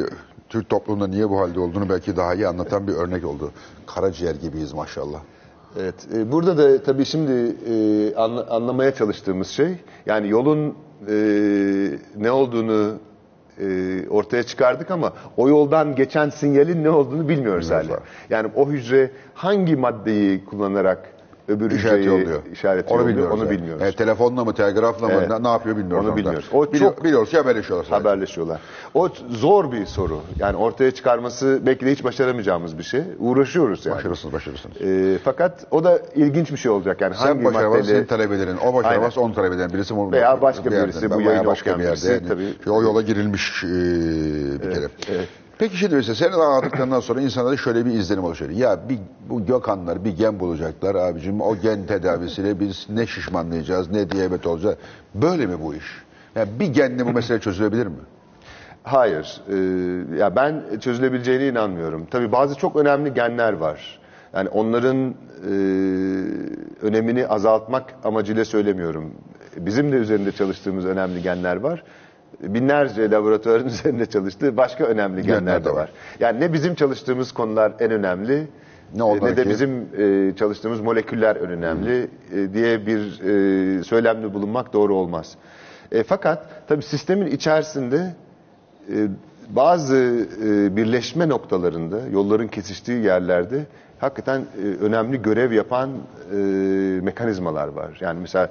Speaker 1: Türk toplumunda niye bu halde olduğunu belki daha iyi anlatan bir örnek oldu. Karaciğer gibiyiz maşallah.
Speaker 2: Evet. Burada da tabii şimdi anlamaya çalıştığımız şey, yani yolun ne olduğunu ortaya çıkardık ama o yoldan geçen sinyalin ne olduğunu bilmiyoruz hala. Yani o hücre hangi maddeyi kullanarak öbür hücreyi işaret yolluyor, onu bilmiyoruz.
Speaker 1: Telefonla mı, telgrafla mı, ne yapıyor bilmiyoruz.
Speaker 2: Onu bilmiyoruz.
Speaker 1: Biliyoruz ki haberleşiyorlar.
Speaker 2: Haberleşiyorlar. O zor bir soru. Yani ortaya çıkarması belki de hiç başaramayacağımız bir şey. Uğraşıyoruz yani.
Speaker 1: Başarırsınız.
Speaker 2: Fakat o da ilginç bir şey olacak. Yani
Speaker 1: sen başaramazsın, senin talebelerin. O başaramaz, onun talebelerin birisi.
Speaker 2: Veya başka birisi, bu yayını
Speaker 1: başka bir yerde. Yani,
Speaker 2: tabii.
Speaker 1: o yola girilmiş bir kere. Evet. Peki şimdi mesela senin anlattıklarından sonra insanlarda şöyle bir izlenim oluşuyor. Ya bu Gökhanlar bir gen bulacaklar abicim. O gen tedavisiyle biz ne şişmanlayacağız, ne diyabet olacağız. Böyle mi bu iş? Yani bir genle bu mesele çözülebilir mi?
Speaker 2: Hayır. Ya ben çözülebileceğine inanmıyorum. Tabii bazı çok önemli genler var. Yani onların önemini azaltmak amacıyla söylemiyorum. Bizim de üzerinde çalıştığımız önemli genler var. Binlerce laboratuvarın üzerinde çalıştığı başka önemli genler de var. Yani ne bizim çalıştığımız konular en önemli, ne de bizim çalıştığımız moleküller en önemli diye bir söylemde bulunmak doğru olmaz. Fakat tabii sistemin içerisinde bazı birleşme noktalarında, yolların kesiştiği yerlerde hakikaten önemli görev yapan mekanizmalar var. Yani mesela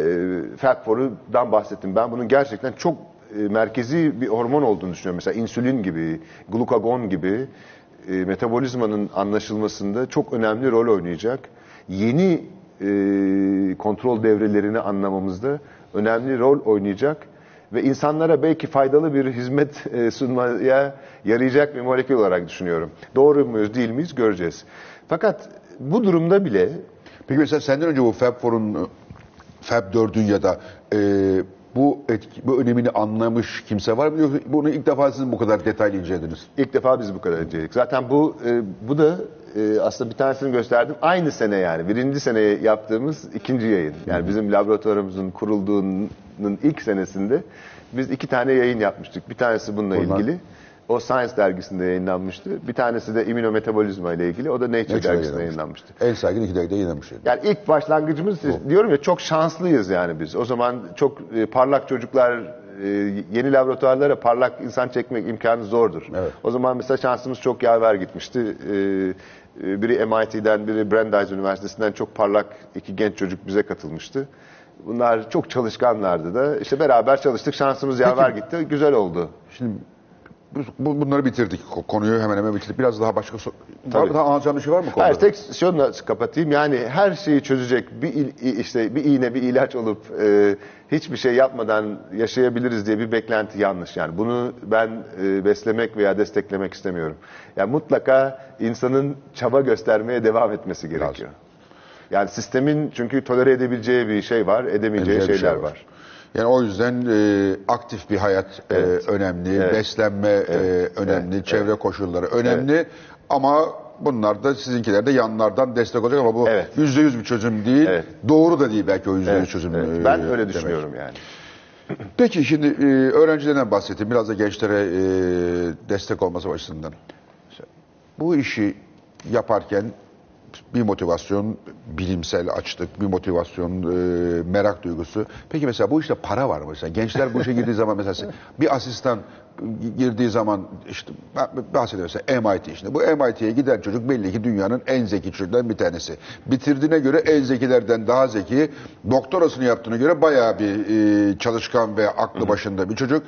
Speaker 2: FAP4'dan bahsettim. Ben bunun gerçekten çok merkezi bir hormon olduğunu düşünüyorum. Mesela insülin gibi, glukagon gibi metabolizmanın anlaşılmasında çok önemli rol oynayacak. Yeni kontrol devrelerini anlamamızda önemli rol oynayacak ve insanlara belki faydalı bir hizmet sunmaya yarayacak bir molekül olarak düşünüyorum. Doğru muyuz, değil miyiz göreceğiz. Fakat bu durumda bile...
Speaker 1: Peki mesela senden önce bu FAP4'ün ya da bu önemini anlamış kimse var mı? Yoksa bunu ilk defa siz bu kadar detaylı incelediniz?
Speaker 2: İlk defa biz bu kadar inceledik. Zaten bu da aslında bir tanesini gösterdim. Aynı sene yani. Birinci sene yaptığımız ikinci yayın. Yani bizim laboratuvarımızın kurulduğunun ilk senesinde biz 2 tane yayın yapmıştık. Bir tanesi bununla ilgili. O Science dergisinde yayınlanmıştı. Bir tanesi de immünometabolizma ile ilgili. O da Nature dergisinde yayınlanmıştı.
Speaker 1: En saygın 2 dergide yayınlanmış.
Speaker 2: Yani ilk başlangıcımız, diyorum ya, çok şanslıyız yani biz. O zaman çok parlak çocuklar, yeni laboratuvarlara parlak insan çekmek imkanı zordur.
Speaker 1: Evet.
Speaker 2: O zaman mesela şansımız çok yaver gitmişti. Biri MIT'den, biri Brandeis Üniversitesi'nden çok parlak 2 genç çocuk bize katılmıştı. Bunlar çok çalışkanlardı da. İşte beraber çalıştık, şansımız yaver gitti. Güzel oldu.
Speaker 1: Şimdi bunları bitirdik. Konuyu hemen hemen bitirdik. Biraz daha başka daha anlatacağım bir şey var mı?
Speaker 2: Hayır, tek şunu kapatayım. Yani her şeyi çözecek bir iğne, bir ilaç olup hiçbir şey yapmadan yaşayabiliriz diye bir beklenti yanlış. Yani bunu ben beslemek veya desteklemek istemiyorum. Yani mutlaka insanın çaba göstermeye devam etmesi gerekiyor. Lazım. Yani sistemin çünkü tolere edebileceği bir şey var, edemeyeceği şeyler var.
Speaker 1: Yani o yüzden aktif bir hayat önemli, beslenme önemli, çevre koşulları önemli ama bunlar da sizinkiler de yanlardan destek olacak ama bu %100 bir çözüm değil, doğru da değil belki o %100 çözüm.
Speaker 2: Ben öyle düşünüyorum yani.
Speaker 1: Peki şimdi öğrencilerden bahsettim, biraz da gençlere destek olması açısından. Bu işi yaparken bir motivasyon, bilimsel açlık, bir motivasyon, merak duygusu. Peki mesela bu işte para var mı? Mesela gençler bu işe girdiği zaman mesela bir asistan girdiği zaman işte bahsediyor mesela MIT işte. Bu MIT'ye giden çocuk belli ki dünyanın en zeki çocuklarından bir tanesi. Bitirdiğine göre en zekilerden daha zeki. Doktorasını yaptığına göre bayağı bir çalışkan ve aklı başında bir çocuk.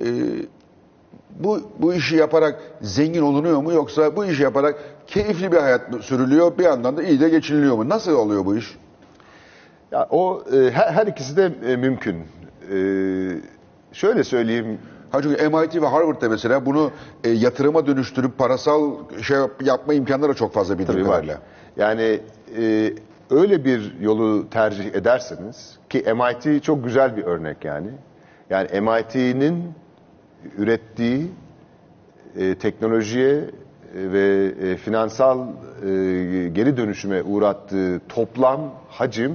Speaker 1: Bu işi yaparak zengin olunuyor mu yoksa bu işi yaparak keyifli bir hayat sürülüyor, bir yandan da iyi de geçiniliyor mu? Nasıl oluyor bu iş?
Speaker 2: Ya her ikisi de mümkün. Şöyle söyleyeyim.
Speaker 1: Çünkü MIT ve Harvard'da mesela bunu yatırıma dönüştürüp parasal şey yapma imkanları çok fazla bildiğim kadarıyla.
Speaker 2: Yani öyle bir yolu tercih ederseniz ki MIT çok güzel bir örnek yani. Yani MIT'nin ürettiği teknolojiye ve finansal geri dönüşüme uğrattığı toplam hacim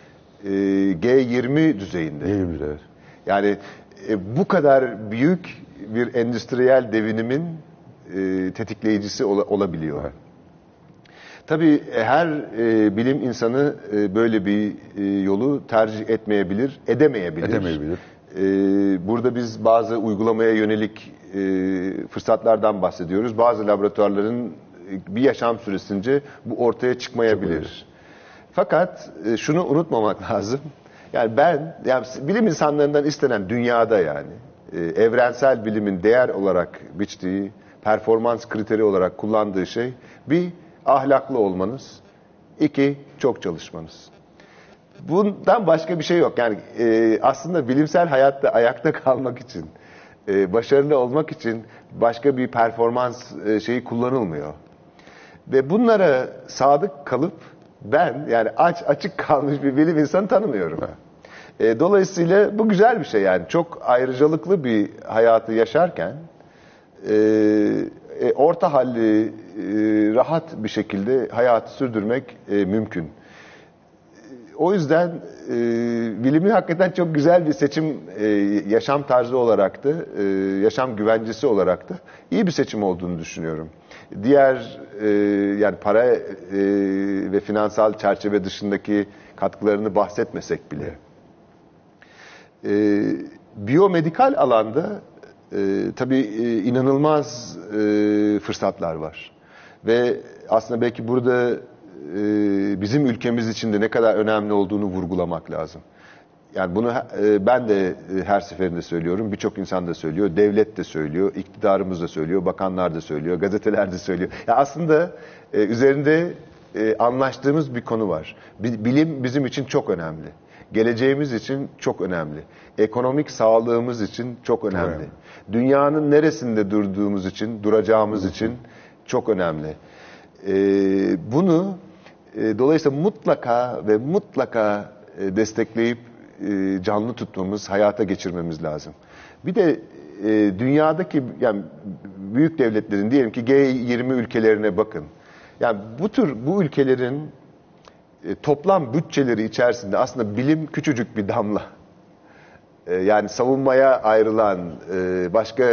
Speaker 2: G20 düzeyinde.
Speaker 1: G20, evet.
Speaker 2: Yani bu kadar büyük bir endüstriyel devinimin tetikleyicisi olabiliyor. Evet. Tabii her bilim insanı böyle bir yolu tercih etmeyebilir, edemeyebilir. Burada biz bazı uygulamaya yönelik fırsatlardan bahsediyoruz. Bazı laboratuvarların bir yaşam süresince bu ortaya çıkmayabilir. Fakat şunu unutmamak lazım. Yani bilim insanlarından istenen dünyada yani evrensel bilimin değer olarak biçtiği, performans kriteri olarak kullandığı şey bir ahlaklı olmanız, iki çok çalışmanız. Bundan başka bir şey yok. Yani aslında bilimsel hayatta ayakta kalmak için, başarılı olmak için başka bir performans şeyi kullanılmıyor. Ve bunlara sadık kalıp ben yani açık kalmış bir bilim insanı tanımıyorum. Dolayısıyla bu güzel bir şey yani. Çok ayrıcalıklı bir hayatı yaşarken orta halli rahat bir şekilde hayatı sürdürmek mümkün. O yüzden bilimin hakikaten çok güzel bir seçim, yaşam tarzı olarak da, yaşam güvencesi olarak da iyi bir seçim olduğunu düşünüyorum. Diğer yani para ve finansal çerçeve dışındaki katkılarını bahsetmesek bile. Biyomedikal alanda tabii inanılmaz fırsatlar var. Ve aslında belki burada bizim ülkemiz için de ne kadar önemli olduğunu vurgulamak lazım. Yani bunu ben de her seferinde söylüyorum, birçok insan da söylüyor, devlet de söylüyor, iktidarımız da söylüyor, bakanlar da söylüyor, gazeteler de söylüyor. Ya aslında üzerinde anlaştığımız bir konu var. Bilim bizim için çok önemli. Geleceğimiz için çok önemli. Ekonomik sağlığımız için çok önemli. Evet. Dünyanın neresinde durduğumuz için, duracağımız için çok önemli. Bunu dolayısıyla mutlaka destekleyip canlı tutmamız, hayata geçirmemiz lazım. Bir de dünyadaki yani büyük devletlerin diyelim ki G20 ülkelerine bakın. Yani bu ülkelerin toplam bütçeleri içerisinde aslında bilim küçücük bir damla. Yani savunmaya ayrılan, başka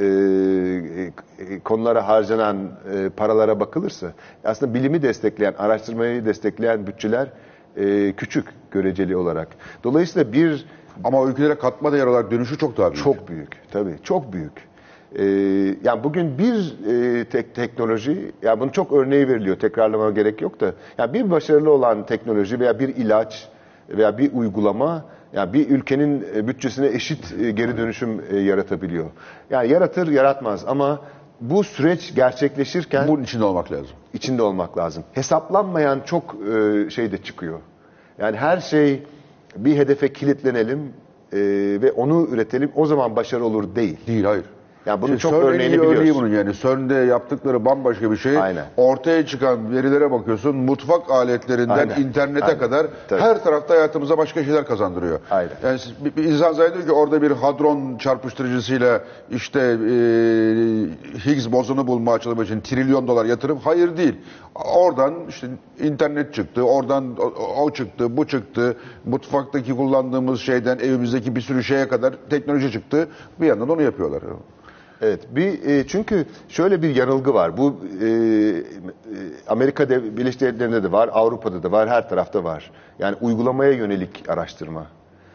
Speaker 2: konulara harcanan paralara bakılırsa aslında bilimi destekleyen, araştırmayı destekleyen bütçeler küçük göreceli olarak. Dolayısıyla
Speaker 1: ama ülkelere katma değer olarak dönüşü çok daha büyük.
Speaker 2: Çok büyük, tabii çok büyük. Yani bugün bir teknoloji, yani bunun çok örneği veriliyor, tekrarlamama gerek yok da, yani bir başarılı olan teknoloji veya bir ilaç veya bir uygulama, yani bir ülkenin bütçesine eşit geri dönüşüm yaratabiliyor. Yani yaratır, yaratmaz ama bu süreç gerçekleşirken
Speaker 1: bunun içinde olmak lazım.
Speaker 2: İçinde olmak lazım. Hesaplanmayan çok şey de çıkıyor. Yani her şey bir hedefe kilitlenelim ve onu üretelim, o zaman başarı olur değil.
Speaker 1: Değil, hayır.
Speaker 2: Yani bunun çok örneğini biliyoruz.
Speaker 1: Bunun yani CERN'de yaptıkları bambaşka bir şey.
Speaker 2: Aynen.
Speaker 1: Ortaya çıkan verilere bakıyorsun, mutfak aletlerinden internete kadar her tarafta hayatımıza başka şeyler kazandırıyor.
Speaker 2: Aynen.
Speaker 1: Yani bir insan zannediyor ki orada bir hadron çarpıştırıcısıyla işte Higgs bozonu bulmaya çalışmak için trilyon dolar yatırım. Hayır değil. Oradan işte internet çıktı, oradan o çıktı, bu çıktı. Mutfaktaki kullandığımız şeyden evimizdeki bir sürü şeye kadar teknoloji çıktı. Bir yandan onu yapıyorlar.
Speaker 2: Evet, çünkü şöyle bir yanılgı var. Bu Amerika Birleşik Devletleri'nde de var, Avrupa'da da var, her tarafta var. Yani uygulamaya yönelik araştırma.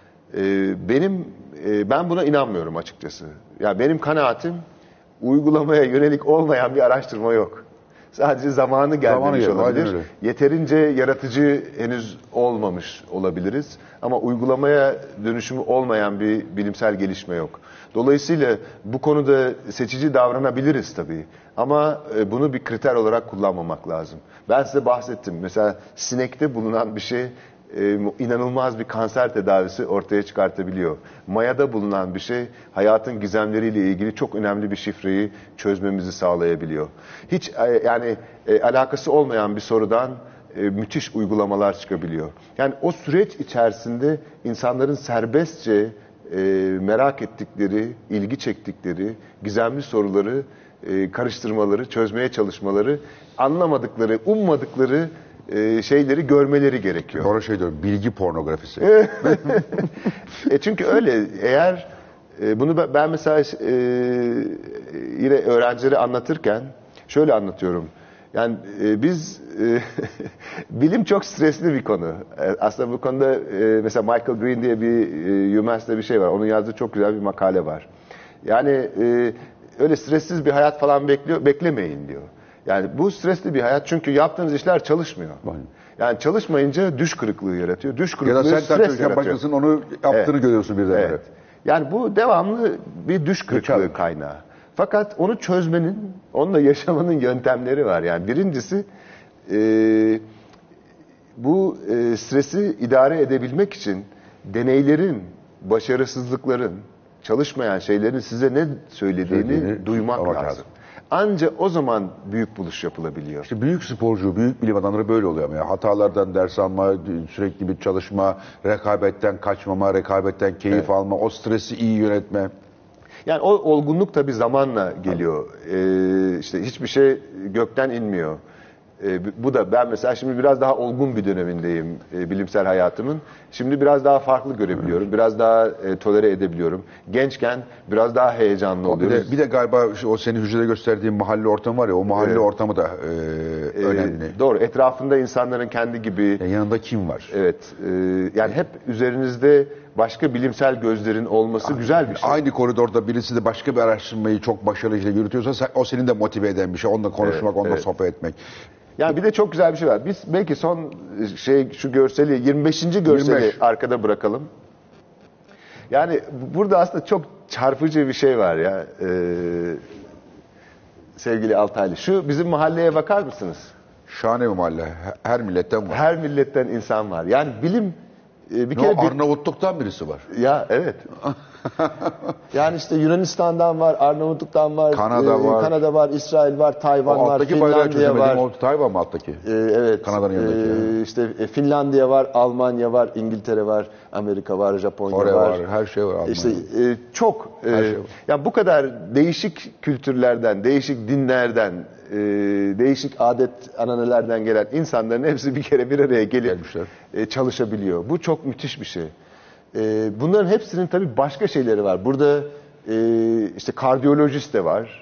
Speaker 2: Ben buna inanmıyorum açıkçası. Yani benim kanaatim uygulamaya yönelik olmayan bir araştırma yok. Sadece zamanı gelmemiş olabilir. Yeterince yaratıcı henüz olmamış olabiliriz. Ama uygulamaya dönüşümü olmayan bir bilimsel gelişme yok. Dolayısıyla bu konuda seçici davranabiliriz tabii. Ama bunu bir kriter olarak kullanmamak lazım. Ben size bahsettim. Mesela sinekte bulunan bir şey inanılmaz bir kanser tedavisi ortaya çıkartabiliyor. Mayada bulunan bir şey hayatın gizemleriyle ilgili çok önemli bir şifreyi çözmemizi sağlayabiliyor. Hiç yani alakası olmayan bir sorudan müthiş uygulamalar çıkabiliyor. Yani o süreç içerisinde insanların serbestçe merak ettikleri, ilgi çektikleri, gizemli soruları karıştırmaları, çözmeye çalışmaları, anlamadıkları, ummadıkları şeyleri görmeleri gerekiyor.
Speaker 1: Doğru şey diyorum, bilgi pornografisi.
Speaker 2: Çünkü öyle, eğer bunu ben mesela yine öğrencilere anlatırken şöyle anlatıyorum. Yani biz bilim çok stresli bir konu. Aslında bu konuda mesela Michael Green diye bir UMass'te bir şey var. Onun yazdığı çok güzel bir makale var. Yani öyle stressiz bir hayat falan beklemeyin diyor. Yani bu stresli bir hayat çünkü yaptığınız işler çalışmıyor. Yani çalışmayınca düş kırıklığı yaratıyor. Düş kırıklığı
Speaker 1: Ya da sen
Speaker 2: stres
Speaker 1: tartışırken
Speaker 2: yaratıyor.
Speaker 1: başkasının onu yaptığını görüyorsun birden.
Speaker 2: Evet. Yani bu devamlı bir düş kırıklığı kaynağı. Fakat onu çözmenin, onunla yaşamanın yöntemleri var. Yani birincisi bu stresi idare edebilmek için deneylerin, başarısızlıkların, çalışmayan şeylerin size ne söylediğini duymak lazım. Anca o zaman büyük buluş yapılabiliyor.
Speaker 1: İşte büyük sporcu, büyük bilim adamları böyle oluyor. Yani hatalardan ders alma, sürekli bir çalışma, rekabetten kaçmama, rekabetten keyif alma, o stresi iyi yönetme.
Speaker 2: Yani o olgunluk tabii zamanla geliyor. İşte hiçbir şey gökten inmiyor. Bu da ben mesela şimdi biraz daha olgun bir dönemindeyim bilimsel hayatımın. Şimdi biraz daha farklı görebiliyorum. Biraz daha tolere edebiliyorum. Gençken biraz daha heyecanlı oluyoruz.
Speaker 1: Bir de galiba o senin hücrede gösterdiğin mahalle ortamı var ya, o mahalle ortamı da önemli.
Speaker 2: Doğru. Etrafında insanların kendi gibi.
Speaker 1: Yani yanında kim var?
Speaker 2: Evet. Yani hep üzerinizde başka bilimsel gözlerin olması güzel bir şey.
Speaker 1: Aynı koridorda birisi de başka bir araştırmayı çok başarıyla yürütüyorsa o seni de motive eden bir şey. Onunla konuşmak, onunla sohbet etmek.
Speaker 2: Yani bir de çok güzel bir şey var. Biz belki son şu görseli 25. görseli
Speaker 1: 25.
Speaker 2: arkada bırakalım. Yani burada aslında çok çarpıcı bir şey var ya. Sevgili Altaylı. Şu bizim mahalleye bakar mısınız?
Speaker 1: Şahane bir mahalle. Her milletten var.
Speaker 2: Her milletten insan var. Yani bilim bir kere
Speaker 1: Arnavutluk'tan birisi var.
Speaker 2: Ya evet. Yani işte Yunanistan'dan var, Arnavutluk'tan var, Kanada var, İsrail var, Tayvan var, Finlandiya var.
Speaker 1: Tayvan mı alttaki?
Speaker 2: Evet.
Speaker 1: Kanada'nın yanındaki.
Speaker 2: İşte Finlandiya var, Almanya var, İngiltere var, Amerika var, Japonya
Speaker 1: Kore
Speaker 2: var.
Speaker 1: Her şey var. Almanya.
Speaker 2: İşte çok.
Speaker 1: Her şey var.
Speaker 2: Yani bu kadar değişik kültürlerden, değişik dinlerden, değişik adet ananelerden gelen insanların hepsi bir kere bir araya gelip çalışabiliyor. Bu çok müthiş bir şey. Bunların hepsinin tabii başka şeyleri var. Burada işte kardiyolojist de var,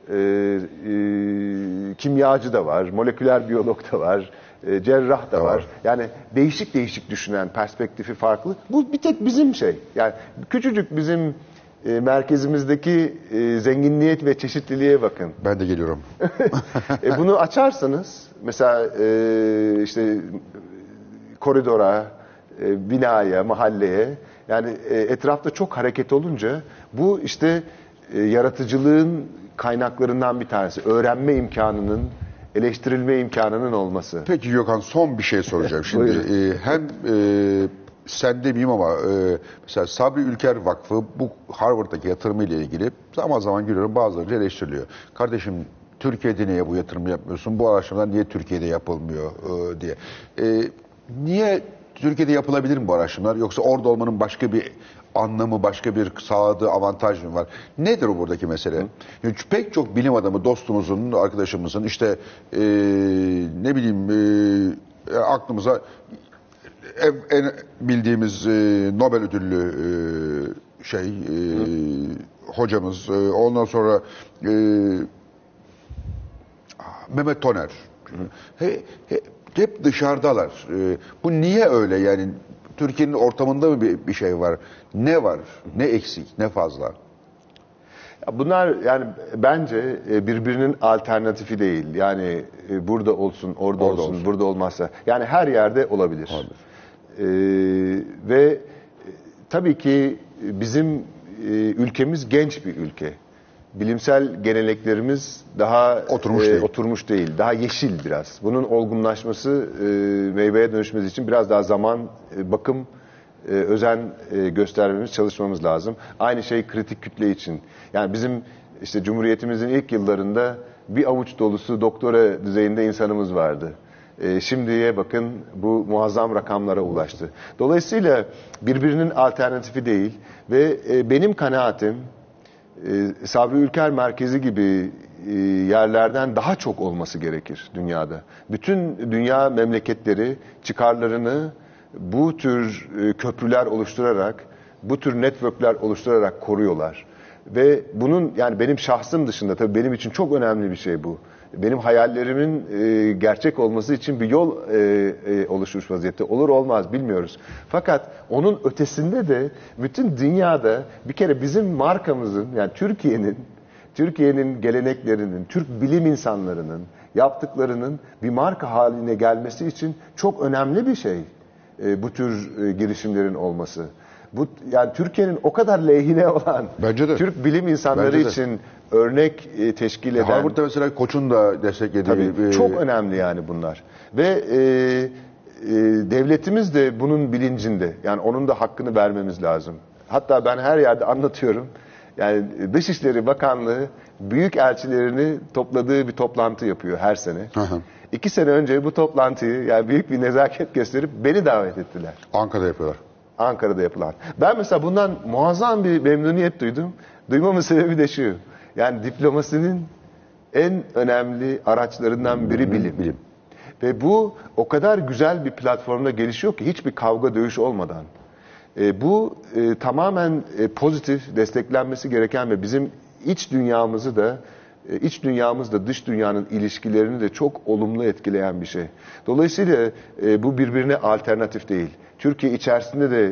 Speaker 2: kimyacı da var, moleküler biyolog da var, cerrah da var. Yani değişik değişik düşünen, perspektifi farklı. Bu bir tek bizim şey. Yani küçücük bizim merkezimizdeki zenginliğe ve çeşitliliğe bakın.
Speaker 1: Ben de geliyorum.
Speaker 2: Bunu açarsanız mesela işte koridora, binaya, mahalleye, yani etrafta çok hareket olunca bu işte yaratıcılığın kaynaklarından bir tanesi. Öğrenme imkanının, eleştirilme imkanının olması.
Speaker 1: Peki Gökhan, son bir şey soracağım. Şimdi hem sen demeyeyim ama mesela Sabri Ülker Vakfı bu Harvard'daki yatırımı ile ilgili zaman zaman görüyorum bazıları eleştiriliyor. Kardeşim, Türkiye'de niye bu yatırımı yapmıyorsun? Bu araştırmalar niye Türkiye'de yapılmıyor diye. Niye Türkiye'de yapılabilir mi bu araştırmalar? Yoksa orada olmanın başka bir anlamı, başka bir sağladığı avantaj mı var? Nedir o buradaki mesele? Çünkü pek çok bilim adamı, dostumuzun, arkadaşımızın işte ne bileyim aklımıza en bildiğimiz Nobel ödüllü hocamız, ondan sonra Mehmet Toner. Hep dışarıdalar. Bu niye öyle yani? Türkiye'nin ortamında mı bir şey var? Ne var? Ne eksik? Ne fazla?
Speaker 2: Bunlar yani bence birbirinin alternatifi değil. Yani burada olsun, orada olsun, burada olmazsa. Yani her yerde olabilir. Ve tabii ki bizim ülkemiz genç bir ülke. Bilimsel geleneklerimiz daha oturmuş değil. Daha yeşil biraz. Bunun olgunlaşması, meyveye dönüşmesi için biraz daha zaman, bakım, özen göstermemiz, çalışmamız lazım. Aynı şey kritik kütle için. Yani bizim işte Cumhuriyetimizin ilk yıllarında bir avuç dolusu doktora düzeyinde insanımız vardı. Şimdiye bakın bu muazzam rakamlara ulaştı. Dolayısıyla birbirinin alternatifi değil ve benim kanaatim Sabri Ülker Merkezi gibi yerlerden daha çok olması gerekir dünyada. Bütün dünya memleketleri çıkarlarını bu tür köprüler oluşturarak, bu tür networkler oluşturarak koruyorlar. Ve bunun yani benim şahsım dışında tabii benim için çok önemli bir şey bu. benim hayallerimin gerçek olması için bir yol oluşmuş vaziyette. Olur olmaz bilmiyoruz. Fakat onun ötesinde de bütün dünyada bir kere bizim markamızın, yani Türkiye'nin geleneklerinin, Türk bilim insanlarının yaptıklarının bir marka haline gelmesi için çok önemli bir şey bu tür girişimlerin olması. Bu, yani Türkiye'nin o kadar lehine olan
Speaker 1: Bence de.
Speaker 2: Türk bilim insanları
Speaker 1: Bence de.
Speaker 2: için örnek teşkil eden...
Speaker 1: Harvard'da mesela Koç'un da desteklediği...
Speaker 2: Tabii, çok önemli yani bunlar. Ve devletimiz de bunun bilincinde. Yani onun da hakkını vermemiz lazım. Hatta ben her yerde anlatıyorum. Yani Dışişleri Bakanlığı büyükelçilerini topladığı bir toplantı yapıyor her sene.
Speaker 1: Hı hı.
Speaker 2: 2 sene önce bu toplantıyı yani büyük bir nezaket gösterip beni davet ettiler.
Speaker 1: Ankara'da yapıyorlar.
Speaker 2: Ankara'da yapılan. Ben mesela bundan muazzam bir memnuniyet duydum. Duymamın sebebi de şu. Yani diplomasinin en önemli araçlarından biri bilim. Ve bu o kadar güzel bir platformda gelişiyor ki hiçbir kavga dövüş olmadan. Bu tamamen pozitif, desteklenmesi gereken ve bizim iç dünyamızda dış dünyanın ilişkilerini de çok olumlu etkileyen bir şey. Dolayısıyla bu birbirine alternatif değil. Türkiye içerisinde de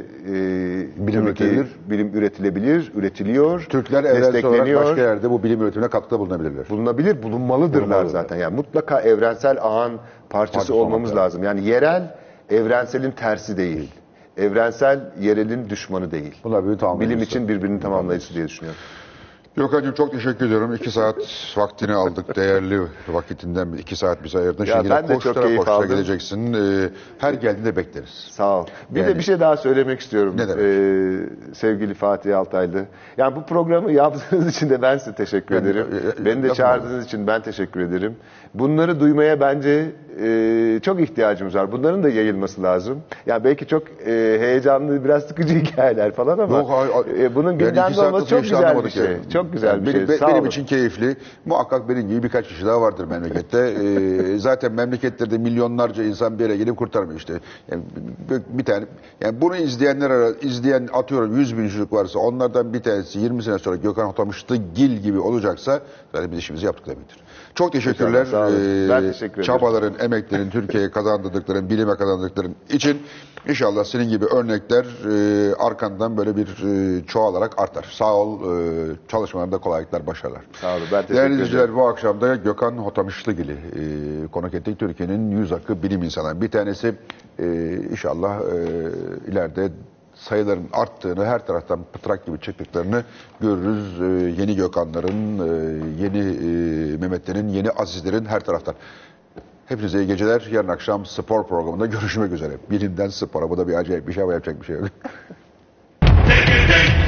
Speaker 2: bilim üretilebilir, üretiliyor,
Speaker 1: Türkler evrensel olarak başka yerde bu bilim üretimine katkıda bulunabilirler.
Speaker 2: Bulunmalıdırlar zaten. Yani mutlaka evrensel ağın parçası olmamız lazım. Yani yerel, evrenselin tersi değil. Evrensel, yerelin düşmanı değil.
Speaker 1: Bunlar birbirini tamamlayıcısı.
Speaker 2: Bilim için birbirini tamamlayıcısı diye düşünüyorum.
Speaker 1: Gökhan'cığım çok teşekkür ediyorum. 2 saat vaktini aldık. Değerli vakitinden 2 saat bize ayırdın.
Speaker 2: Ya
Speaker 1: Şimdi
Speaker 2: ben de çok keyif
Speaker 1: koştura
Speaker 2: aldım.
Speaker 1: geleceksin. Her geldiğinde bekleriz.
Speaker 2: Sağ ol.
Speaker 1: Yani-
Speaker 2: Bir de bir şey daha söylemek istiyorum.
Speaker 1: Ne demek?
Speaker 2: Sevgili Fatih Altaylı. Yani bu programı yaptığınız için de ben size teşekkür ederim. Beni de çağırdığınız için ben teşekkür ederim. Bunları duymaya bence çok ihtiyacımız var. Bunların da yayılması lazım. Yani belki çok heyecanlı, biraz sıkıcı hikayeler falan ama
Speaker 1: Yok,
Speaker 2: bunun
Speaker 1: yani 2
Speaker 2: gündemde
Speaker 1: saat
Speaker 2: olması
Speaker 1: nasıl
Speaker 2: çok
Speaker 1: geçti
Speaker 2: güzel bir
Speaker 1: anlamadık
Speaker 2: şey.
Speaker 1: yani.
Speaker 2: Çok güzel bir şey. Sağ
Speaker 1: Benim
Speaker 2: olun.
Speaker 1: için keyifli. Muhakkak benim gibi birkaç kişi daha vardır memlekette. Zaten memleketlerde milyonlarca insan bir yere gelip kurtarmıyor işte. Yani bir tane, yani bunu izleyen atıyorum 100 bin çocuk varsa onlardan bir tanesi 20 sene sonra Gökhan Hotamışlıgil gibi olacaksa zaten biz işimizi yaptık demektir. Çok teşekkürler.
Speaker 2: Sağ olun. Ben teşekkür ederim.
Speaker 1: Çabaların, emeklerin, Türkiye'ye kazandırdıkların, bilime kazandırdıkların için inşallah senin gibi örnekler arkandan böyle bir çoğalarak artar. Sağ ol. Çalışmalarında kolaylıklar, başarılar.
Speaker 2: Sağ olun. Ben teşekkür
Speaker 1: Değerli
Speaker 2: ederim.
Speaker 1: izleyiciler, bu akşam da Gökhan Hotamışlıgil'i konuk ettik. Türkiye'nin 100 akı bilim insanı. Bir tanesi inşallah ileride sayıların arttığını, her taraftan pıtrak gibi çıktıklarını görürüz. Yeni Gökhanların, yeni Mehmetlerin, yeni Azizlerin her taraftan. Hepinize iyi geceler. Yarın akşam spor programında görüşmek üzere. Bilimden spora. Bu da bir acayip bir şey ama yapacak bir şey yok.